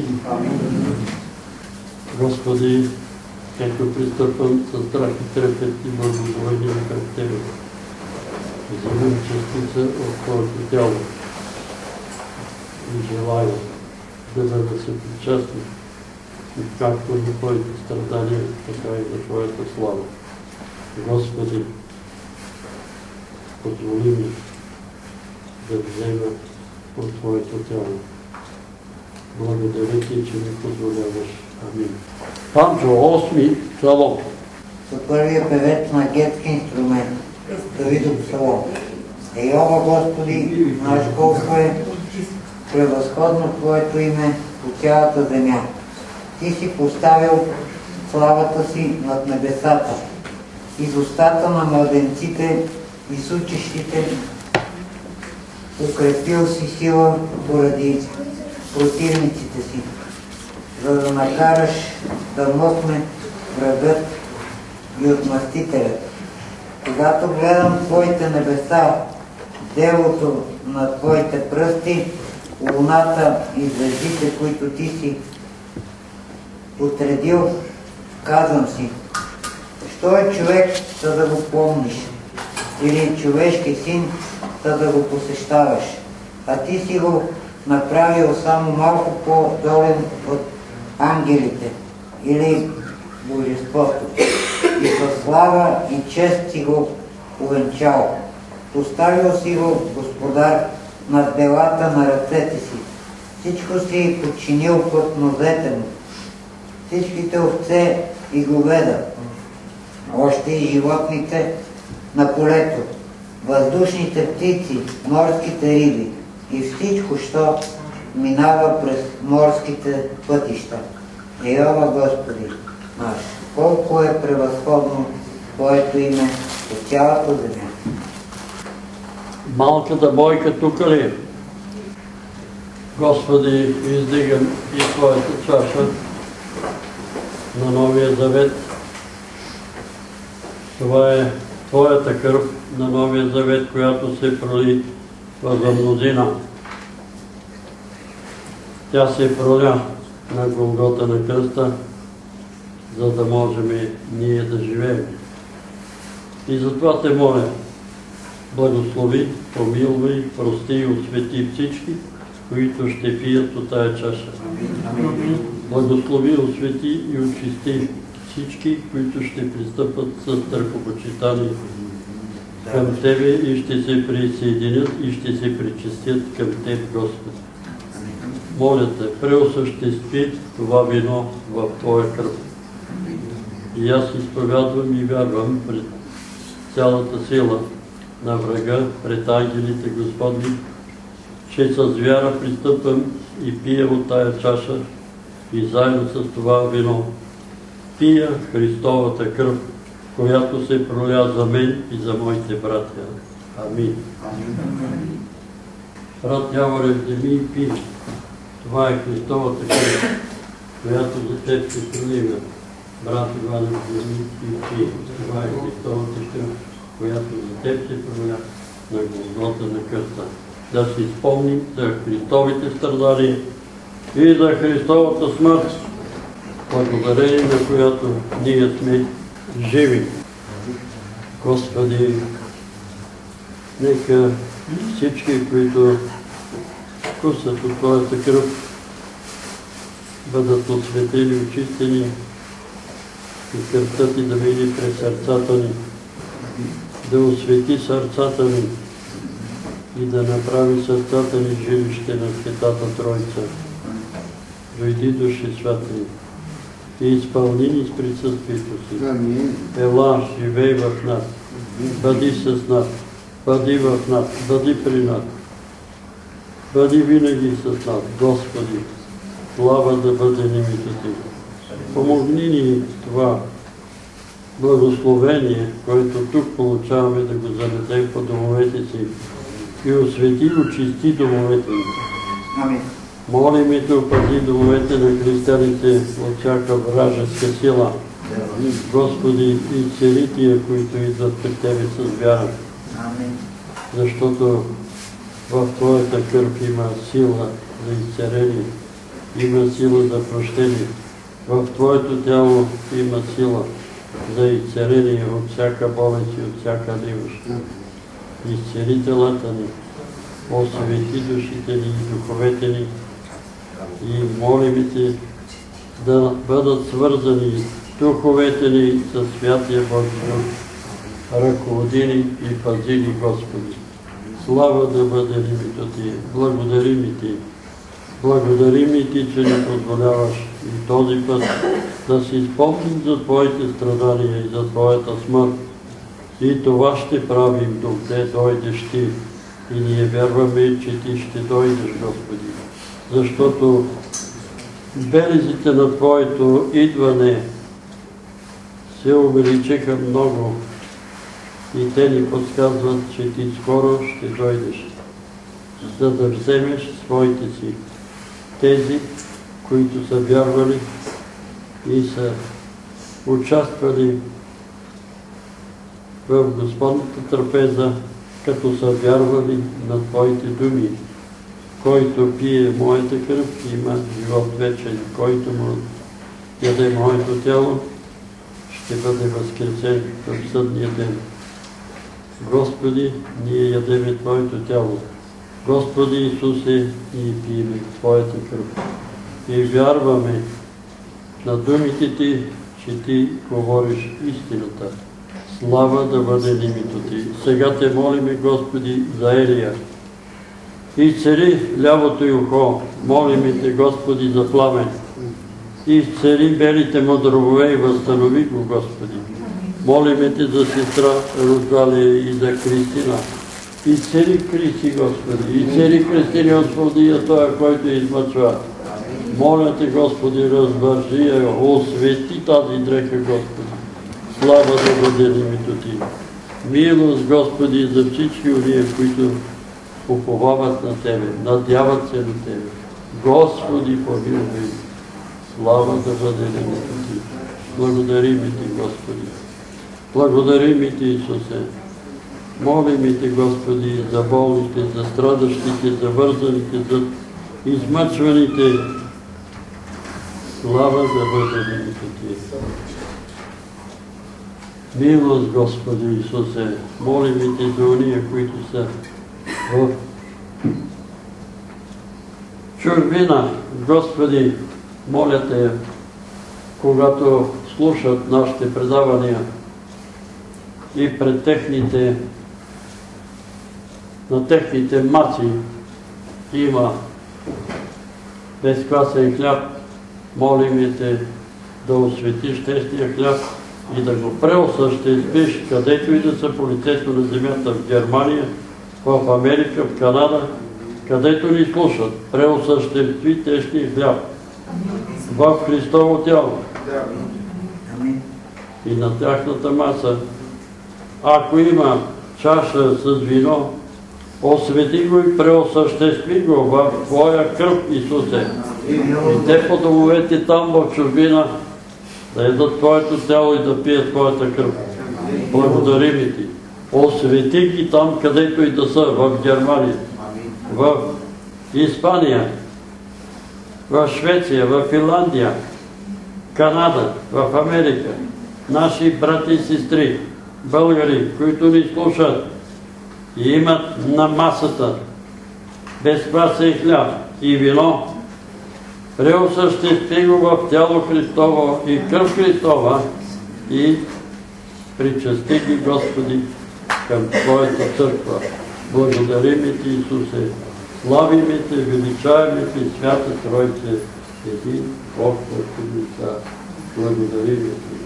Господи, ето пристъпвам със страх и трепет и благословение към Тебе. Вземам частица от Твоето тяло и желая да бъда се причастен както на Твоите страдания, така и на Твоята слава. Господи, позволи ми да взема от Твоето тяло. Благодаря Ти, че ми позволяваш. Амин. Панчо, осми псалом. са първия певец на гетски инструмент, Давидов псалом. Ейова, Господи, наш колко е превъзходно Твоето име по цялата земя. Ти си поставил славата си над небесата. Из устата на младенците и с учещите укрепил си сила поради противниците си, за да накараш да мъкне врагът и отмъстителят. Когато гледам Твоите небеса, делото на Твоите пръсти, луната и звездите, които Ти си отредил, казвам си, що е човек, за да го помниш, или човешки син, за да го посещаваш, а Ти си го направил само малко по-долен от ангелите или божеството. И със слава и чест си го увенчал. Поставил си го господар над делата на ръцете си. Всичко си подчинил под нозете му. Всичките овце и говеда, още и животните на полето, въздушните птици, морските риби и всичко, що минава през морските пътища. Ейова, Господи наш, колко е превъзходно Твоето име по цялата земя. Малката бойка тук ли е? Господи, издигам и Твоята чаша на Новия Завет. Това е Твоята кръв на Новия Завет, която се проли за мнозина. Тя се проля на Голгота на кръста, за да можем ние да живеем. И затова те моля, благослови, помилвай, прости и освети всички, които ще пият от тая чаша. Благослови, освети и очисти всички, които ще пристъпат с страхопочитание към Тебе и ще се присъединят и ще се причастят към Теб, Господи. Моля Те, преосъществи това вино в Твоя кръв. И аз изповядвам и вярвам пред цялата сила на врага, пред ангелите Господни, че с вяра пристъпвам и пия от тая чаша и заедно с това вино пия Христовата кръв, която се проля за мен и за моите братя. Амин. Брат Яворе, вземи и пи. Това е Христовата кръв, която за теб се пролива. Брат Иван, вземи и пи. Това е Христовата кръв, която за теб се проля на Голгота на кръста. Да си спомним за Христовите страдания и за Христовата смърт, благодарение на която ние сме живи. Господи, нека всички, които вкусат от Твоята кръв, бъдат осветени, очистени и кръвта Ти да мине през сърцата ни, да освети сърцата ни и да направи сърцата ни жилище на Светата Тройца. Дойди, Души Святи, и изпълни ни с присъствието си. Ела, живей в нас, бъди с нас, бъди в нас, бъди при нас, бъди винаги с нас, Господи. Слава да бъде името Ти. Помогни ни това благословение, което тук получаваме, да го занесем по домовете си и освети и очисти домовете ни. Амин. Молим и те опази домовете на християните от всяка вражеска сила. Господи, изцели тия, които идват при Тебе с вяра. Амин. Защото в Твоята кръв има сила за изцеление, има сила за прощение. В Твоето тяло има сила за изцеление от всяка болест и от всяка немощ. Изцели телата ни, освети душите ни и духовете ни и молим Те да бъдат свързани духовете ни със Святия Божи Дух. Ръководи ни и пази ни, Господи. Слава да бъде името Ти. Благодарим и Ти. Благодарим и Ти, че ни позволяваш И този път да си спомним за Твоите страдания и за Твоята смърт. И това ще правим, докъде дойдеш Ти. И ние вярваме, че Ти ще дойдеш, Господи. Защото белезите на Твоето идване се увеличиха много и те ни подсказват, че Ти скоро ще дойдеш, за да вземеш своите си, тези, които са вярвали и са участвали в Господната трапеза, като са вярвали на Твоите думи. Който пие моята кръв, има живот вечен. Който му яде моето тяло, ще бъде възкресен в съдния ден. Господи, ние ядеме Твоето тяло. Господи Исусе, ние пиеме Твоята кръв. И вярваме на думите Ти, че Ти говориш истината. Слава да бъде името Ти. Сега Те молиме, Господи, за Елия. Изцели лявото й ухо, молиме Те, Господи, за Пламен. Изцели белите му дробове и възстанови го, Господи. Молиме Те за сестра Розалия и за Кристина. Изцели Кристи, Господи. Изцели Кристина от злодея, Той, който измъчва. Моля Те, Господи, развържи я, освети тази дреха, Господи. Слава да бъде името Ти. Милост, Господи, за всички уния, които уповават на Тебе, надяват се на Тебе. Господи, помилуй. Слава да бъде името Ти. Благодарим Ти, Господи. Благодарим Ти, Исусе. Молим Те, Господи, за болните, за страдащите, за вързаните, за измъчваните. Слава да бъде името Ти. Милост, Господи Исусе, молим Те за уния, които са в чужбина. Господи, моля Те, когато слушат нашите предавания и пред техните, на техните маци има безквасен хляб, молим Те да осветиш тесния хляб и да го преосъществиш, където и да са по лицето на земята, в Германия, в Америка, в Канада, където ни слушат. Преосъществи тесния хляб в Христово тяло и на тяхната маса. Ако има чаша с вино, освети го и преосъществи го в Твоя кръв, Исусе. И те по домовете там в чужбина да ядат Твоето тяло и да пият Твоята кръв. Благодарим Ти. Освети ги там, където и да са, в Германия, в Испания, в Швеция, в Финландия, Канада, в Америка. Наши брати и сестри, българи, които ни слушат и имат на масата безквасен хляб и вино, преосъществи го в тяло Христово и кръв Христова и причасти ги, Господи, към Твоята църква. Благодарим Ти, Исусе, славиме Те, величаваме Те, свята Тройце, един Бог, Господи, Цар. Благодарим Ти.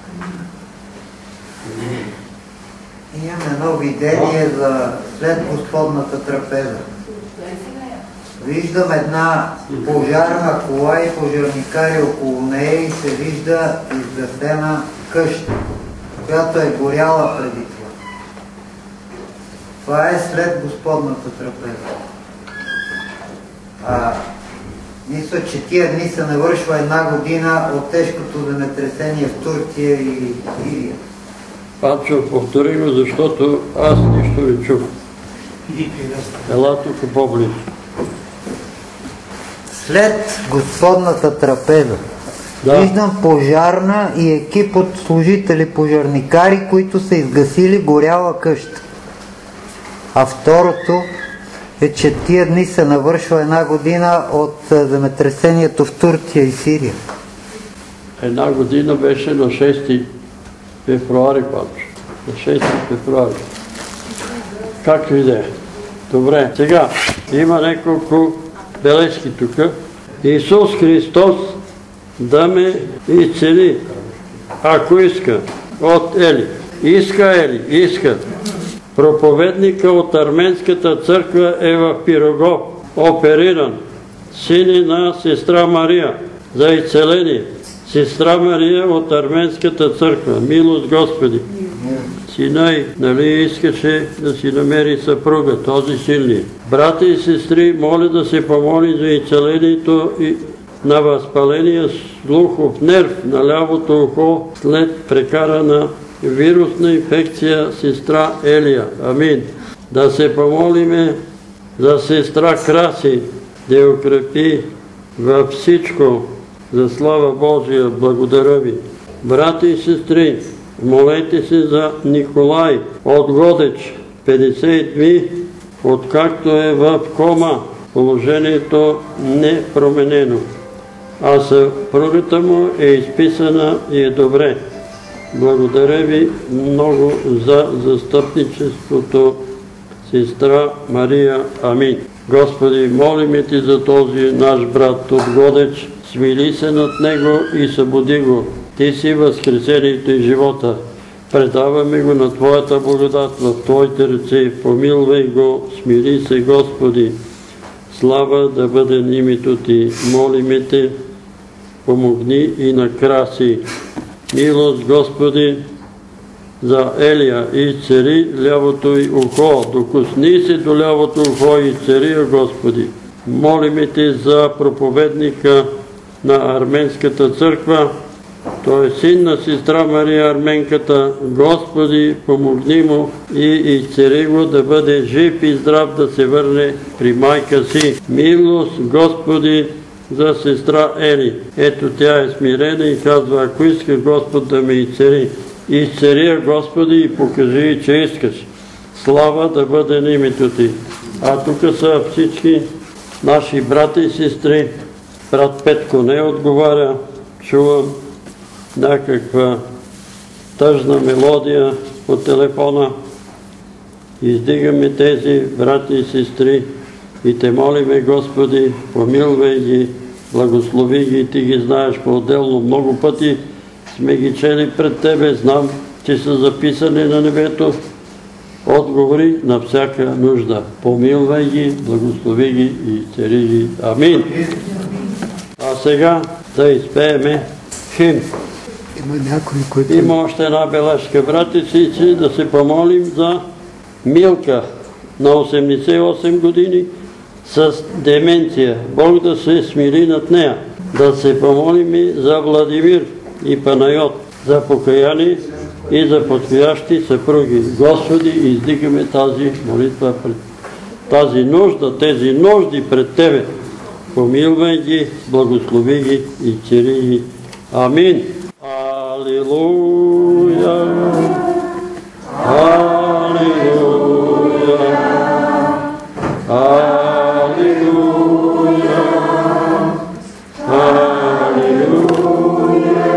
Имаме едно видение за след Господната трапеза. Виждам една пожарна кола и пожарникари около нея и се вижда изгасена къща, която е горяла преди това. Това е след Господната трапеза. А, мисля, че тия дни се навършва една година от тежкото земетресение в Турция и Сирия. Панчо, повтори го, защото аз нищо не чух. Ела тук по-близо. След Господната трапеза да. Виждам пожарна и екип от служители пожарникари, които са изгасили горяла къща. А второто е, че тия дни се навършва една година от земетресението в Турция и Сирия. Една година беше на шести февруари, Панчо. На шести февруари. Както и да е. Добре, сега има няколко бележки тук. Исус Христос да ме изцели, ако иска, от Ели. Иска Ели, иска. Проповедника от арменската църква е в Пирогов, опериран. Сине на сестра Мария за изцеление. Сестра Мария от арменската църква. Милост Господи. Сина й, нали искаше да си намери съпруга, този силни. Брати и сестри, моля да се помоли за изцелението на възпаления слухов нерв на лявото ухо след прекарана вирусна инфекция сестра Елия. Амин. Да се помолиме за сестра Краси, да я укрепи във всичко за слава Божия. Благодаря ви. Брати и сестри, молете се за Николай от Годеч, петдесет дни, откакто е в кома, положението не променено, а съпругата му е изписана и е добре. Благодаря ви много за застъпничеството, сестра Мария. Амин. Господи, молиме Ти за този наш брат от Годеч, смили се над него и събуди го. Ти си възкресението и живота. Предаваме го на Твоята благодат в Твоите ръце. Помилвай го, смили се, Господи. Слава да бъде на името Ти. Молиме Те, помогни и на Краси. Милост, Господи, за Елия и цари лявото й ухо. Докосни се до лявото ухо и цари, Господи. Молиме Те за проповедника на арменската църква. Той е син на сестра Мария Арменката. Господи, помогни му и изцели го да бъде жив и здрав, да се върне при майка си. Милост, Господи, за сестра Ели. Ето тя е смирена и казва, ако иска Господ да ме изцели. Изцели я, Господи, и покажи, че искаш. Слава да бъде на името Ти. А тук са всички наши брати и сестри. Брат Петко не отговаря. Чувам някаква тъжна мелодия по телефона. Издигаме тези брати и сестри и Те молиме, Господи, помилвай ги, благослови ги, Ти ги знаеш по-отделно. Много пъти сме ги чели пред Тебе, знам, че са записани на небето. Отговори на всяка нужда. Помилвай ги, благослови ги и цари ги. Амин. А сега да изпееме химн. Има някой, който... Има още една бележка. Брати си, да се помолим за Милка на осемдесет и осем години с деменция. Бог да се смири над нея. Да се помолим и за Владимир и Панайот, за покаяние и за подходящи съпруги. Господи, издигаме тази молитва пред тази нужда, тези нужди пред Тебе. Помилвай ги, благослови ги и цари ги. Амин. Алилуя! Алилуя! Алилуя! Алилуя!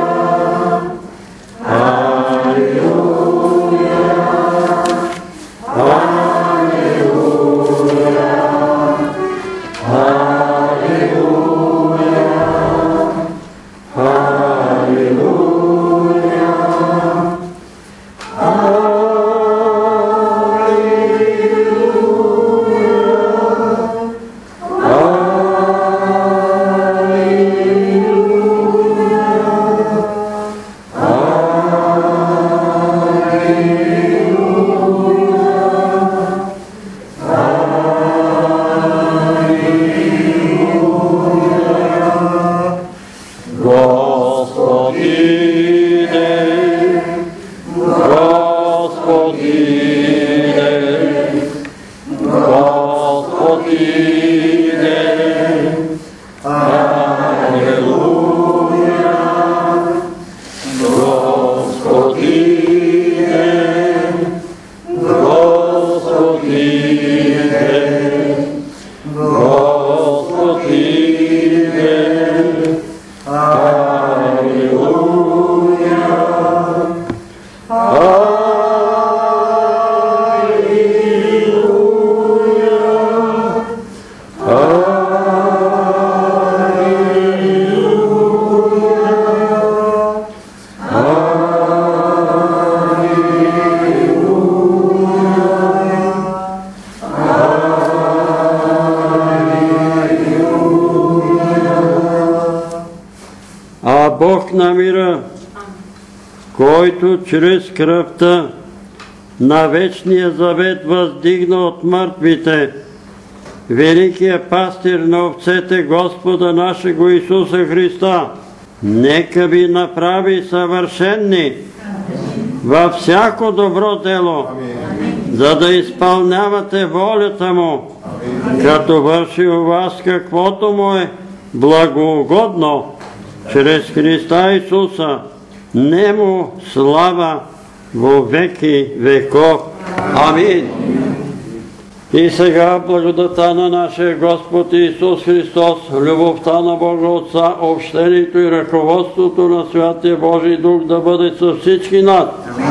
който чрез кръвта на вечния завет въздигна от мъртвите великия пастир на овцете Господа нашего Исуса Христа, нека ви направи съвършенни във всяко добро дело, за да изпълнявате волята Му, като върши у вас каквото Му е благоугодно, чрез Христа Исуса, Нему слава во веки веков. Амин. И сега благодата на нашия Господ Исус Христос, любовта на Бога Отца, общението и ръководството на Святия Божий Дух да бъде с всички нас,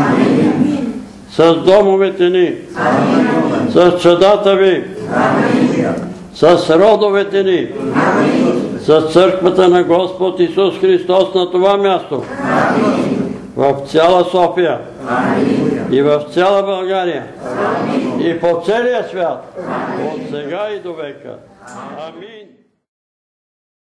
с домовете ни, с чадата ви, с родовете ни, с църквата на Господ Исус Христос на това място, в цяла София и в цяла България и по целия свят, от сега и до века. Амин.